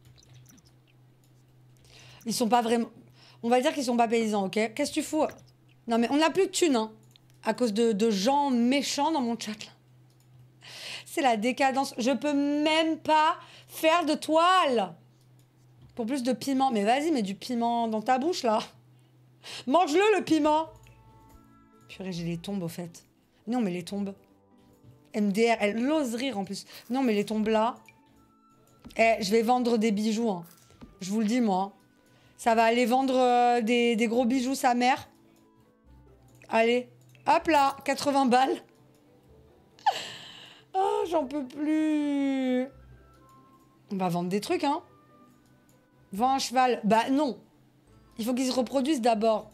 Ils sont pas vraiment... On va dire qu'ils sont pas paysans, ok? Qu'est-ce que tu fous? Non, mais on n'a plus de thunes, hein. À cause de, de gens méchants dans mon chat, là. C'est la décadence. Je peux même pas faire de toile. Pour plus de piment. Mais vas-y, mets du piment dans ta bouche, là. Mange-le, le piment. Purée, j'ai les tombes, au fait. Non, mais les tombes. M D R, elle ose rire, en plus. Non, mais les tombes, là. Eh, je vais vendre des bijoux, hein. Je vous le dis, moi. Ça va aller vendre euh, des, des gros bijoux, sa mère. Allez. Hop là, quatre-vingts balles. Oh, j'en peux plus. On va vendre des trucs, hein. Vends un cheval. Bah non. Il faut qu'ils se reproduisent d'abord.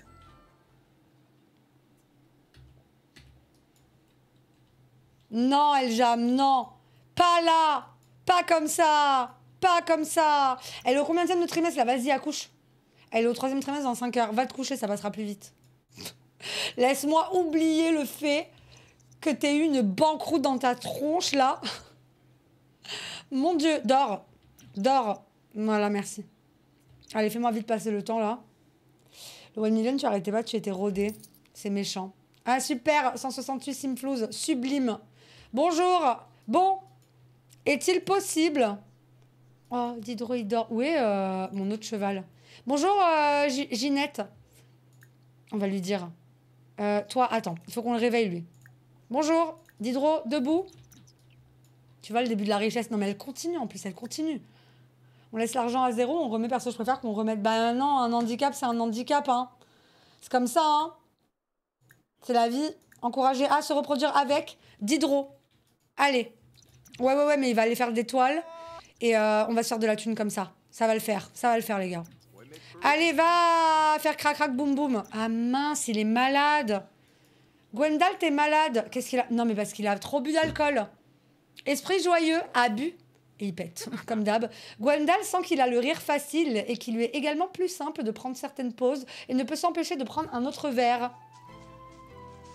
Non, Eljam, non. Pas là. Pas comme ça. Pas comme ça. Elle est au combien de trimestre là? Vas-y, accouche. Elle est au troisième trimestre dans cinq heures. Va te coucher, ça passera plus vite. Laisse-moi oublier le fait que t'aies eu une banqueroute dans ta tronche, là. Mon Dieu, dors. Dors. Voilà, merci. Allez, fais-moi vite passer le temps, là. Le one million, tu arrêtais pas, tu étais rodé. C'est méchant. Ah, super. cent soixante-huit Simflouz. Sublime. Bonjour. Bon. Est-il possible... Oh, Diderot, il dort. Où est euh, mon autre cheval? Bonjour, euh, Ginette. On va lui dire. Euh, toi, attends. Il faut qu'on le réveille, lui. Bonjour, Diderot, debout. Tu vois le début de la richesse. Non, mais elle continue, en plus, elle continue. On laisse l'argent à zéro, on remet, perso, je préfère qu'on remette... Bah non, un handicap, c'est un handicap, hein. C'est comme ça, hein. C'est la vie. Encourager à se reproduire avec Diderot. Allez. Ouais, ouais, ouais, mais il va aller faire des toiles. Et euh, on va se faire de la thune comme ça. Ça va le faire. Ça va le faire, les gars. Allez, va faire crac crac boum boum. Ah mince, il est malade. Gwendal, t'es malade. Qu'est-ce qu'il a? Non, mais parce qu'il a trop bu d'alcool. Esprit joyeux, a bu. Et il pète, comme d'hab. Gwendal sent qu'il a le rire facile et qu'il lui est également plus simple de prendre certaines pauses et ne peut s'empêcher de prendre un autre verre.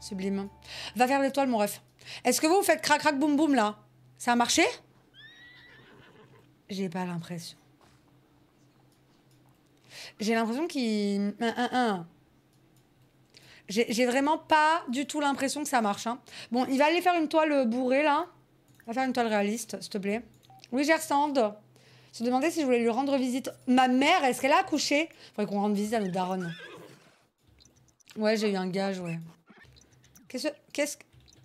Sublime. Va faire l'étoile, mon ref. Est-ce que vous, vous faites crac crac boum boum là? Ça a marché? J'ai pas l'impression. J'ai l'impression qu'il... Un, un, un. J'ai vraiment pas du tout l'impression que ça marche. Hein. Bon, il va aller faire une toile bourrée, là. Il va faire une toile réaliste, s'il te plaît. Oui, Gersand. Je me demandais si je voulais lui rendre visite. Ma mère, est-ce qu'elle a accouché? Faudrait qu'on rende visite à notre daronne. Ouais, j'ai eu un gage, ouais. Qu'est-ce que... Qu'est-ce que...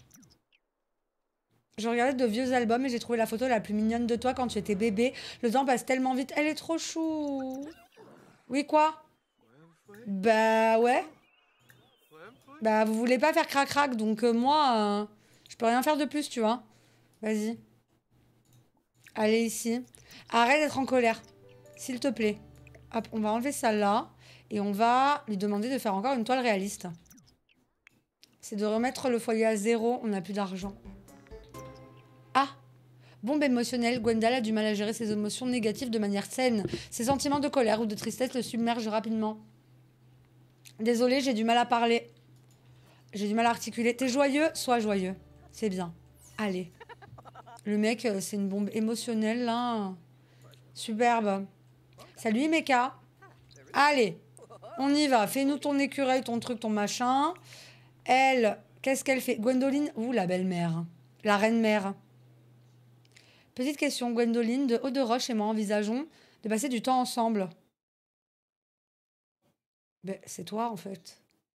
Je regardais de vieux albums et j'ai trouvé la photo la plus mignonne de toi quand tu étais bébé. Le temps passe tellement vite. Elle est trop chou. Oui, quoi? Bah, ouais. Bah, vous voulez pas faire crac-crac, donc euh, moi, euh, je peux rien faire de plus, tu vois. Vas-y. Allez, ici. Arrête d'être en colère. S'il te plaît. Hop, on va enlever ça là. Et on va lui demander de faire encore une toile réaliste. C'est de remettre le foyer à zéro. On n'a plus d'argent. Ah! Bombe émotionnelle. Gwendal a du mal à gérer ses émotions négatives de manière saine. Ses sentiments de colère ou de tristesse le submergent rapidement. Désolée, j'ai du mal à parler. J'ai du mal à articuler. T'es joyeux? Sois joyeux. C'est bien. Allez. Le mec, c'est une bombe émotionnelle, là. Superbe. Salut, Meka. Allez. On y va. Fais-nous ton écureuil, ton truc, ton machin. Elle, qu'est-ce qu'elle fait? Gwendoline, ouh, la belle-mère. La reine-mère. Petite question. Gwendoline, de Haut-de-Roche et moi envisageons de passer du temps ensemble. Ben, c'est toi, en fait.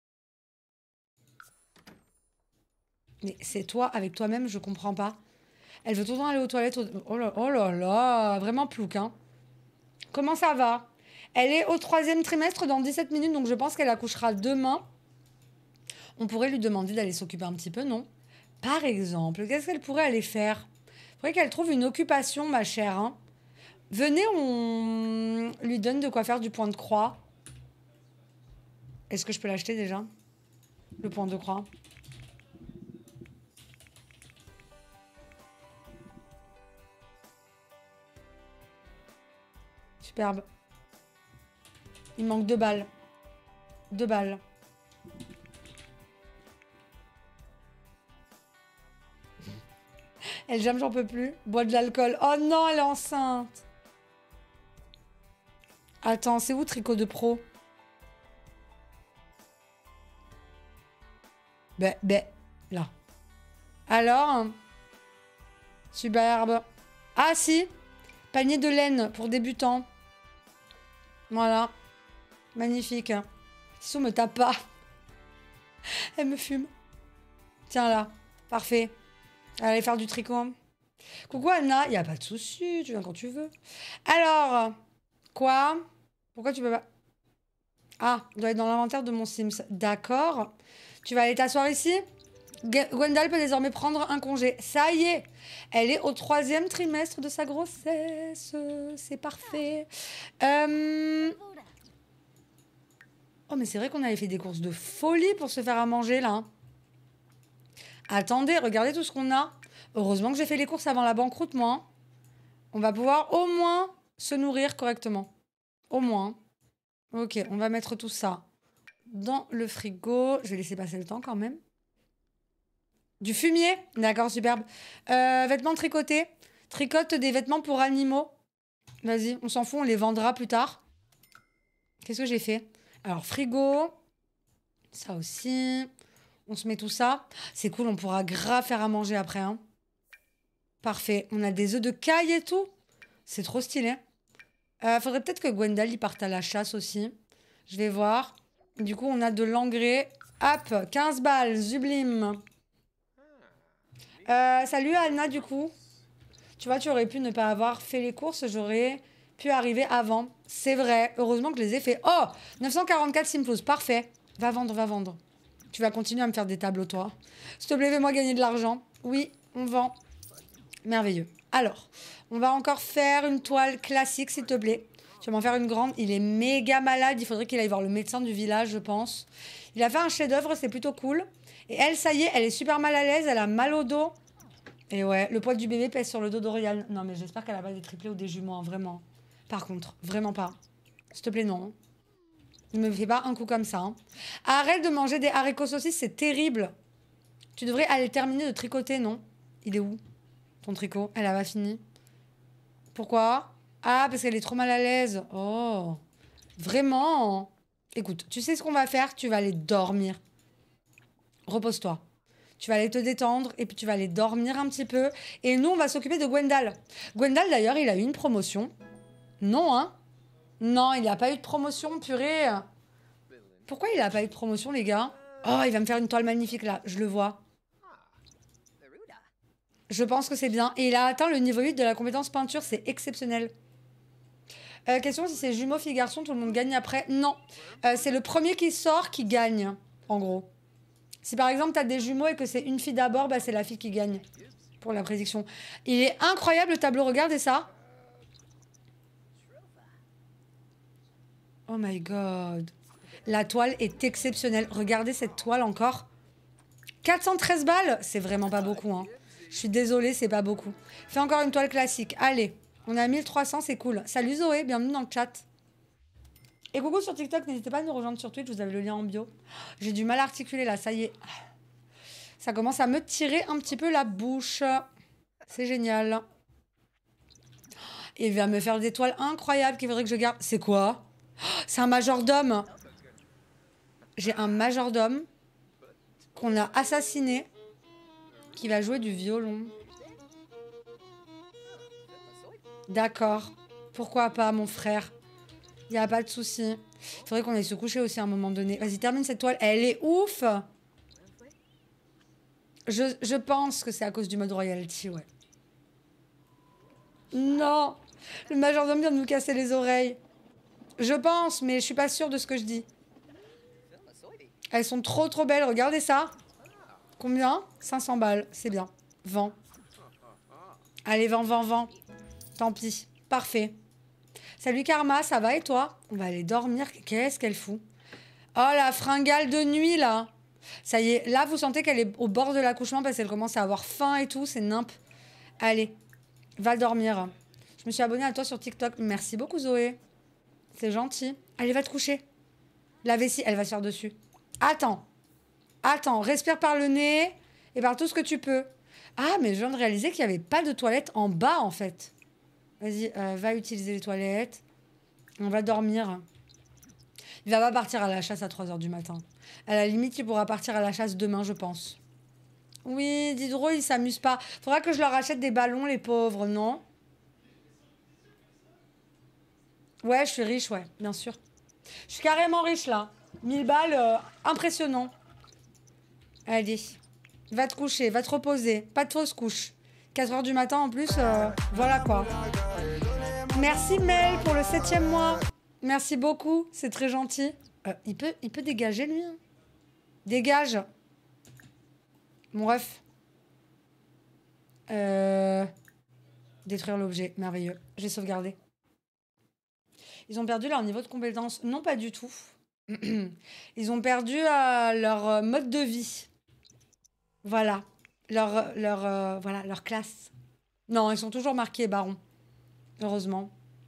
Mais c'est toi, avec toi-même, je comprends pas. Elle veut tout le temps aller aux toilettes. Au... Oh là, oh là là, vraiment plouc, hein. Comment ça va? Elle est au troisième trimestre dans dix-sept minutes, donc je pense qu'elle accouchera demain. On pourrait lui demander d'aller s'occuper un petit peu, non? Par exemple, qu'est-ce qu'elle pourrait aller faire? Il faudrait qu'elle trouve une occupation, ma chère. Hein. Venez, on lui donne de quoi faire du point de croix. Est-ce que je peux l'acheter déjà? Le point de croix. Superbe. Il manque deux balles. Deux balles. Elle jamais, j'en peux plus. Bois de l'alcool. Oh non, elle est enceinte. Attends, c'est où tricot de pro? Ben, ben, là. Alors, superbe. Ah si, panier de laine pour débutants. Voilà. Magnifique. Sissou me tape pas. Elle me fume. Tiens là. Parfait. Allez faire du tricot. Coucou Anna. Il a pas de souci. Tu viens quand tu veux. Alors. Quoi? Pourquoi tu peux pas... Ah, doit être dans l'inventaire de mon Sims. D'accord. Tu vas aller t'asseoir ici? Gwendal peut désormais prendre un congé. Ça y est. Elle est au troisième trimestre de sa grossesse. C'est parfait. Euh... Oh, mais c'est vrai qu'on avait fait des courses de folie pour se faire à manger, là. Attendez, regardez tout ce qu'on a. Heureusement que j'ai fait les courses avant la banqueroute, moi. On va pouvoir au moins se nourrir correctement. Au moins. Ok, on va mettre tout ça dans le frigo. Je vais laisser passer le temps quand même. Du fumier. D'accord, superbe. Euh, vêtements tricotés. Tricote des vêtements pour animaux. Vas-y, on s'en fout, on les vendra plus tard. Qu'est-ce que j'ai fait? Alors, frigo. Ça aussi. On se met tout ça. C'est cool, on pourra grave faire à manger après. Hein. Parfait. On a des œufs de caille et tout. C'est trop stylé. Euh, faudrait peut-être que Gwendal y parte à la chasse aussi. Je vais voir. Du coup, on a de l'engrais. Hop, quinze balles, sublime. Euh, salut Anna, du coup. Tu vois, tu aurais pu ne pas avoir fait les courses. J'aurais pu arriver avant. C'est vrai. Heureusement que je les ai fait. Oh, neuf cent quarante-quatre Simplus. Parfait. Va vendre, va vendre. Tu vas continuer à me faire des tableaux, toi. S'il te plaît, fais-moi gagner de l'argent. Oui, on vend. Merveilleux. Alors, on va encore faire une toile classique, s'il te plaît. Tu vas m'en faire une grande. Il est méga malade. Il faudrait qu'il aille voir le médecin du village, je pense. Il a fait un chef-d'œuvre, c'est plutôt cool. Et elle, ça y est, elle est super mal à l'aise. Elle a mal au dos. Et ouais, le poids du bébé pèse sur le dos d'Oriane. Non, mais j'espère qu'elle a pas des triplés ou des jumeaux, hein, vraiment. Par contre, vraiment pas. S'il te plaît, non. Ne me fais pas un coup comme ça. Hein. Arrête de manger des haricots saucisses, c'est terrible. Tu devrais aller terminer de tricoter, non? Il est où, ton tricot? Elle a pas fini. Pourquoi? Ah, parce qu'elle est trop mal à l'aise. Oh, vraiment? Écoute, tu sais ce qu'on va faire? Tu vas aller dormir. Repose-toi. Tu vas aller te détendre et puis tu vas aller dormir un petit peu. Et nous, on va s'occuper de Gwendal. Gwendal, d'ailleurs, il a eu une promotion. Non, hein? Non, il n'a pas eu de promotion, purée. Pourquoi il n'a pas eu de promotion, les gars? Oh, il va me faire une toile magnifique, là. Je le vois. Je pense que c'est bien. Et il a atteint le niveau huit de la compétence peinture. C'est exceptionnel. Euh, question, si c'est jumeau fille-garçon, tout le monde gagne après? Non. Euh, c'est le premier qui sort qui gagne, en gros. Si par exemple, tu as des jumeaux et que c'est une fille d'abord, bah, c'est la fille qui gagne pour la prédiction. Il est incroyable le tableau, regardez ça. Oh my god. La toile est exceptionnelle. Regardez cette toile encore. quatre cent treize balles, c'est vraiment pas beaucoup, hein. Je suis désolée, c'est pas beaucoup. Fais encore une toile classique. Allez, on a mille trois cents, c'est cool. Salut Zoé, bienvenue dans le chat. Et coucou sur TikTok, n'hésitez pas à nous rejoindre sur Twitch, vous avez le lien en bio. J'ai du mal à articuler là, ça y est. Ça commence à me tirer un petit peu la bouche. C'est génial. Et il va me faire des toiles incroyables qu'il faudrait que je garde. C'est quoi? C'est un majordome. J'ai un majordome qu'on a assassiné qui va jouer du violon. D'accord. Pourquoi pas, mon frère? Il n'y a pas de souci. Il faudrait qu'on aille se coucher aussi à un moment donné. Vas-y, termine cette toile. Elle est ouf. Je, je pense que c'est à cause du mode royalty, ouais. Non. Le majordome vient de nous casser les oreilles. Je pense, mais je suis pas sûre de ce que je dis. Elles sont trop trop belles. Regardez ça. Combien? cinq cents balles. C'est bien. Vends. Allez, vends, vends, vends. Tant pis. Parfait. Salut Karma, ça va et toi? On va aller dormir. Qu'est-ce qu'elle fout? Oh, la fringale de nuit, là. Ça y est. Là, vous sentez qu'elle est au bord de l'accouchement parce qu'elle commence à avoir faim et tout. C'est nimp. Allez, va dormir. Je me suis abonnée à toi sur TikTok. Merci beaucoup, Zoé. C'est gentil. Allez, va te coucher. La vessie, elle va se faire dessus. Attends. Attends, respire par le nez et par tout ce que tu peux. Ah, mais je viens de réaliser qu'il n'y avait pas de toilette en bas, en fait. Vas-y, euh, va utiliser les toilettes. On va dormir. Il va pas partir à la chasse à trois heures du matin. À la limite, il pourra partir à la chasse demain, je pense. Oui, Diderot, il s'amuse pas. Faudra que je leur achète des ballons, les pauvres, non? Ouais, je suis riche, ouais, bien sûr. Je suis carrément riche, là. mille balles, euh, impressionnant. Allez, va te coucher, va te reposer. Pas de fausse couche. quatre heures du matin, en plus, euh, voilà quoi. Merci Mel pour le septième mois. Merci beaucoup, c'est très gentil. Euh, il, peut, il peut dégager, lui, hein. Dégage. Mon ref. Euh... Détruire l'objet, merveilleux. J'ai sauvegardé. Ils ont perdu leur niveau de compétence. Non, pas du tout. Ils ont perdu euh, leur euh, mode de vie. Voilà. Leur, leur, euh, voilà, leur classe. Non, ils sont toujours marqués baron. Heureusement.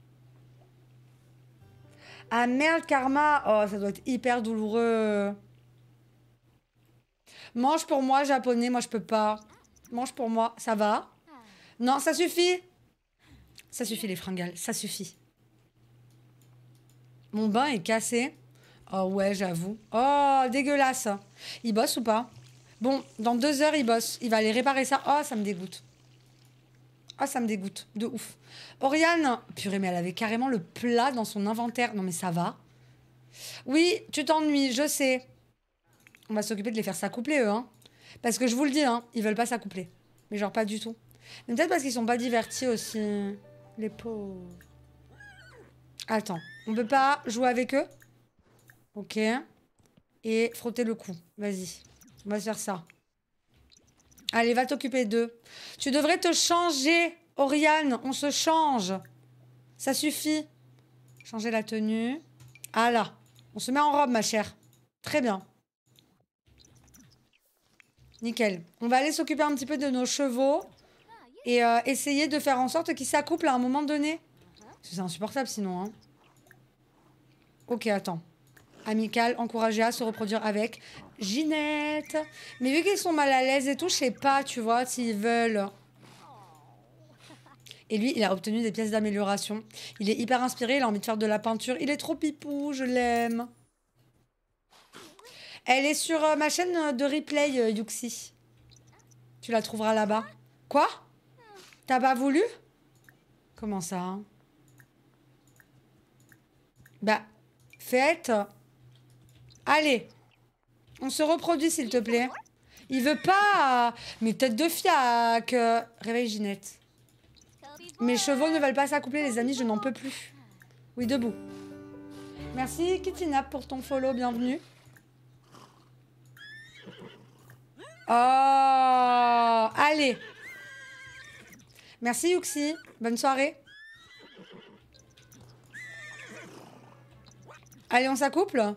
Ah merde, Karma. Oh, ça doit être hyper douloureux. Mange pour moi, japonais. Moi, je peux pas. Mange pour moi. Ça va? Non, ça suffit. Ça suffit, les fringales. Ça suffit. Mon bain est cassé. Oh ouais, j'avoue. Oh, dégueulasse. Il bosse ou pas? Bon, dans deux heures, il bosse. Il va aller réparer ça. Oh, ça me dégoûte. Oh, ça me dégoûte. De ouf. Oriane. Purée, mais elle avait carrément le plat dans son inventaire. Non, mais ça va. Oui, tu t'ennuies, je sais. On va s'occuper de les faire s'accoupler, eux. Hein. Parce que je vous le dis, hein, ils veulent pas s'accoupler. Mais genre pas du tout. Mais peut-être parce qu'ils sont pas divertis aussi. Les pauvres. Attends. On peut pas jouer avec eux? Ok. Et frotter le cou. Vas-y. On va faire ça. Allez, va t'occuper d'eux. Tu devrais te changer, Oriane. On se change. Ça suffit. Changer la tenue. Ah là. On se met en robe, ma chère. Très bien. Nickel. On va aller s'occuper un petit peu de nos chevaux. Et euh, essayer de faire en sorte qu'ils s'accouplent à un moment donné. Parce que c'est insupportable sinon. Hein. Ok, attends. Amical, encourager à se reproduire avec. Ginette. Mais vu qu'ils sont mal à l'aise et tout, je sais pas, tu vois, s'ils veulent. Et lui, il a obtenu des pièces d'amélioration. Il est hyper inspiré, il a envie de faire de la peinture. Il est trop pipou, je l'aime. Elle est sur euh, ma chaîne de replay, euh, Yuxi. Tu la trouveras là-bas. Quoi? T'as pas voulu? Comment ça hein? Bah, faites. Allez. On se reproduit, s'il te plaît. Il veut pas. Mais tête de fiac. Réveille Ginette. Mes chevaux ne veulent pas s'accoupler, les amis, je n'en peux plus. Oui, debout. Merci, Kittinap, pour ton follow, bienvenue. Oh, allez. Merci, Yuxi. Bonne soirée. Allez, on s'accouple?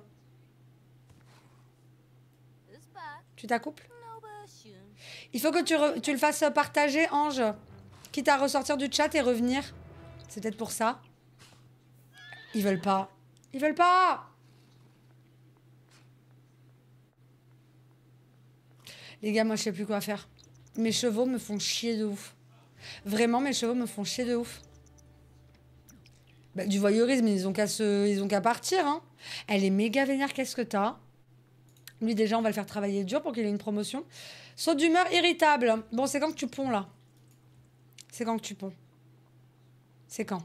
Tu t'accouples? Il faut que tu, re tu le fasses partager, Ange. Quitte à ressortir du chat et revenir. C'est peut-être pour ça. Ils veulent pas. Ils veulent pas. Les gars, moi, je sais plus quoi faire. Mes chevaux me font chier de ouf. Vraiment, mes chevaux me font chier de ouf. Bah, du voyeurisme, ils ont qu'à se... ils ont qu'à partir. Hein. Elle est méga vénère, qu'est-ce que t'as? Lui, déjà, on va le faire travailler dur pour qu'il ait une promotion. Saut d'humeur irritable. Bon, c'est quand que tu ponds, là? C'est quand que tu ponds? C'est quand?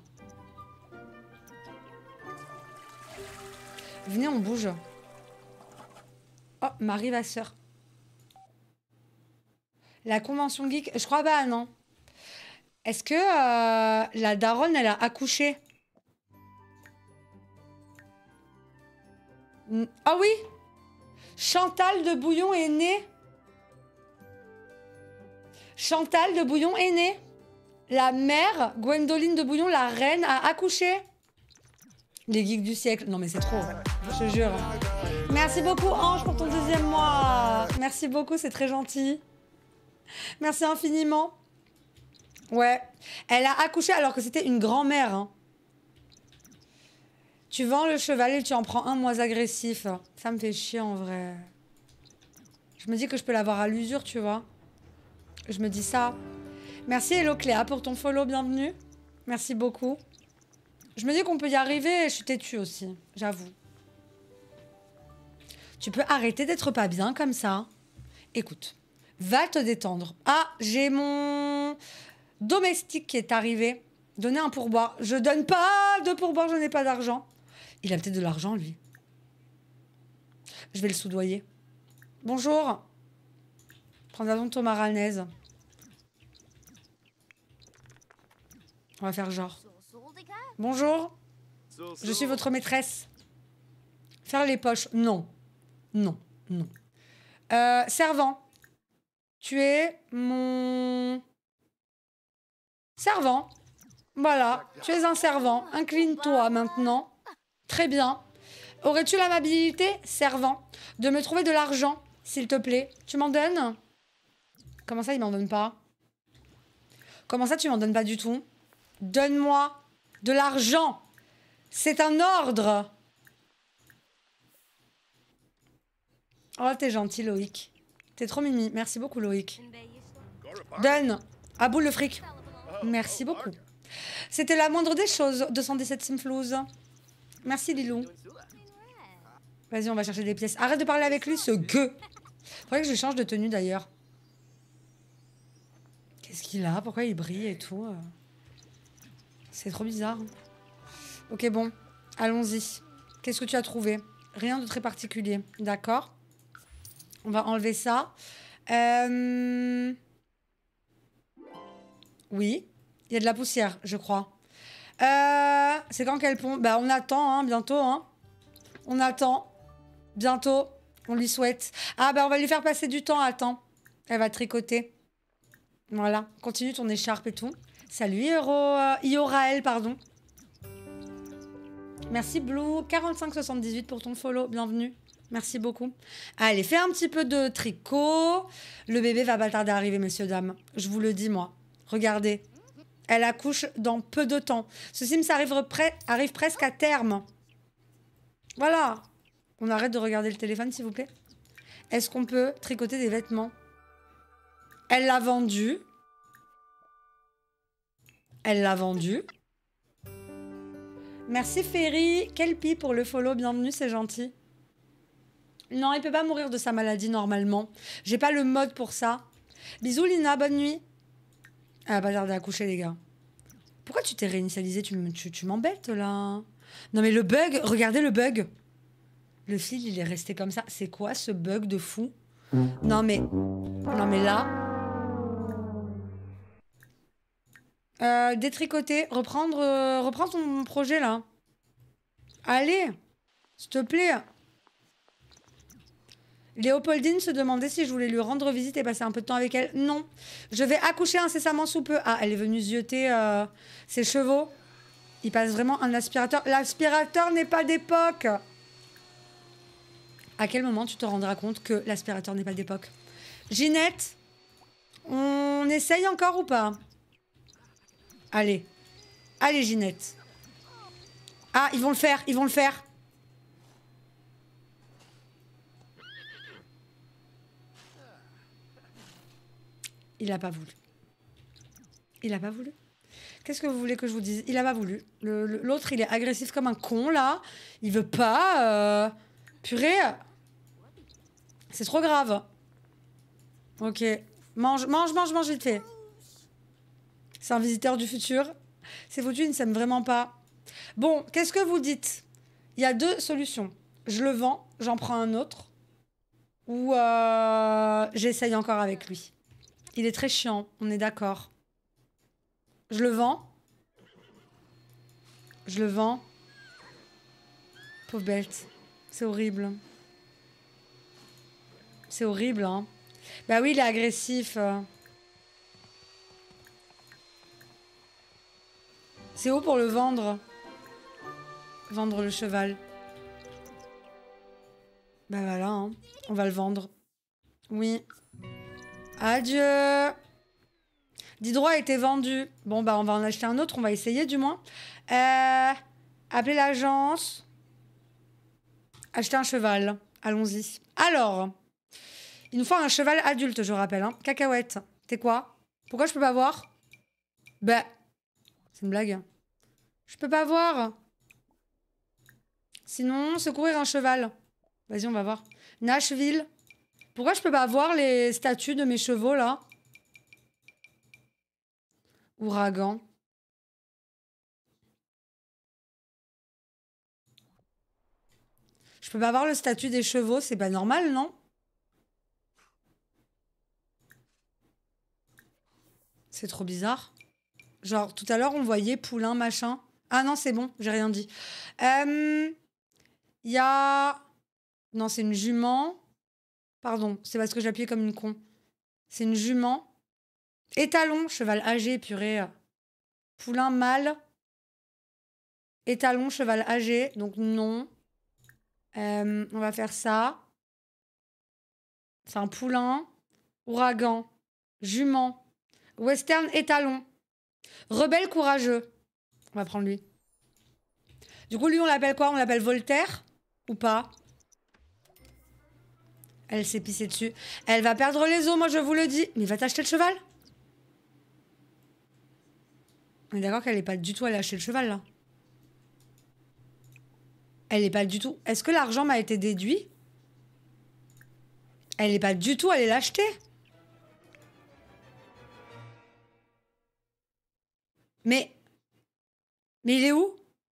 Venez, on bouge. Oh, Marie Vasseur. La convention geek, je crois pas, non. Est-ce que euh, la daronne, elle a accouché? Ah oui! Chantal de Bouillon est née. Chantal de Bouillon est née. La mère, Gwendoline de Bouillon, la reine, a accouché. Les geeks du siècle. Non mais c'est trop, je te jure. Merci beaucoup Ange pour ton deuxième mois. Merci beaucoup, c'est très gentil. Merci infiniment. Ouais, elle a accouché alors que c'était une grand-mère. Hein. Tu vends le cheval et tu en prends un moins agressif. Ça me fait chier en vrai. Je me dis que je peux l'avoir à l'usure, tu vois. Je me dis ça. Merci Hello Cléa pour ton follow, bienvenue. Merci beaucoup. Je me dis qu'on peut y arriver, je suis têtue aussi, j'avoue. Tu peux arrêter d'être pas bien comme ça. Écoute, va te détendre. Ah, j'ai mon domestique qui est arrivé. Donnez un pourboire. Je donne pas de pourboire, je n'ai pas d'argent. Il a peut-être de l'argent, lui. Je vais le soudoyer. Bonjour. Prends un ton maranaise. On va faire genre. Bonjour. Je suis votre maîtresse. Faire les poches. Non. Non. Non. Euh, servant. Tu es mon... servant. Voilà. Tu es un servant. Incline-toi maintenant. Très bien. Aurais-tu l'amabilité, servant, de me trouver de l'argent, s'il te plaît? Tu m'en donnes? Comment ça, il m'en donne pas? Comment ça, tu m'en donnes pas du tout? Donne-moi de l'argent. C'est un ordre. Oh, t'es gentil, Loïc. T'es trop mimi. Merci beaucoup, Loïc. Donne. À bout le fric. Merci beaucoup. C'était la moindre des choses, deux cent dix-sept Simflouz. Merci, Lilou. Vas-y, on va chercher des pièces. Arrête de parler avec lui, ce gueux. Faudrait que je change de tenue, d'ailleurs. Qu'est-ce qu'il a? Pourquoi il brille et tout? C'est trop bizarre. Ok, bon. Allons-y. Qu'est-ce que tu as trouvé? Rien de très particulier. D'accord. On va enlever ça. Euh... Oui. Il y a de la poussière, je crois. Euh... C'est quand qu'elle pond? Bah, on attend, hein, bientôt. Hein. On attend. Bientôt. On lui souhaite. Ah, bah, on va lui faire passer du temps. Attends. Elle va tricoter. Voilà. Continue ton écharpe et tout. Salut, Hiro... Euh, Ioraël, pardon. Merci, Blue. quarante-cinq soixante-dix-huit pour ton follow. Bienvenue. Merci beaucoup. Allez, fais un petit peu de tricot. Le bébé va pas tarder à arriver, messieurs, dames. Je vous le dis, moi. Regardez. Elle accouche dans peu de temps. Ce Sims arrive, pre arrive presque à terme. Voilà. On arrête de regarder le téléphone, s'il vous plaît. Est-ce qu'on peut tricoter des vêtements? Elle l'a vendu. Elle l'a vendu. Merci Ferry. Quel pi pour le follow. Bienvenue, c'est gentil. Non, il peut pas mourir de sa maladie normalement. J'ai pas le mode pour ça. Bisous Lina, bonne nuit. Elle a pas tardé à coucher les gars. Pourquoi tu t'es réinitialisé? Tu, tu, tu m'embêtes là. Non mais le bug, regardez le bug. Le fil il est resté comme ça. C'est quoi ce bug de fou? Non mais... Non mais là... Euh, détricoter, reprendre, euh, reprendre ton projet là. Allez, s'il te plaît. Léopoldine se demandait si je voulais lui rendre visite et passer un peu de temps avec elle. Non, je vais accoucher incessamment sous peu. Ah, elle est venue zioter euh, ses chevaux. Il passe vraiment un aspirateur. L'aspirateur n'est pas d'époque. À quel moment tu te rendras compte que l'aspirateur n'est pas d'époque? Ginette, on essaye encore ou pas? Allez. Allez, Ginette. Ah, ils vont le faire, ils vont le faire. Il a pas voulu. Il a pas voulu. Qu'est-ce que vous voulez que je vous dise? Il a pas voulu. L'autre, il est agressif comme un con, là. Il veut pas. Euh... Purée. C'est trop grave. Ok. Mange, mange, mange, mange vite fait. C'est un visiteur du futur. C'est foutu, il ne s'aime vraiment pas. Bon, qu'est-ce que vous dites? Il y a deux solutions. Je le vends, j'en prends un autre. Ou euh, j'essaye encore avec lui. Il est très chiant, on est d'accord. Je le vends. Je le vends. Pauvre bête. C'est horrible. C'est horrible, hein. Bah oui, il est agressif. C'est où pour le vendre? Vendre le cheval. Bah voilà, hein. On va le vendre. Oui. Adieu. Diderot a été vendu. Bon, bah on va en acheter un autre. On va essayer du moins. Euh, appeler l'agence. Acheter un cheval. Allons-y. Alors, il nous faut un cheval adulte, je rappelle. Hein. Cacahuète. T'es quoi? Pourquoi je peux pas voir? Bah, c'est une blague. Je peux pas voir. Sinon, secourir un cheval. Vas-y, on va voir. Nashville. Pourquoi je peux pas voir les statuts de mes chevaux, là? Ouragan. Je peux pas voir le statut des chevaux, c'est pas normal, non? C'est trop bizarre. Genre, tout à l'heure, on voyait poulain, machin. Ah non, c'est bon, j'ai rien dit. Il euh, y a... Non, c'est une jument. Pardon, c'est parce que j'ai appuyé comme une con. C'est une jument. Étalon, cheval âgé, purée. Poulain mâle. Étalon, cheval âgé. Donc non. Euh, on va faire ça. C'est un poulain. Ouragan. Jument. Western étalon. Rebelle courageux. On va prendre lui. Du coup, lui, on l'appelle quoi? On l'appelle Voltaire? Ou pas? Elle s'est pissée dessus. Elle va perdre les os, moi je vous le dis. Mais va t'acheter le cheval? On est d'accord qu'elle n'est pas du tout allée acheter le cheval, là. Elle n'est pas du tout... Est-ce que l'argent m'a été déduit? Elle n'est pas du tout allée l'acheter. Mais... Mais il est où?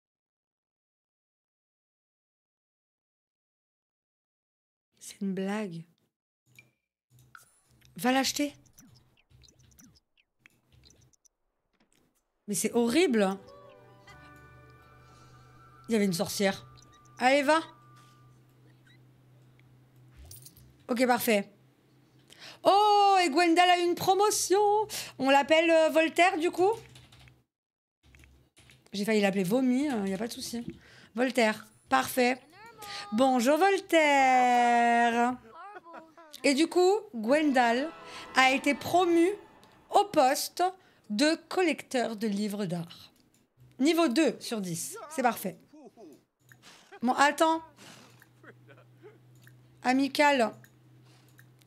C'est une blague. Va l'acheter. Mais c'est horrible. Il y avait une sorcière. Allez, va. Ok, parfait. Oh, et Gwendal a une promotion. On l'appelle euh, Voltaire, du coup? J'ai failli l'appeler Vomi, il euh, n'y a pas de souci. Voltaire, parfait. Bonjour, Voltaire. Et du coup, Gwendal a été promu au poste de collecteur de livres d'art. Niveau deux sur dix. C'est parfait. Bon, attends. Amical.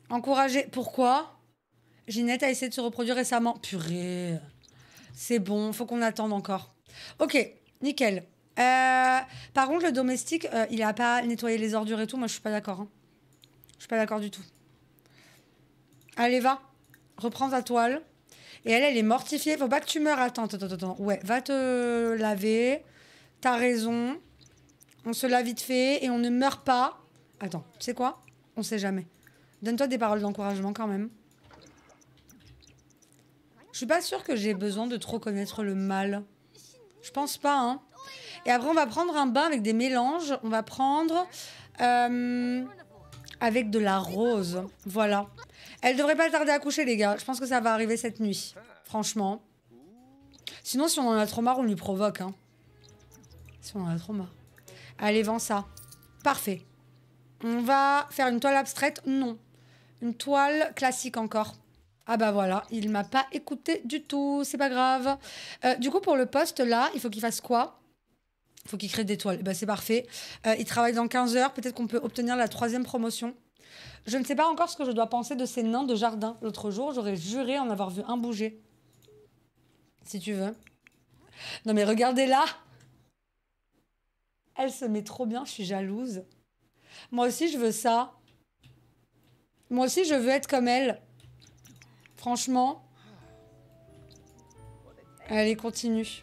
Encourager. Pourquoi? Ginette a essayé de se reproduire récemment. Purée. C'est bon, faut qu'on attende encore. Ok, nickel. Euh, par contre, le domestique, euh, il a pas nettoyé les ordures et tout. Moi, je suis pas d'accord. Hein. Je suis pas d'accord du tout. Allez, va. Reprends ta toile. Et elle, elle est mortifiée. Faut pas que tu meurs. Attends, attends, attends. attends. Ouais, va te laver. T'as raison. On se lave vite fait et on ne meurt pas. Attends, tu sais quoi? On sait jamais. Donne-toi des paroles d'encouragement quand même. Je suis pas sûre que j'ai besoin de trop connaître le mal. Je pense pas, hein. Et après, on va prendre un bain avec des mélanges. On va prendre... Euh, avec de la rose. Voilà. Elle devrait pas tarder à coucher, les gars. Je pense que ça va arriver cette nuit. Franchement. Sinon, si on en a trop marre, on lui provoque, hein. Si on en a trop marre. Allez, vends ça. Parfait. On va faire une toile abstraite? Non. Une toile classique encore. Ah bah voilà, il m'a pas écouté du tout, c'est pas grave. Euh, du coup, pour le poste là, il faut qu'il fasse quoi? Il faut qu'il crée des toiles. Bah c'est parfait. Euh, il travaille dans quinze heures, peut-être qu'on peut obtenir la troisième promotion. Je ne sais pas encore ce que je dois penser de ces nains de jardin. L'autre jour, j'aurais juré en avoir vu un bouger. Si tu veux. Non mais regardez là. Elle se met trop bien, je suis jalouse. Moi aussi, je veux ça. Moi aussi, je veux être comme elle. Franchement. Allez, continue.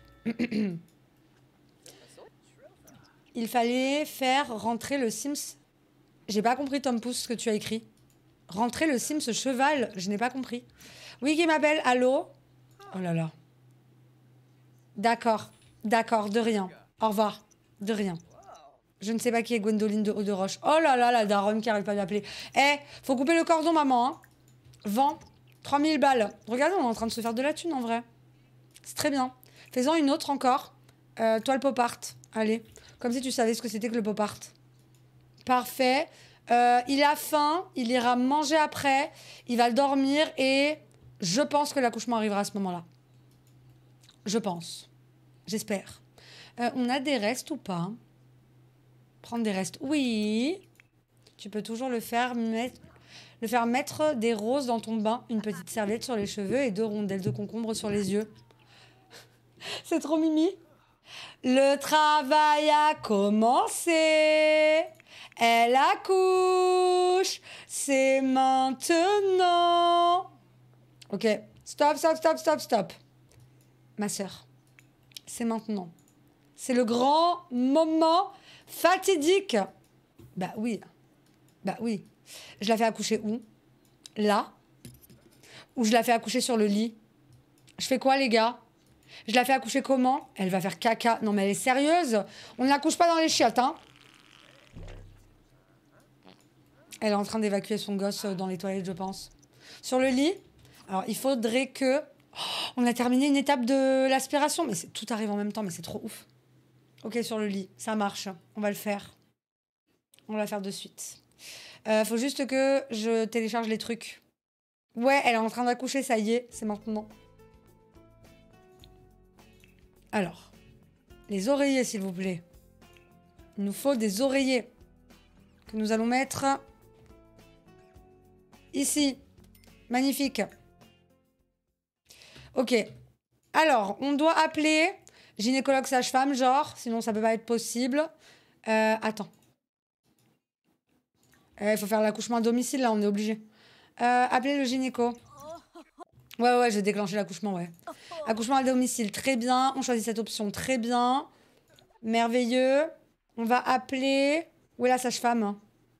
Il fallait faire rentrer le Sims. J'ai pas compris, Tom Pouce, ce que tu as écrit. Rentrer le Sims cheval, je n'ai pas compris. Oui, qui m'appelle? Allô? Oh là là. D'accord, d'accord, de rien. Au revoir, de rien. Je ne sais pas qui est Gwendoline de Haut-de-Roche. Oh là là, la daronne qui arrête pas d'appeler. Eh, faut couper le cordon, maman. Hein. Vends. trois mille balles. Regardez, on est en train de se faire de la thune, en vrai. C'est très bien. Fais-en une autre encore. Euh, toile pop art. Allez. Comme si tu savais ce que c'était que le pop art. Parfait. Euh, il a faim. Il ira manger après. Il va dormir. Et je pense que l'accouchement arrivera à ce moment-là. Je pense. J'espère. Euh, on a des restes ou pas? Prendre des restes. Oui. Tu peux toujours le faire mettre... Le faire mettre des roses dans ton bain, une petite serviette sur les cheveux et deux rondelles de concombre sur les yeux. C'est trop mimi. Le travail a commencé. Elle accouche. C'est maintenant. Ok. Stop, stop, stop, stop, stop. Ma sœur, c'est maintenant. C'est le grand moment fatidique. Bah oui. Bah oui. Je la fais accoucher où? Là? Ou je la fais accoucher sur le lit? Je fais quoi, les gars? Je la fais accoucher comment? Elle va faire caca. Non, mais elle est sérieuse? On ne l'accouche pas dans les chiottes, hein? Elle est en train d'évacuer son gosse dans les toilettes, je pense. Sur le lit? Alors, il faudrait que... Oh, on a terminé une étape de l'aspiration. Mais tout arrive en même temps, mais c'est trop ouf. Ok, sur le lit. Ça marche. On va le faire. On va le faire de suite. Euh, faut juste que je télécharge les trucs. Ouais, elle est en train d'accoucher, ça y est, c'est maintenant. Alors, les oreillers, s'il vous plaît. Il nous faut des oreillers que nous allons mettre ici. Magnifique. Ok. Alors, on doit appeler gynécologue sage-femme, genre, sinon ça peut pas être possible. Euh, attends. Il euh, faut faire l'accouchement à domicile, là, on est obligé. Euh, appelez le gynéco. Ouais, ouais, je vais déclencher l'accouchement, ouais. Accouchement à domicile, très bien. On choisit cette option, très bien. Merveilleux. On va appeler... Où est la sage-femme?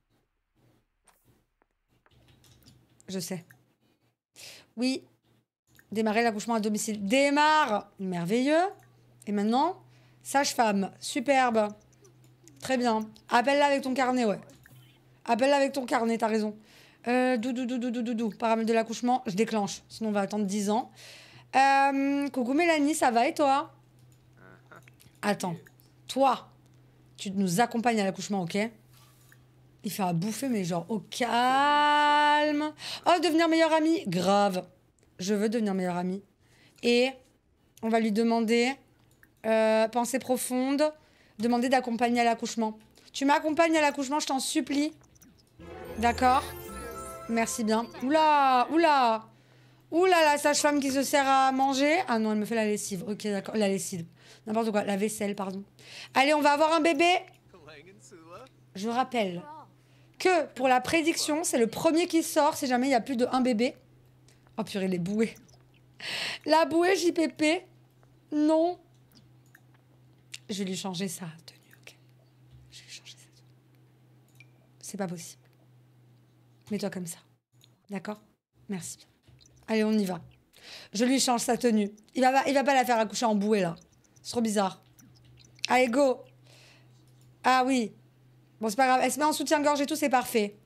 Je sais. Oui. Démarrer l'accouchement à domicile. Démarre. Merveilleux. Et maintenant, sage-femme. Superbe. Très bien. Appelle-la avec ton carnet, ouais. Appelle-la avec ton carnet, t'as raison. Euh, doudou, doudou, doudou, doudou. Paramètre de l'accouchement, je déclenche. Sinon, on va attendre dix ans. Euh, coucou Mélanie, ça va et toi? Attends. Toi, tu nous accompagnes à l'accouchement, ok? Il fait à bouffer, mais genre au calme. Oh, devenir meilleure amie? Grave. Je veux devenir meilleure amie. Et on va lui demander, euh, pensée profonde, demander d'accompagner à l'accouchement. Tu m'accompagnes à l'accouchement, je t'en supplie. D'accord? Merci bien. Oula, oula. Oula, la sage-femme qui se sert à manger. Ah non, elle me fait la lessive. Ok, d'accord. La lessive. N'importe quoi. La vaisselle, pardon. Allez, on va avoir un bébé. Je rappelle que pour la prédiction, c'est le premier qui sort si jamais il y a plus de un bébé. Oh purée, les bouées. La bouée J P P. Non. Je vais lui changer sa tenue, ok. Je vais lui changer sa tenue. C'est pas possible. Mets-toi comme ça. D'accord? Merci. Allez, on y va. Je lui change sa tenue. Il va, pas, il va pas la faire accoucher en bouée, là. C'est trop bizarre. Allez, go. Ah oui. Bon, c'est pas grave. Elle se met en soutien-gorge et tout, c'est parfait.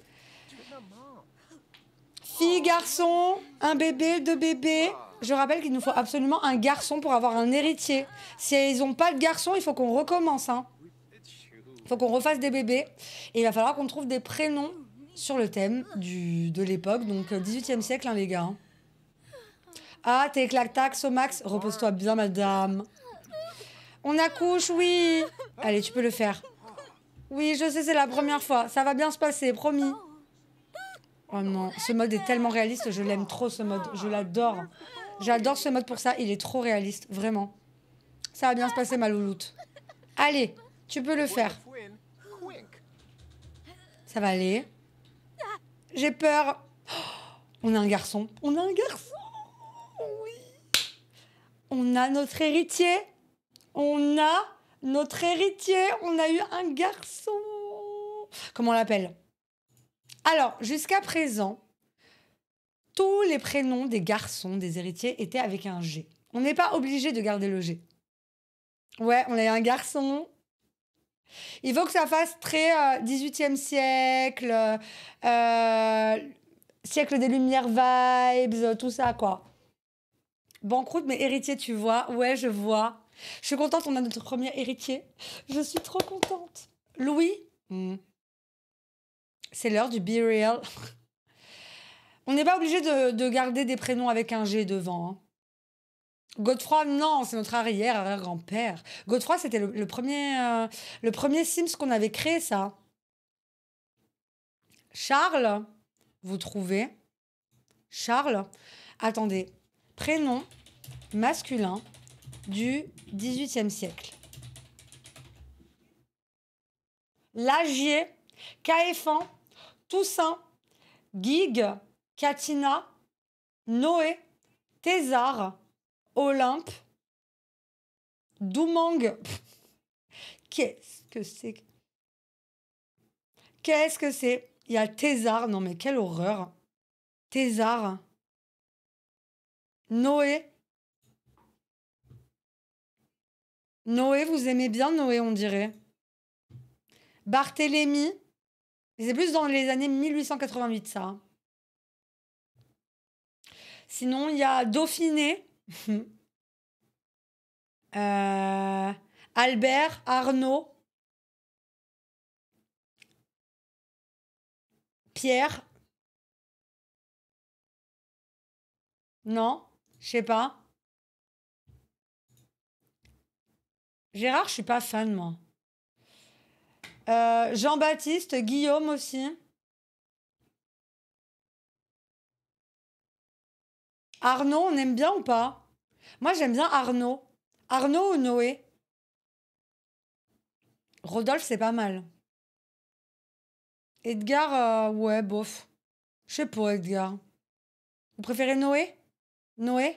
Fille, garçon, un bébé, deux bébés. Je rappelle qu'il nous faut absolument un garçon pour avoir un héritier. Si ils n'ont pas de garçon, il faut qu'on recommence. Hein. Il faut qu'on refasse des bébés. Et il va falloir qu'on trouve des prénoms sur le thème du, de l'époque. Donc, dix-huitième siècle, hein, les gars. Hein. Ah, t'es clac-tac, au max. Repose-toi bien, madame. On accouche, oui. Allez, tu peux le faire. Oui, je sais, c'est la première fois. Ça va bien se passer, promis. Oh non, ce mode est tellement réaliste. Je l'aime trop, ce mode. Je l'adore. J'adore ce mode pour ça. Il est trop réaliste, vraiment. Ça va bien se passer, ma louloute. Allez, tu peux le faire. Ça va aller. J'ai peur. Oh, on a un garçon. On a un garçon. Oui. On a notre héritier. On a notre héritier. On a eu un garçon. Comment on l'appelle? Alors, jusqu'à présent, tous les prénoms des garçons, des héritiers, étaient avec un G. On n'est pas obligé de garder le G. Ouais, on a un garçon. Il faut que ça fasse très euh, dix-huitième siècle, euh, siècle des Lumières vibes, tout ça, quoi. Banqueroute, mais héritier, tu vois. Ouais, je vois. Je suis contente, on a notre premier héritier. Je suis trop contente. Louis mmh. C'est l'heure du Be Real. On n'est pas obligé de, de garder des prénoms avec un G devant. Hein. Godefroy, non, c'est notre arrière, arrière-grand-père. Godefroy, c'était le, le, premier, euh, le premier Sims qu'on avait créé, ça. Charles, vous trouvez? Charles, attendez. Prénom masculin du dix-huitième siècle. Lagier, Caéphant, Toussaint, Guigues, Catina, Noé, Thésard, Olympe, Doumang. Qu'est-ce que c'est? Qu'est-ce que c'est? Il y a Thésard. Non mais quelle horreur. Thésard. Noé. Noé, vous aimez bien Noé, on dirait. Barthélemy. C'est plus dans les années mille huit cent quatre-vingt-huit, ça. Sinon, il y a Dauphiné. euh, Albert, Arnaud. Pierre. Non, je sais pas. Gérard, je suis pas fan, moi. Euh, Jean-Baptiste, Guillaume aussi. Arnaud, on aime bien ou pas? Moi, j'aime bien Arnaud. Arnaud ou Noé? Rodolphe, c'est pas mal. Edgar, euh, ouais, bof. Je sais pas, Edgar. Vous préférez Noé? Noé?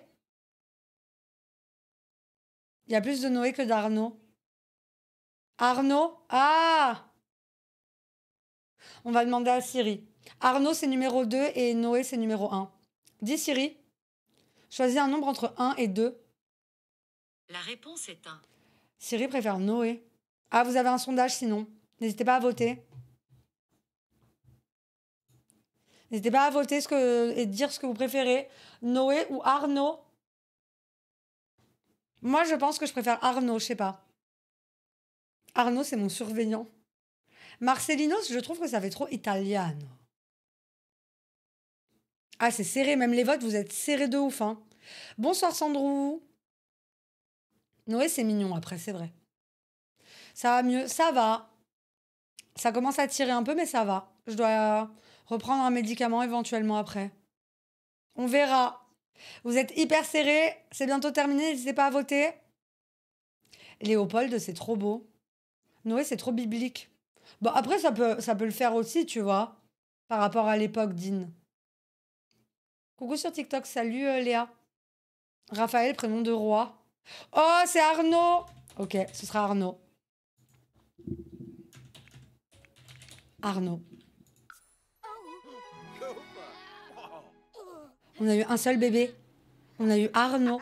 Il y a plus de Noé que d'Arnaud. Arnaud? Ah! On va demander à Siri. Arnaud, c'est numéro deux et Noé, c'est numéro un. Dis Siri. Choisis un nombre entre un et deux. La réponse est un. Siri préfère Noé. Ah, vous avez un sondage sinon. N'hésitez pas à voter. N'hésitez pas à voter ce que, et dire ce que vous préférez. Noé ou Arnaud. Moi, je pense que je préfère Arnaud, je sais pas. Arnaud, c'est mon surveillant. Marcelino, je trouve que ça fait trop italiano. Ah, c'est serré, même les votes, vous êtes serrés de ouf. Hein. Bonsoir Sandrou. Noé, c'est mignon après, c'est vrai. Ça va mieux, ça va. Ça commence à tirer un peu, mais ça va. Je dois, Reprendre un médicament éventuellement après. On verra. Vous êtes hyper serrés. C'est bientôt terminé. N'hésitez pas à voter. Léopold, c'est trop beau. Noé, c'est trop biblique. Bon, après, ça peut, ça peut le faire aussi, tu vois. Par rapport à l'époque, Dean. Coucou sur TikTok. Salut, euh, Léa. Raphaël, prénom de roi. Oh, c'est Arnaud. Ok, ce sera Arnaud. Arnaud. On a eu un seul bébé. On a eu Arnaud.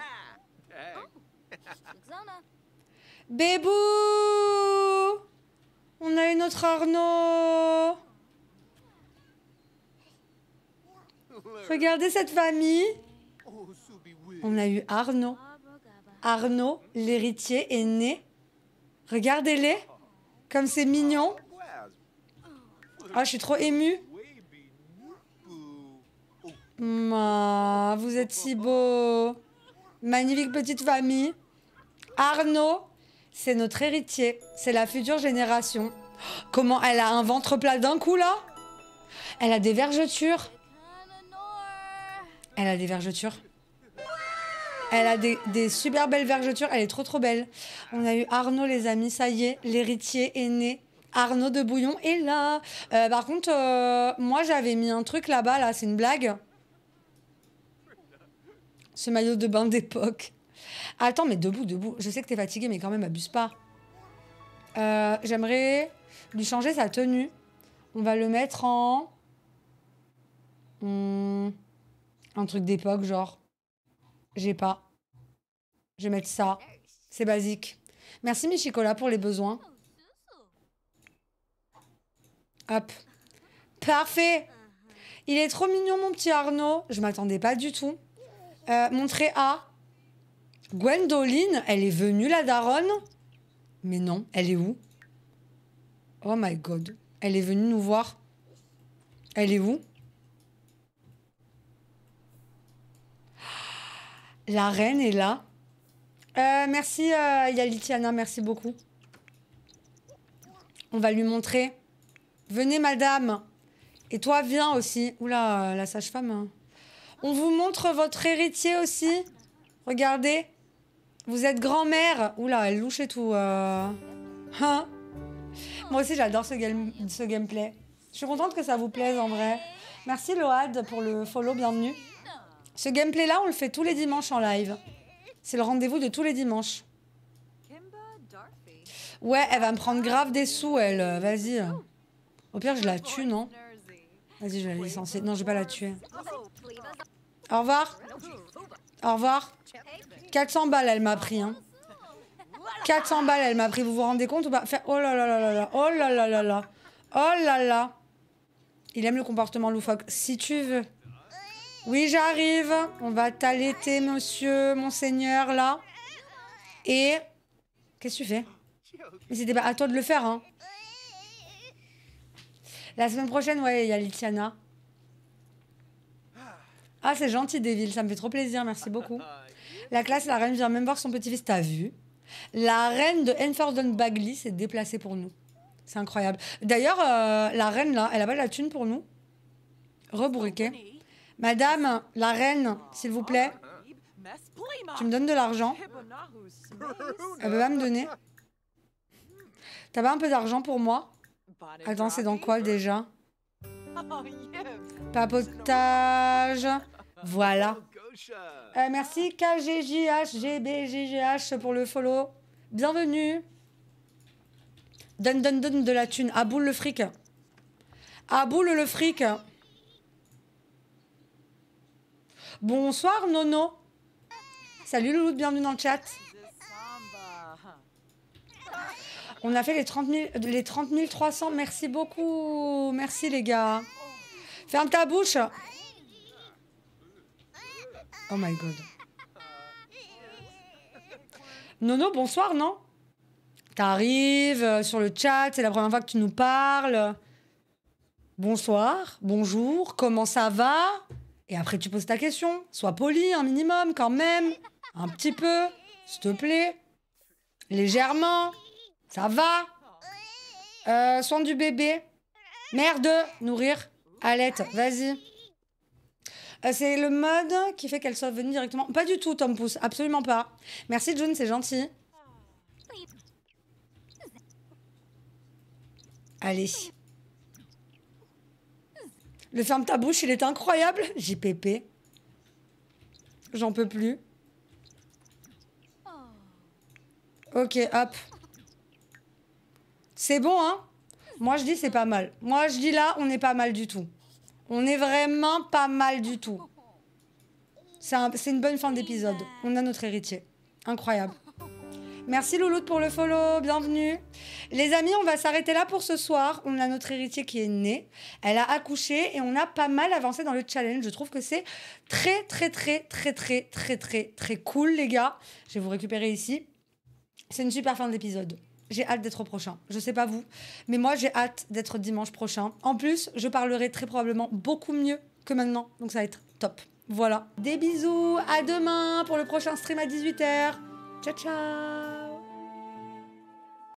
Bébou! On a eu notre Arnaud. Regardez cette famille. On a eu Arnaud. Arnaud, l'héritier, est né. Regardez-les. Comme c'est mignon. Ah, je suis trop émue. Ah, vous êtes si beau. Magnifique petite famille. Arnaud, c'est notre héritier. C'est la future génération. Comment elle a un ventre plat d'un coup, là? Elle a des vergetures. Elle a des vergetures. Elle a des, des super belles vergetures. Elle est trop, trop belle. On a eu Arnaud, les amis. Ça y est, l'héritier est né. Arnaud de Bouillon est là. Euh, par contre, euh, moi, j'avais mis un truc là-bas. Là, c'est une blague. Ce maillot de bain d'époque. Attends, mais debout, debout. Je sais que t'es fatigué, mais quand même, abuse pas. Euh, J'aimerais lui changer sa tenue. On va le mettre en... Hmm, un truc d'époque, genre. J'ai pas. Je vais mettre ça. C'est basique. Merci, Michicola, pour les besoins. Hop. Parfait. Il est trop mignon, mon petit Arnaud. Je m'attendais pas du tout. Euh, montrer à... Gwendoline, elle est venue, la daronne? Mais non, elle est où? Oh my god. Elle est venue nous voir. Elle est où? La reine est là. Euh, merci, euh, Yalitiana, merci beaucoup. On va lui montrer. Venez, madame. Et toi, viens aussi. Oula, la sage-femme. Hein. On vous montre votre héritier aussi. Regardez. Vous êtes grand-mère. Oula, elle louche et tout. Euh... Hein? Moi aussi, j'adore ce, game... ce gameplay. Je suis contente que ça vous plaise, en vrai. Merci, Load, pour le follow. Bienvenue. Ce gameplay-là, on le fait tous les dimanches en live. C'est le rendez-vous de tous les dimanches. Ouais, elle va me prendre grave des sous, elle. Vas-y. Au pire, je la tue, non? Vas-y, je vais la licencier. Non, je vais pas la tuer. Au revoir. Au revoir. quatre cents balles, elle m'a pris. Hein. quatre cents balles, elle m'a pris. Vous vous rendez compte ou pas? Oh là là là là là. Oh là là là là. Oh là là. Il aime le comportement loufoque. Si tu veux. Oui, j'arrive. On va t'allaiter, monsieur, monseigneur, là. Et... Qu'est-ce que tu fais? Mais c'était pas à toi de le faire, hein. La semaine prochaine, ouais, il y a Litiana. Ah, c'est gentil, Devil. Ça me fait trop plaisir. Merci beaucoup. La classe, la reine vient même voir son petit-fils. T'as vu? La reine de Enforden Bagley s'est déplacée pour nous. C'est incroyable. D'ailleurs, euh, la reine, là, elle a pas de la thune pour nous? Rebourriquet. Madame, la reine, s'il vous plaît. Tu me donnes de l'argent? Elle veut pas me donner? T'as pas un peu d'argent pour moi? Attends, c'est dans quoi déjà? Papotage. Voilà. Euh, merci K G J H G B G G H pour le follow. Bienvenue. Donne, donne, donne de la thune. À boule le fric. À boule le fric. Bonsoir Nono. Salut Loulou, bienvenue dans le chat. On a fait les trente mille, les trente mille trois cents. Merci beaucoup. Merci les gars. Ferme ta bouche. Oh my god. Nono, bonsoir, non? T'arrives sur le chat, c'est la première fois que tu nous parles. Bonsoir, bonjour, comment ça va? Et après, tu poses ta question. Sois poli, un minimum, quand même. Un petit peu, s'il te plaît. Légèrement. Ça va? euh, Soin du bébé. Merde, nourrir. Alette, vas-y. Euh, c'est le mode qui fait qu'elle soit venue directement. Pas du tout, Tom Pouce, absolument pas. Merci June, c'est gentil. Allez. Le ferme ta bouche, il est incroyable. J P P. J'en peux plus. Ok, hop. C'est bon, hein? Moi, je dis c'est pas mal. Moi, je dis là, on n'est pas mal du tout. On est vraiment pas mal du tout. C'est un, c'est une bonne fin d'épisode. On a notre héritier. Incroyable. Merci Louloute pour le follow, bienvenue. Les amis, on va s'arrêter là pour ce soir. On a notre héritier qui est né. Elle a accouché et on a pas mal avancé dans le challenge. Je trouve que c'est très, très, très, très, très, très, très, très cool, les gars. Je vais vous récupérer ici. C'est une super fin d'épisode. J'ai hâte d'être au prochain. Je sais pas vous, mais moi, j'ai hâte d'être dimanche prochain. En plus, je parlerai très probablement beaucoup mieux que maintenant. Donc, ça va être top. Voilà. Des bisous. À demain pour le prochain stream à dix-huit heures. Ciao, ciao.